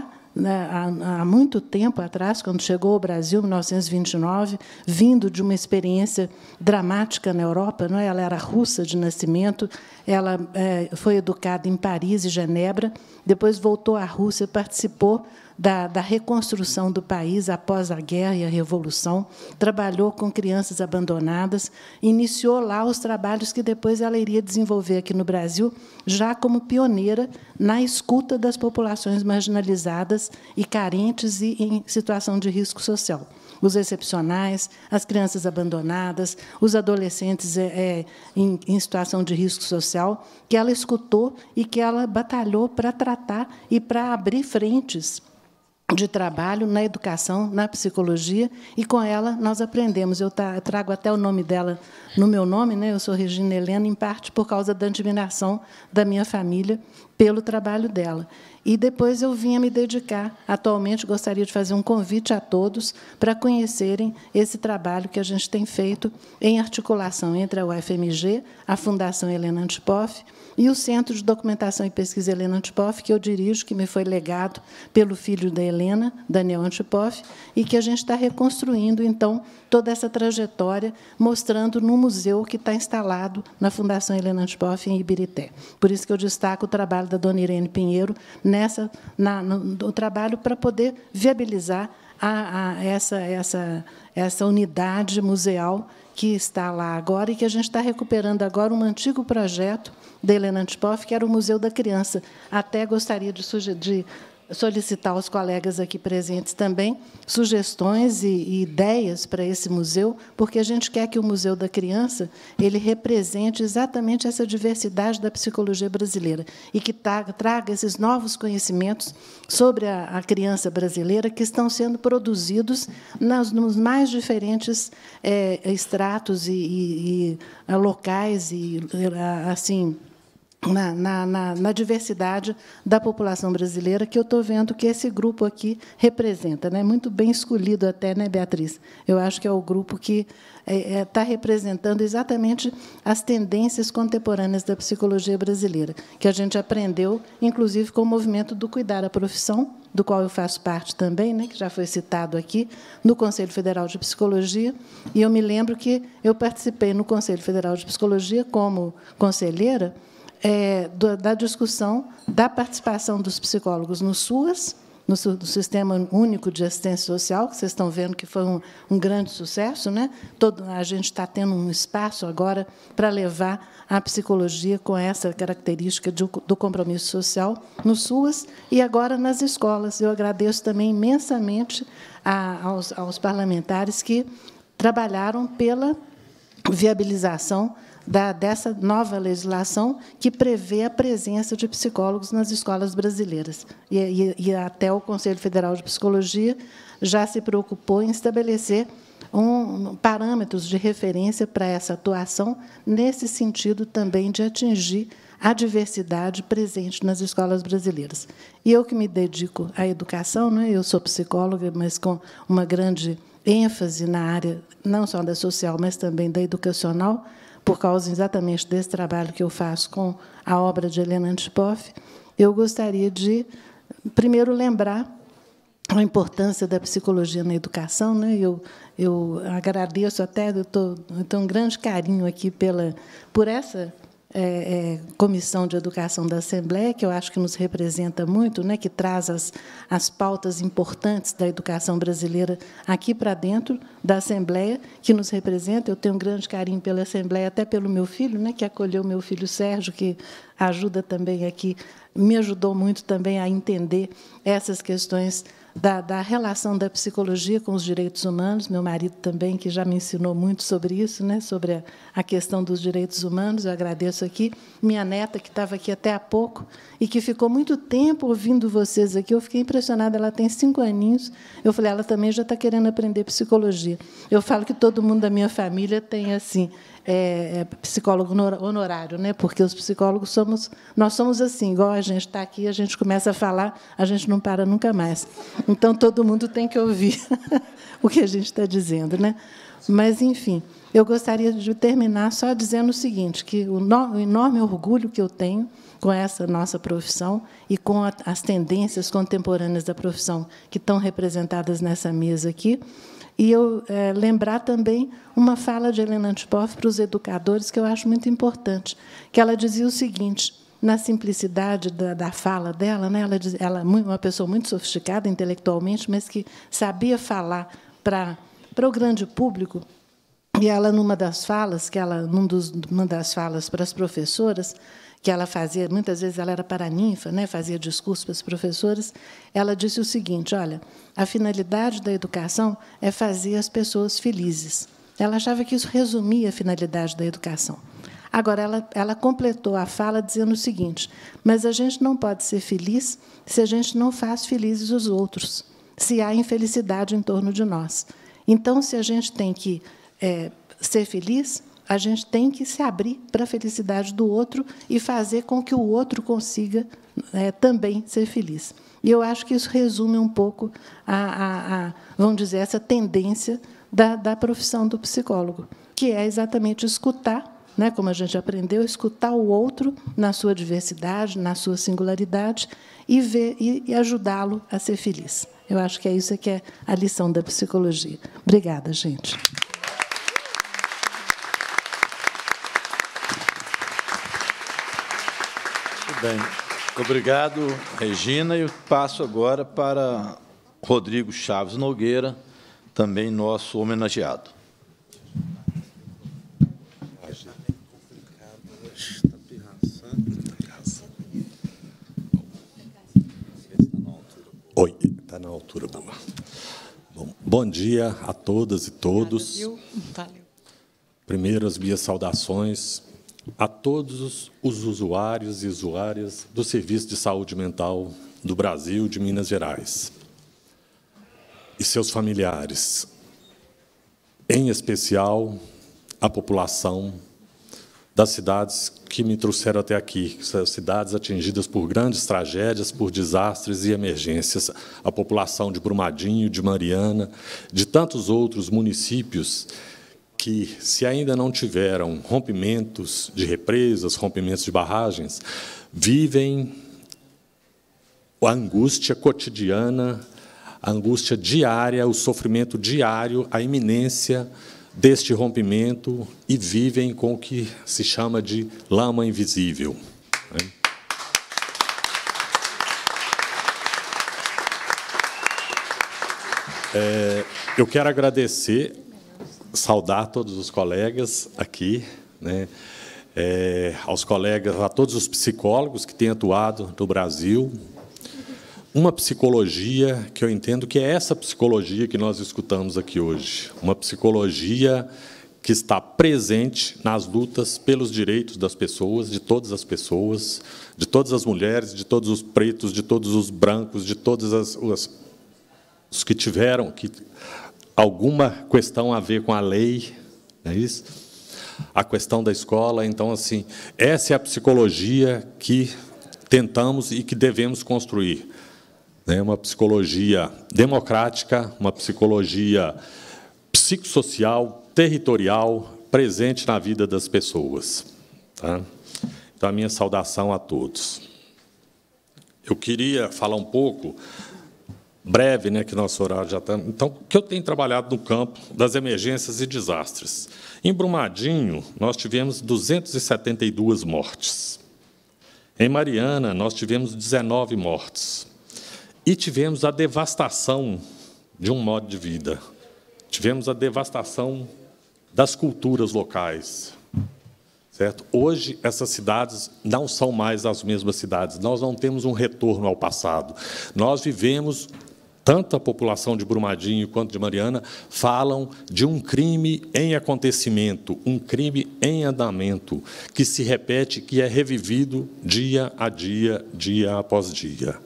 há muito tempo atrás, quando chegou ao Brasil, em 1929, vindo de uma experiência dramática na Europa, não é? Ela era russa de nascimento, ela foi educada em Paris e Genebra, depois voltou à Rússia, participou da reconstrução do país após a guerra e a Revolução, trabalhou com crianças abandonadas, iniciou lá os trabalhos que depois ela iria desenvolver aqui no Brasil, já como pioneira na escuta das populações marginalizadas e carentes e em situação de risco social. Os excepcionais, as crianças abandonadas, os adolescentes em situação de risco social, que ela escutou e que ela batalhou para tratar e para abrir frentes de trabalho na educação, na psicologia, e com ela nós aprendemos. Eu trago até o nome dela no meu nome, né? Eu sou Regina Helena, em parte por causa da admiração da minha família pelo trabalho dela. E depois eu vinha me dedicar. Atualmente, gostaria de fazer um convite a todos para conhecerem esse trabalho que a gente tem feito em articulação entre a UFMG, a Fundação Helena Antipoff e o Centro de Documentação e Pesquisa Helena Antipoff, que eu dirijo, que me foi legado pelo filho da Helena, Daniel Antipoff, e que a gente está reconstruindo, então, toda essa trajetória, mostrando no museu que está instalado na Fundação Helena Antipoff, em Ibirité. Por isso que eu destaco o trabalho da dona Irene Pinheiro no trabalho para poder viabilizar essa unidade museal que está lá agora e que a gente está recuperando agora um antigo projeto da Helena Antipoff, que era o Museu da Criança. Até gostaria de solicitar aos colegas aqui presentes também sugestões e ideias para esse museu, porque a gente quer que o Museu da Criança ele represente exatamente essa diversidade da psicologia brasileira e que traga esses novos conhecimentos sobre a criança brasileira que estão sendo produzidos nos mais diferentes estratos e locais e assim na diversidade da população brasileira, que eu estou vendo que esse grupo aqui representa, né? Muito bem escolhido até, né, Beatriz? Eu acho que é o grupo que está representando exatamente as tendências contemporâneas da psicologia brasileira, que a gente aprendeu, inclusive, com o movimento do Cuidar a Profissão, do qual eu faço parte também, né, que já foi citado aqui, no Conselho Federal de Psicologia, e eu me lembro que eu participei no Conselho Federal de Psicologia como conselheira da discussão da participação dos psicólogos no SUAS, no Sistema Único de Assistência Social, que vocês estão vendo que foi um grande sucesso, né? A gente está tendo um espaço agora para levar a psicologia com essa característica do compromisso social no SUAS e agora nas escolas. Eu agradeço também imensamente aos parlamentares que trabalharam pela viabilização dessa nova legislação que prevê a presença de psicólogos nas escolas brasileiras. E até o Conselho Federal de Psicologia já se preocupou em estabelecer parâmetros de referência para essa atuação, nesse sentido também de atingir a diversidade presente nas escolas brasileiras. E eu que me dedico à educação, né? Eu sou psicóloga, mas com uma grande ênfase na área não só da social, mas também da educacional, por causa exatamente desse trabalho que eu faço com a obra de Helena Antipoff. Eu gostaria de, primeiro, lembrar a importância da psicologia na educação, né? Eu agradeço até, eu tenho um grande carinho aqui por essa Comissão de Educação da Assembleia, que eu acho que nos representa muito, né, que traz as pautas importantes da educação brasileira aqui para dentro da Assembleia, que nos representa. Eu tenho um grande carinho pela Assembleia, até pelo meu filho, né, que acolheu meu filho Sérgio, que ajuda também aqui, me ajudou muito também a entender essas questões da relação da psicologia com os direitos humanos. Meu marido também, que já me ensinou muito sobre isso, né, sobre a questão dos direitos humanos. Eu agradeço aqui. Minha neta, que estava aqui até há pouco e que ficou muito tempo ouvindo vocês aqui, eu fiquei impressionada. Ela tem 5 aninhos. Eu falei, ela também já está querendo aprender psicologia. Eu falo que todo mundo da minha família tem assim psicólogo honorário, né? Porque os psicólogos nós somos assim, igual a gente está aqui, a gente começa a falar, a gente não para nunca mais. Então, todo mundo tem que ouvir o que a gente está dizendo, né? Mas, enfim, eu gostaria de terminar só dizendo o seguinte, que o enorme orgulho que eu tenho com essa nossa profissão e com as tendências contemporâneas da profissão que estão representadas nessa mesa aqui. E eu lembrar também uma fala de Helena Antipoff para os educadores, que eu acho muito importante, que ela dizia o seguinte, na simplicidade da fala dela, né? Ela uma pessoa muito sofisticada intelectualmente, mas que sabia falar para o grande público. E ela, numa das falas para as professoras, que ela fazia, muitas vezes ela era paraninfa, né, fazia discursos para as professoras, ela disse o seguinte, olha, a finalidade da educação é fazer as pessoas felizes. Ela achava que isso resumia a finalidade da educação. Agora, ela completou a fala dizendo o seguinte, mas a gente não pode ser feliz se a gente não faz felizes os outros, se há infelicidade em torno de nós. Então, se a gente tem que ser feliz, a gente tem que se abrir para a felicidade do outro e fazer com que o outro consiga também ser feliz. E eu acho que isso resume um pouco vamos dizer, essa tendência da profissão do psicólogo, que é exatamente escutar, né, como a gente aprendeu, escutar o outro na sua diversidade, na sua singularidade, e ver e ajudá-lo a ser feliz. Eu acho que é isso que é a lição da psicologia. Obrigada, gente.
Bem, obrigado, Regina. Eu passo agora para Rodrigo Chaves Nogueira, também nosso homenageado.
Oi, está na altura boa. Bom dia a todas e todos. Primeiro, as minhas saudações a todos os usuários e usuárias do Serviço de Saúde Mental do Brasil, de Minas Gerais, e seus familiares, em especial a população das cidades que me trouxeram até aqui, cidades atingidas por grandes tragédias, por desastres e emergências, a população de Brumadinho, de Mariana, de tantos outros municípios que, se ainda não tiveram rompimentos de represas, rompimentos de barragens, vivem a angústia cotidiana, a angústia diária, o sofrimento diário, a iminência deste rompimento e vivem com o que se chama de lama invisível. Eu quero agradecer, saudar todos os colegas aqui, né? Aos colegas, a todos os psicólogos que têm atuado no Brasil. Uma psicologia que eu entendo que é essa psicologia que nós escutamos aqui hoje. Uma psicologia que está presente nas lutas pelos direitos das pessoas, de todas as mulheres, de todos os pretos, de todos os brancos, de todos os que tiveram alguma questão a ver com a lei, não é isso? A questão da escola. Então, assim, essa é a psicologia que tentamos e que devemos construir. É uma psicologia democrática, uma psicologia psicossocial, territorial, presente na vida das pessoas. Tá? Então, a minha saudação a todos. Eu queria falar um pouco, breve, né, que nosso horário já está... Então, que eu tenho trabalhado no campo das emergências e desastres. Em Brumadinho, nós tivemos 272 mortes. Em Mariana, nós tivemos 19 mortes. E tivemos a devastação de um modo de vida. Tivemos a devastação das culturas locais. Certo? Hoje, essas cidades não são mais as mesmas cidades. Nós não temos um retorno ao passado. Nós vivemos, tanto a população de Brumadinho quanto de Mariana, falam de um crime em acontecimento, um crime em andamento, que se repete, que é revivido dia a dia, dia após dia.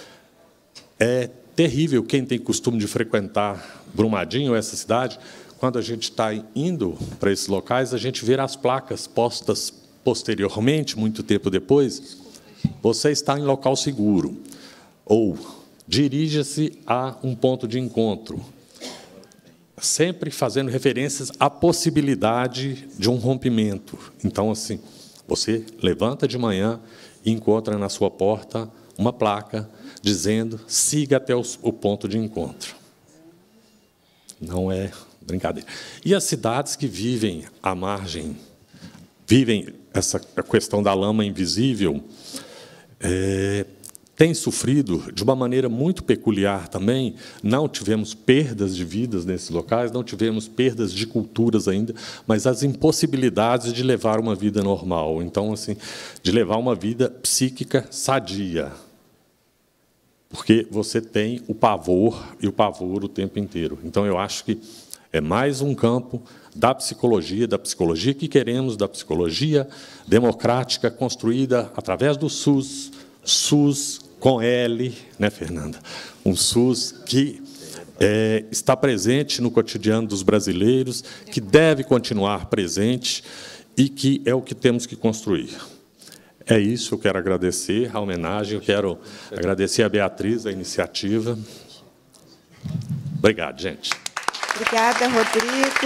É terrível quem tem costume de frequentar Brumadinho, essa cidade. Quando a gente está indo para esses locais, a gente vê as placas postas posteriormente, muito tempo depois. Você está em local seguro. Ou dirija-se a um ponto de encontro. Sempre fazendo referências à possibilidade de um rompimento. Então, assim, você levanta de manhã e encontra na sua porta uma placa dizendo: siga até o ponto de encontro. Não é brincadeira. E as cidades que vivem à margem, vivem essa questão da lama invisível, têm sofrido de uma maneira muito peculiar também. Não tivemos perdas de vidas nesses locais, não tivemos perdas de culturas ainda, mas as impossibilidades de levar uma vida normal. Então, assim, de levar uma vida psíquica sadia. Porque você tem o pavor e o pavor o tempo inteiro. Então, eu acho que é mais um campo da psicologia que queremos, da psicologia democrática construída através do SUS, SUS com L, né, Fernanda? Um SUS que está presente no cotidiano dos brasileiros, que deve continuar presente e que é o que temos que construir. É isso, eu quero agradecer a homenagem, eu quero agradecer a Beatriz, a iniciativa. Obrigado, gente.
Obrigada, Rodrigo.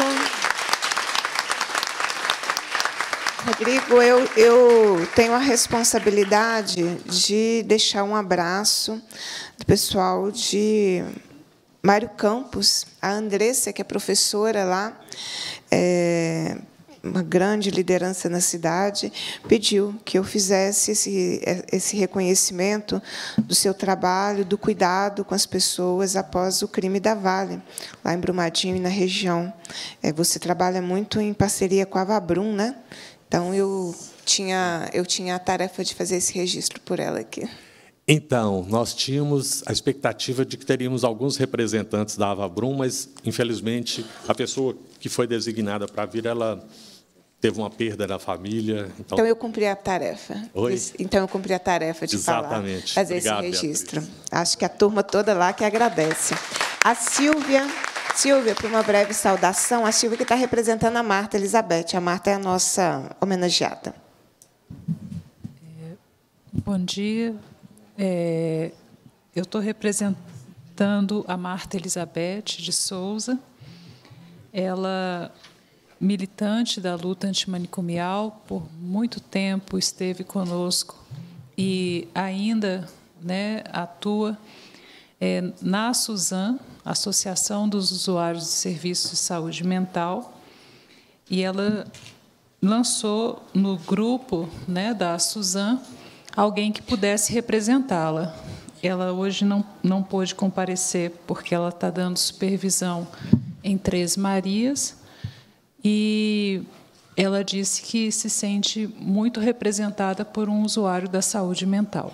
Rodrigo, eu tenho a responsabilidade de deixar um abraço do pessoal de Mário Campos, a Andressa, que é professora lá, uma grande liderança na cidade, pediu que eu fizesse esse reconhecimento do seu trabalho, do cuidado com as pessoas após o crime da Vale, lá em Brumadinho e na região. Você trabalha muito em parceria com a Avabrum, né? Então, eu tinha a tarefa de fazer esse registro por ela aqui.
Então, nós tínhamos a expectativa de que teríamos alguns representantes da Avabrum, mas, infelizmente, a pessoa que foi designada para vir, ela teve uma perda da família. Então,
eu cumpri a tarefa.
Oi?
Então, eu cumpri a tarefa de
Exatamente.
fazer
Obrigado,
esse registro.
Beatriz.
Acho que a turma toda lá que agradece. A Silvia, para uma breve saudação. A Silvia que está representando a Marta Elizabeth. A Marta é a nossa homenageada.
Bom dia. Eu estou representando a Marta Elizabeth de Souza. Ela, militante da luta antimanicomial, por muito tempo esteve conosco e ainda, né, atua na Suzan, Associação dos Usuários de Serviços de Saúde Mental, e ela lançou no grupo, né, da Suzan alguém que pudesse representá-la. Ela hoje não pôde comparecer porque ela está dando supervisão em Três Marias, e ela disse que se sente muito representada por um usuário da saúde mental.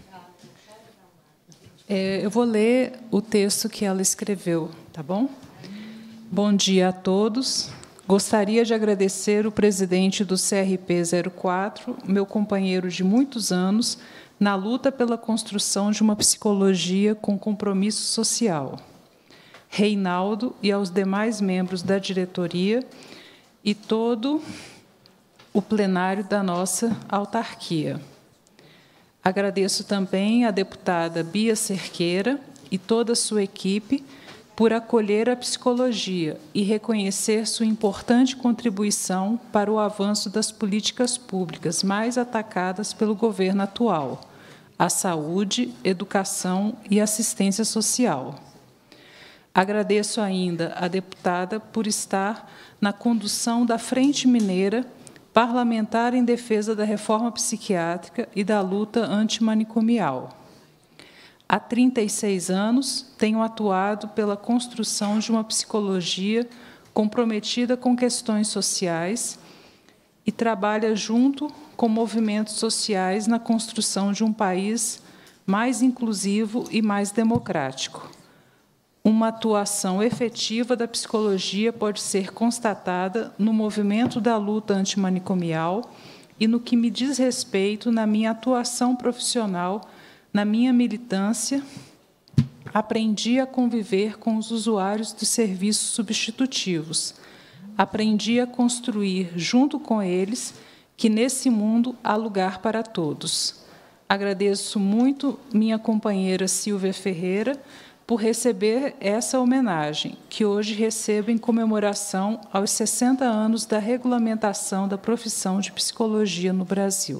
Eu vou ler o texto que ela escreveu, tá bom? Bom dia a todos. gostaria de agradecer o presidente do CRP 04, meu companheiro de muitos anos, na luta pela construção de uma psicologia com compromisso social. Reinaldo e aos demais membros da diretoria e todo o plenário da nossa autarquia. Agradeço também à deputada Bia Cerqueira e toda a sua equipe por acolher a psicologia e reconhecer sua importante contribuição para o avanço das políticas públicas mais atacadas pelo governo atual, a saúde, educação e assistência social. Agradeço ainda à deputada por estar na condução da Frente Mineira, parlamentar em defesa da reforma psiquiátrica e da luta antimanicomial. Há 36 anos, tenho atuado pela construção de uma psicologia comprometida com questões sociais e trabalha junto com movimentos sociais na construção de um país mais inclusivo e mais democrático. Uma atuação efetiva da psicologia pode ser constatada no movimento da luta antimanicomial e no que me diz respeito na minha atuação profissional, na minha militância, aprendi a conviver com os usuários dos serviços substitutivos. Aprendi a construir, junto com eles, que nesse mundo há lugar para todos. Agradeço muito minha companheira Silvia Ferreira por receber essa homenagem, que hoje recebo em comemoração aos 60 anos da regulamentação da profissão de psicologia no Brasil.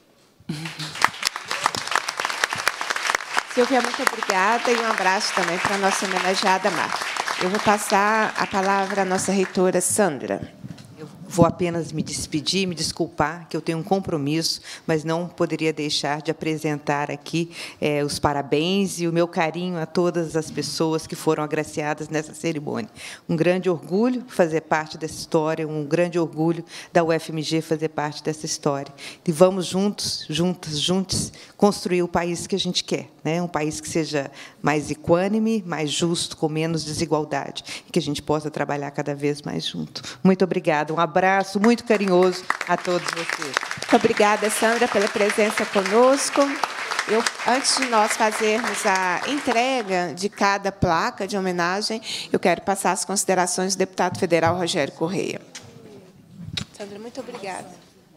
Silvia, muito obrigada e um abraço também para a nossa homenageada Marta. Eu vou passar a palavra à nossa reitora Sandra.
Vou apenas me despedir, me desculpar, que eu tenho um compromisso, mas não poderia deixar de apresentar aqui os parabéns e o meu carinho a todas as pessoas que foram agraciadas nessa cerimônia. Um grande orgulho fazer parte dessa história, um grande orgulho da UFMG fazer parte dessa história. E vamos juntos, juntos, construir o país que a gente quer, né? Um país que seja mais equânime, mais justo, com menos desigualdade, e que a gente possa trabalhar cada vez mais junto. Muito obrigada, um abraço muito carinhoso a todos vocês.
Muito obrigada, Sandra, pela presença conosco. Antes de nós fazermos a entrega de cada placa de homenagem, eu quero passar as considerações do deputado federal Rogério Correia. Sandra, muito obrigada.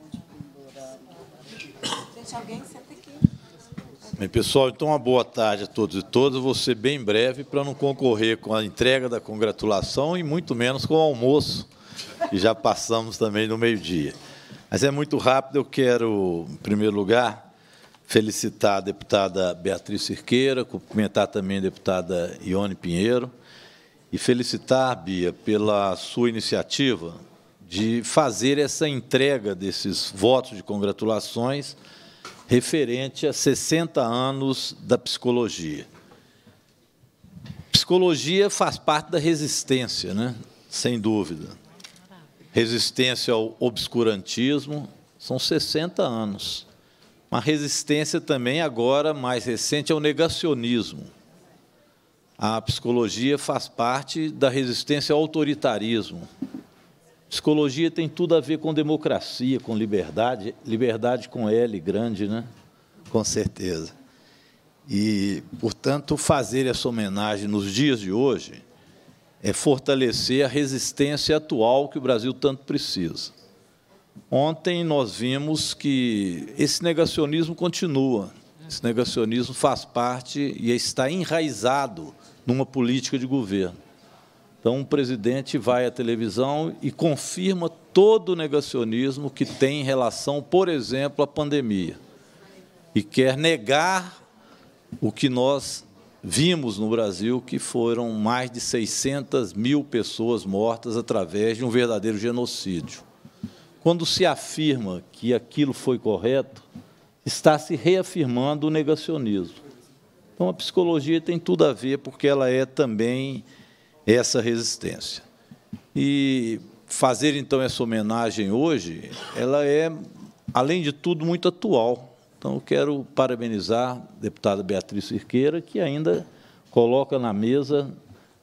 Gente, alguém senta aqui.
Bem, pessoal, então, uma boa tarde a todos e todas. Vou ser bem breve para não concorrer com a entrega da congratulação e muito menos com o almoço, que já passamos também no meio-dia. Mas é muito rápido. Eu quero, em primeiro lugar, felicitar a deputada Beatriz Cerqueira, cumprimentar também a deputada Ione Pinheiro e felicitar, Bia, pela sua iniciativa de fazer essa entrega desses votos de congratulações referente a 60 anos da psicologia. Psicologia faz parte da resistência, né? Sem dúvida. Resistência ao obscurantismo, são 60 anos. Uma resistência também, agora, mais recente, ao negacionismo. A psicologia faz parte da resistência ao autoritarismo. Psicologia tem tudo a ver com democracia, com liberdade, liberdade com L grande, né? Com certeza. E, portanto, fazer essa homenagem nos dias de hoje é fortalecer a resistência atual que o Brasil tanto precisa. Ontem nós vimos que esse negacionismo continua. Esse negacionismo faz parte e está enraizado numa política de governo. Então, o presidente vai à televisão e confirma todo o negacionismo que tem em relação, por exemplo, à pandemia. E quer negar o que nós vimos no Brasil, que foram mais de 600 mil pessoas mortas através de um verdadeiro genocídio. Quando se afirma que aquilo foi correto, está se reafirmando o negacionismo. Então, a psicologia tem tudo a ver, porque ela é também essa resistência. E fazer, então, essa homenagem hoje, ela é, além de tudo, muito atual. Então, eu quero parabenizar a deputada Beatriz Cerqueira, que ainda coloca na mesa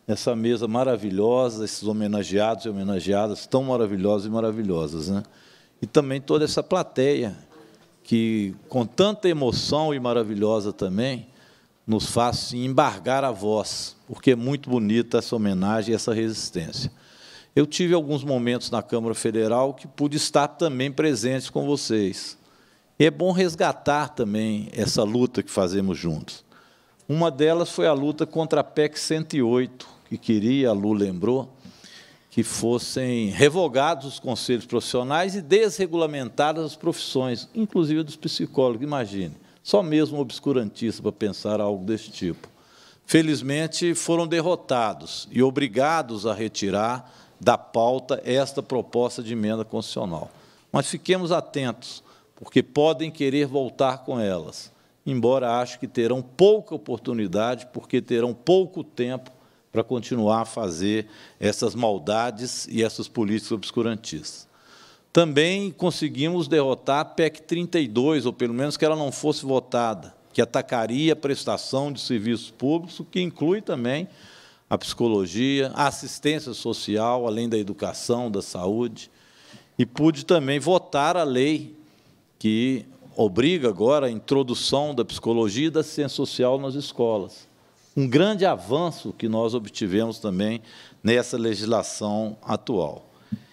essa mesa maravilhosa, esses homenageados e homenageadas tão maravilhosos e maravilhosas, né? E também toda essa plateia que, com tanta emoção e maravilhosa também, nos faz sim, embargar a voz, porque é muito bonita essa homenagem e essa resistência. Eu tive alguns momentos na Câmara Federal que pude estar também presente com vocês. E é bom resgatar também essa luta que fazemos juntos. Uma delas foi a luta contra a PEC 108, que queria, a Lu lembrou, que fossem revogados os conselhos profissionais e desregulamentadas as profissões, inclusive dos psicólogos, imagine. Só mesmo obscurantista para pensar algo desse tipo. Felizmente, foram derrotados e obrigados a retirar da pauta esta proposta de emenda constitucional. Mas fiquemos atentos, porque podem querer voltar com elas, embora acho que terão pouca oportunidade, porque terão pouco tempo para continuar a fazer essas maldades e essas políticas obscurantistas. Também conseguimos derrotar a PEC 32, ou pelo menos que ela não fosse votada, que atacaria a prestação de serviços públicos, o que inclui também a psicologia, a assistência social, além da educação, da saúde. E pude também votar a lei que obriga agora a introdução da psicologia e da assistência social nas escolas. Um grande avanço que nós obtivemos também nessa legislação atual.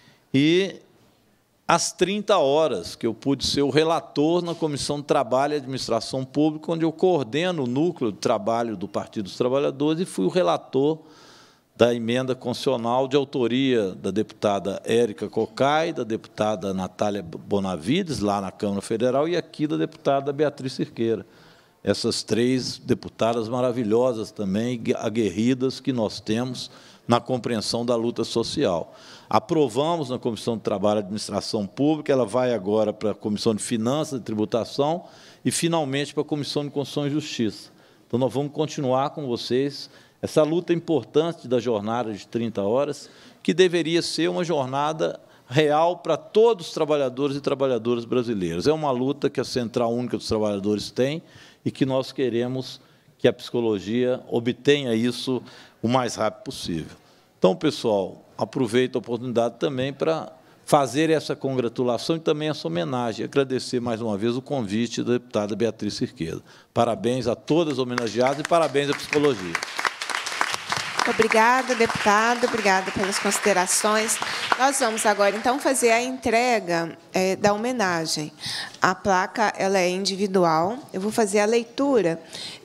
E às 30 horas, que eu pude ser o relator na Comissão de Trabalho e Administração Pública, onde eu coordeno o núcleo de trabalho do Partido dos Trabalhadores e fui o relator da emenda constitucional de autoria da deputada Érica Cocai, da deputada Natália Bonavides, lá na Câmara Federal, e aqui da deputada Beatriz Cerqueira. Essas três deputadas maravilhosas também, aguerridas, que nós temos na compreensão da luta social. Aprovamos na Comissão de Trabalho e Administração Pública, ela vai agora para a Comissão de Finanças e Tributação e, finalmente, para a Comissão de Constituição e Justiça. Então, nós vamos continuar com vocês essa luta importante da jornada de 30 horas, que deveria ser uma jornada real para todos os trabalhadores e trabalhadoras brasileiros. É uma luta que a Central Única dos Trabalhadores tem e que nós queremos que a psicologia obtenha isso o mais rápido possível. Então, pessoal, aproveito a oportunidade também para fazer essa congratulação e também essa homenagem, agradecer mais uma vez o convite da deputada Beatriz Cerqueira. Parabéns a todas as homenageadas e parabéns à psicologia.
Obrigada, deputado, obrigada pelas considerações. Nós vamos agora, então, fazer a entrega da homenagem. A placa ela é individual. Eu vou fazer a leitura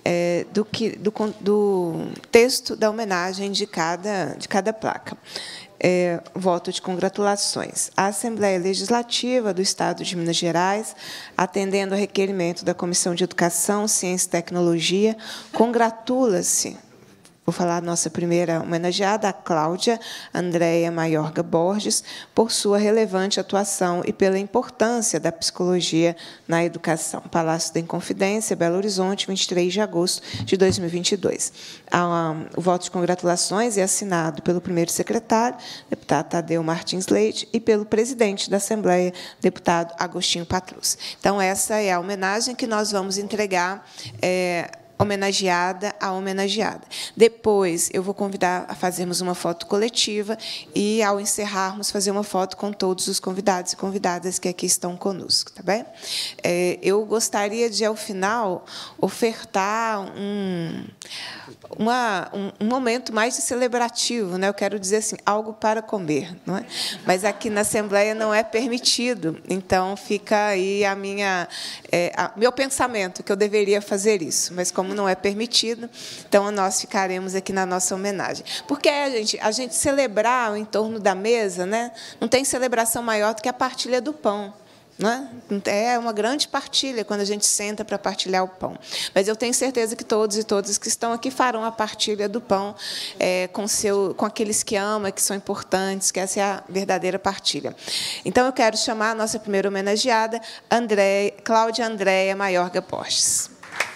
do texto da homenagem de cada placa. Voto de congratulações. A Assembleia Legislativa do Estado de Minas Gerais, atendendo ao requerimento da Comissão de Educação, Ciência e Tecnologia, congratula-se. Vou falar da nossa primeira homenageada, a Cláudia Andréia Maiorga Borges, por sua relevante atuação e pela importância da psicologia na educação. Palácio da Inconfidência, Belo Horizonte, 23 de agosto de 2022. O voto de congratulações é assinado pelo primeiro secretário, deputado Tadeu Martins Leite, e pelo presidente da Assembleia, deputado Agostinho Patrus. Então, essa é a homenagem que nós vamos entregar homenageada a homenageada. Depois, eu vou convidar a fazermos uma foto coletiva e, ao encerrarmos, fazer uma foto com todos os convidados e convidadas que aqui estão conosco. Tá bem? Eu gostaria de, ao final, ofertar um momento mais de celebrativo, né? Eu quero dizer assim, algo para comer, não é? Mas aqui na Assembleia não é permitido, então fica aí meu pensamento que eu deveria fazer isso, mas como não é permitido, então nós ficaremos aqui na nossa homenagem. Porque a gente celebrar em torno da mesa, né? Não tem celebração maior do que a partilha do pão. Né? É uma grande partilha quando a gente senta para partilhar o pão. Mas eu tenho certeza que todos e todas que estão aqui farão a partilha do pão com aqueles que amam, que são importantes, que essa é a verdadeira partilha. Então, eu quero chamar a nossa primeira homenageada, Cláudia Andréia Maiorga Borges.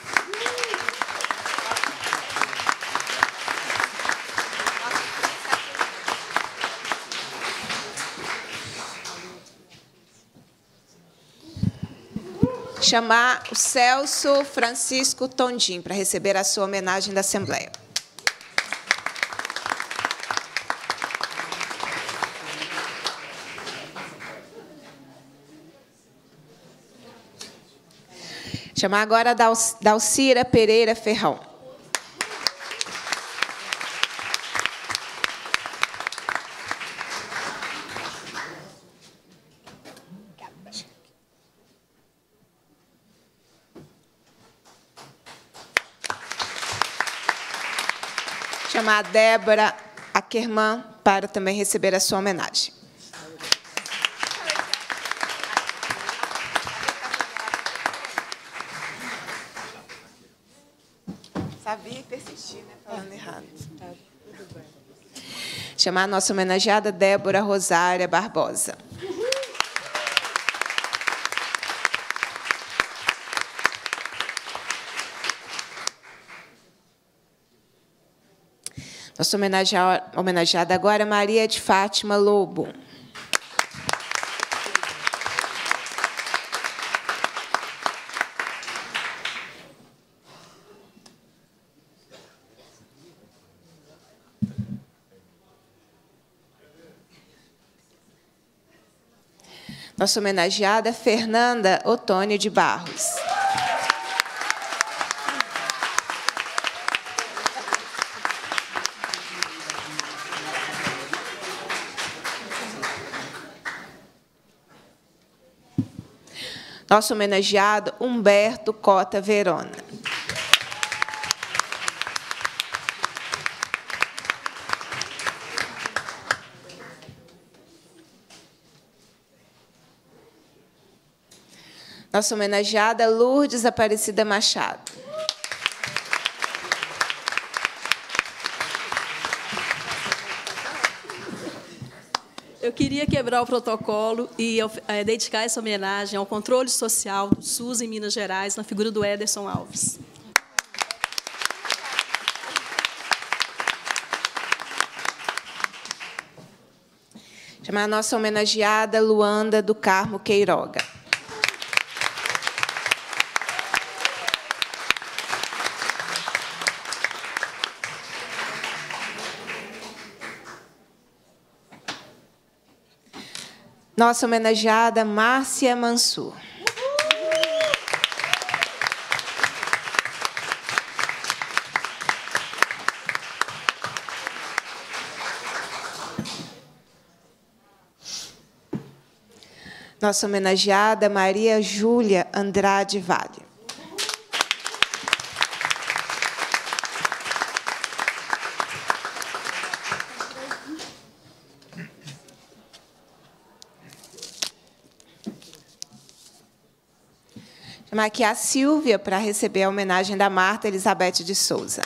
Chamar o Celso Francisco Tondim para receber a sua homenagem da Assembleia. Chamar agora a Dalcira Pereira Ferrão. Chamar a Débora Ackerman para também receber a sua homenagem. Sabia e persisti, né? Falando errado. Chamar a nossa homenageada Débora Rosária Barbosa. Nossa homenageada agora é Maria de Fátima Lobo. Nossa homenageada é Fernanda Otônio de Barros. Nosso homenageado Humberto Cota Verona. Nossa homenageada Lourdes Aparecida Machado.
Eu queria quebrar o protocolo e dedicar essa homenagem ao controle social do SUS em Minas Gerais, na figura do Ederson Alves.
Chamar a nossa homenageada Luanda do Carmo Queiroga. Nossa homenageada Márcia Mansur. Nossa homenageada Maria Júlia Andrade Vale. Chamar aqui a Silvia para receber a homenagem da Marta Elizabeth de Souza.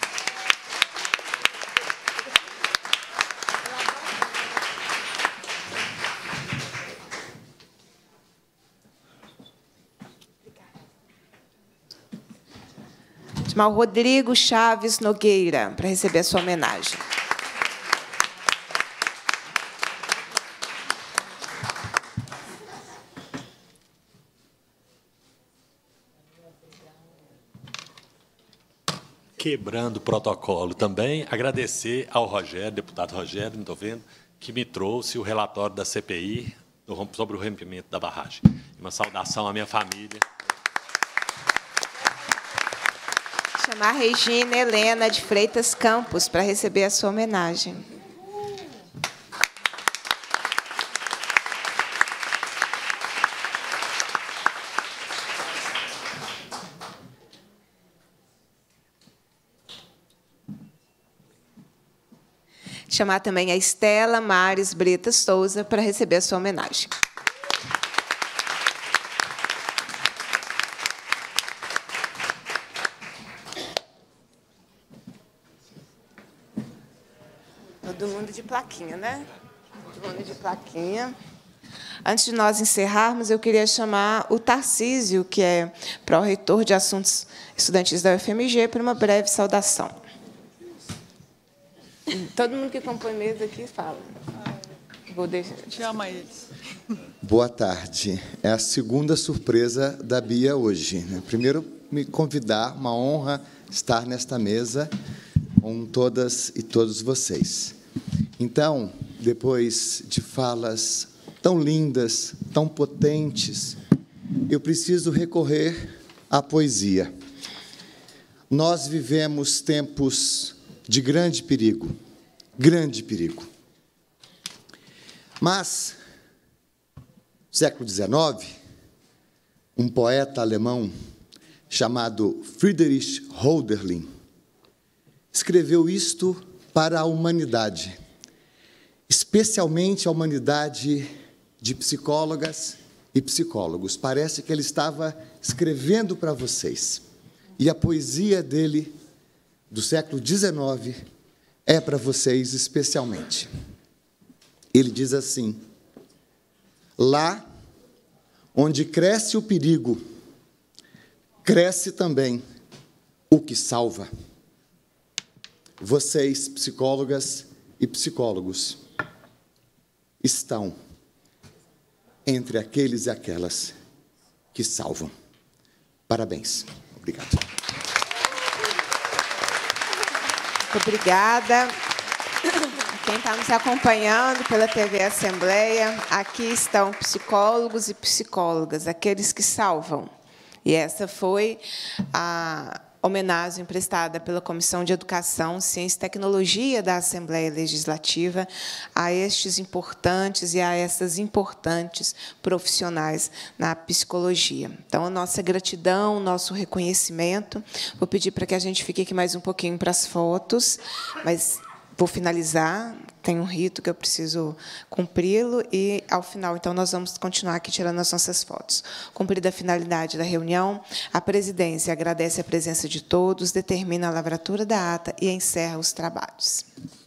Chamar o Rodrigo Chaves Nogueira para receber a sua homenagem.
Quebrando o protocolo também, agradecer ao Rogério, deputado Rogério, não estou vendo, que me trouxe o relatório da CPI sobre o rompimento da barragem. Uma saudação à minha família.
Chamar a Regina Helena de Freitas Campos para receber a sua homenagem. Chamar também a Estela Mares Brita Souza para receber a sua homenagem. Todo mundo de plaquinha, né? Todo mundo de plaquinha. Antes de nós encerrarmos, eu queria chamar o Tarcísio, que é pró-reitor de Assuntos Estudantis da UFMG, para uma breve saudação. Todo mundo que compõe mesa aqui fala. Vou deixar.
Chama eles.
Boa tarde. É a segunda surpresa da Bia hoje, né? Primeiro, me convidar, uma honra estar nesta mesa com todas e todos vocês. Então, depois de falas tão lindas, tão potentes, eu preciso recorrer à poesia. Nós vivemos tempos de grande perigo, grande perigo. Mas, no século XIX, um poeta alemão chamado Friedrich Hölderlin escreveu isto para a humanidade, especialmente a humanidade de psicólogas e psicólogos. Parece que ele estava escrevendo para vocês. E a poesia dele, do século XIX, é para vocês especialmente. Ele diz assim: lá onde cresce o perigo, cresce também o que salva. Vocês, psicólogas e psicólogos, estão entre aqueles e aquelas que salvam. Parabéns. Obrigado.
Muito obrigada. Quem está nos acompanhando pela TV Assembleia, aqui estão psicólogos e psicólogas, aqueles que salvam. E essa foi a homenagem prestada pela Comissão de Educação, Ciência e Tecnologia da Assembleia Legislativa a estes importantes e a essas importantes profissionais na psicologia. Então, a nossa gratidão, o nosso reconhecimento. Vou pedir para que a gente fique aqui mais um pouquinho para as fotos, mas vou finalizar, tem um rito que eu preciso cumpri-lo, e, ao final, então, nós vamos continuar aqui tirando as nossas fotos. Cumprida a finalidade da reunião, a presidência agradece a presença de todos, determina a lavratura da ata e encerra os trabalhos.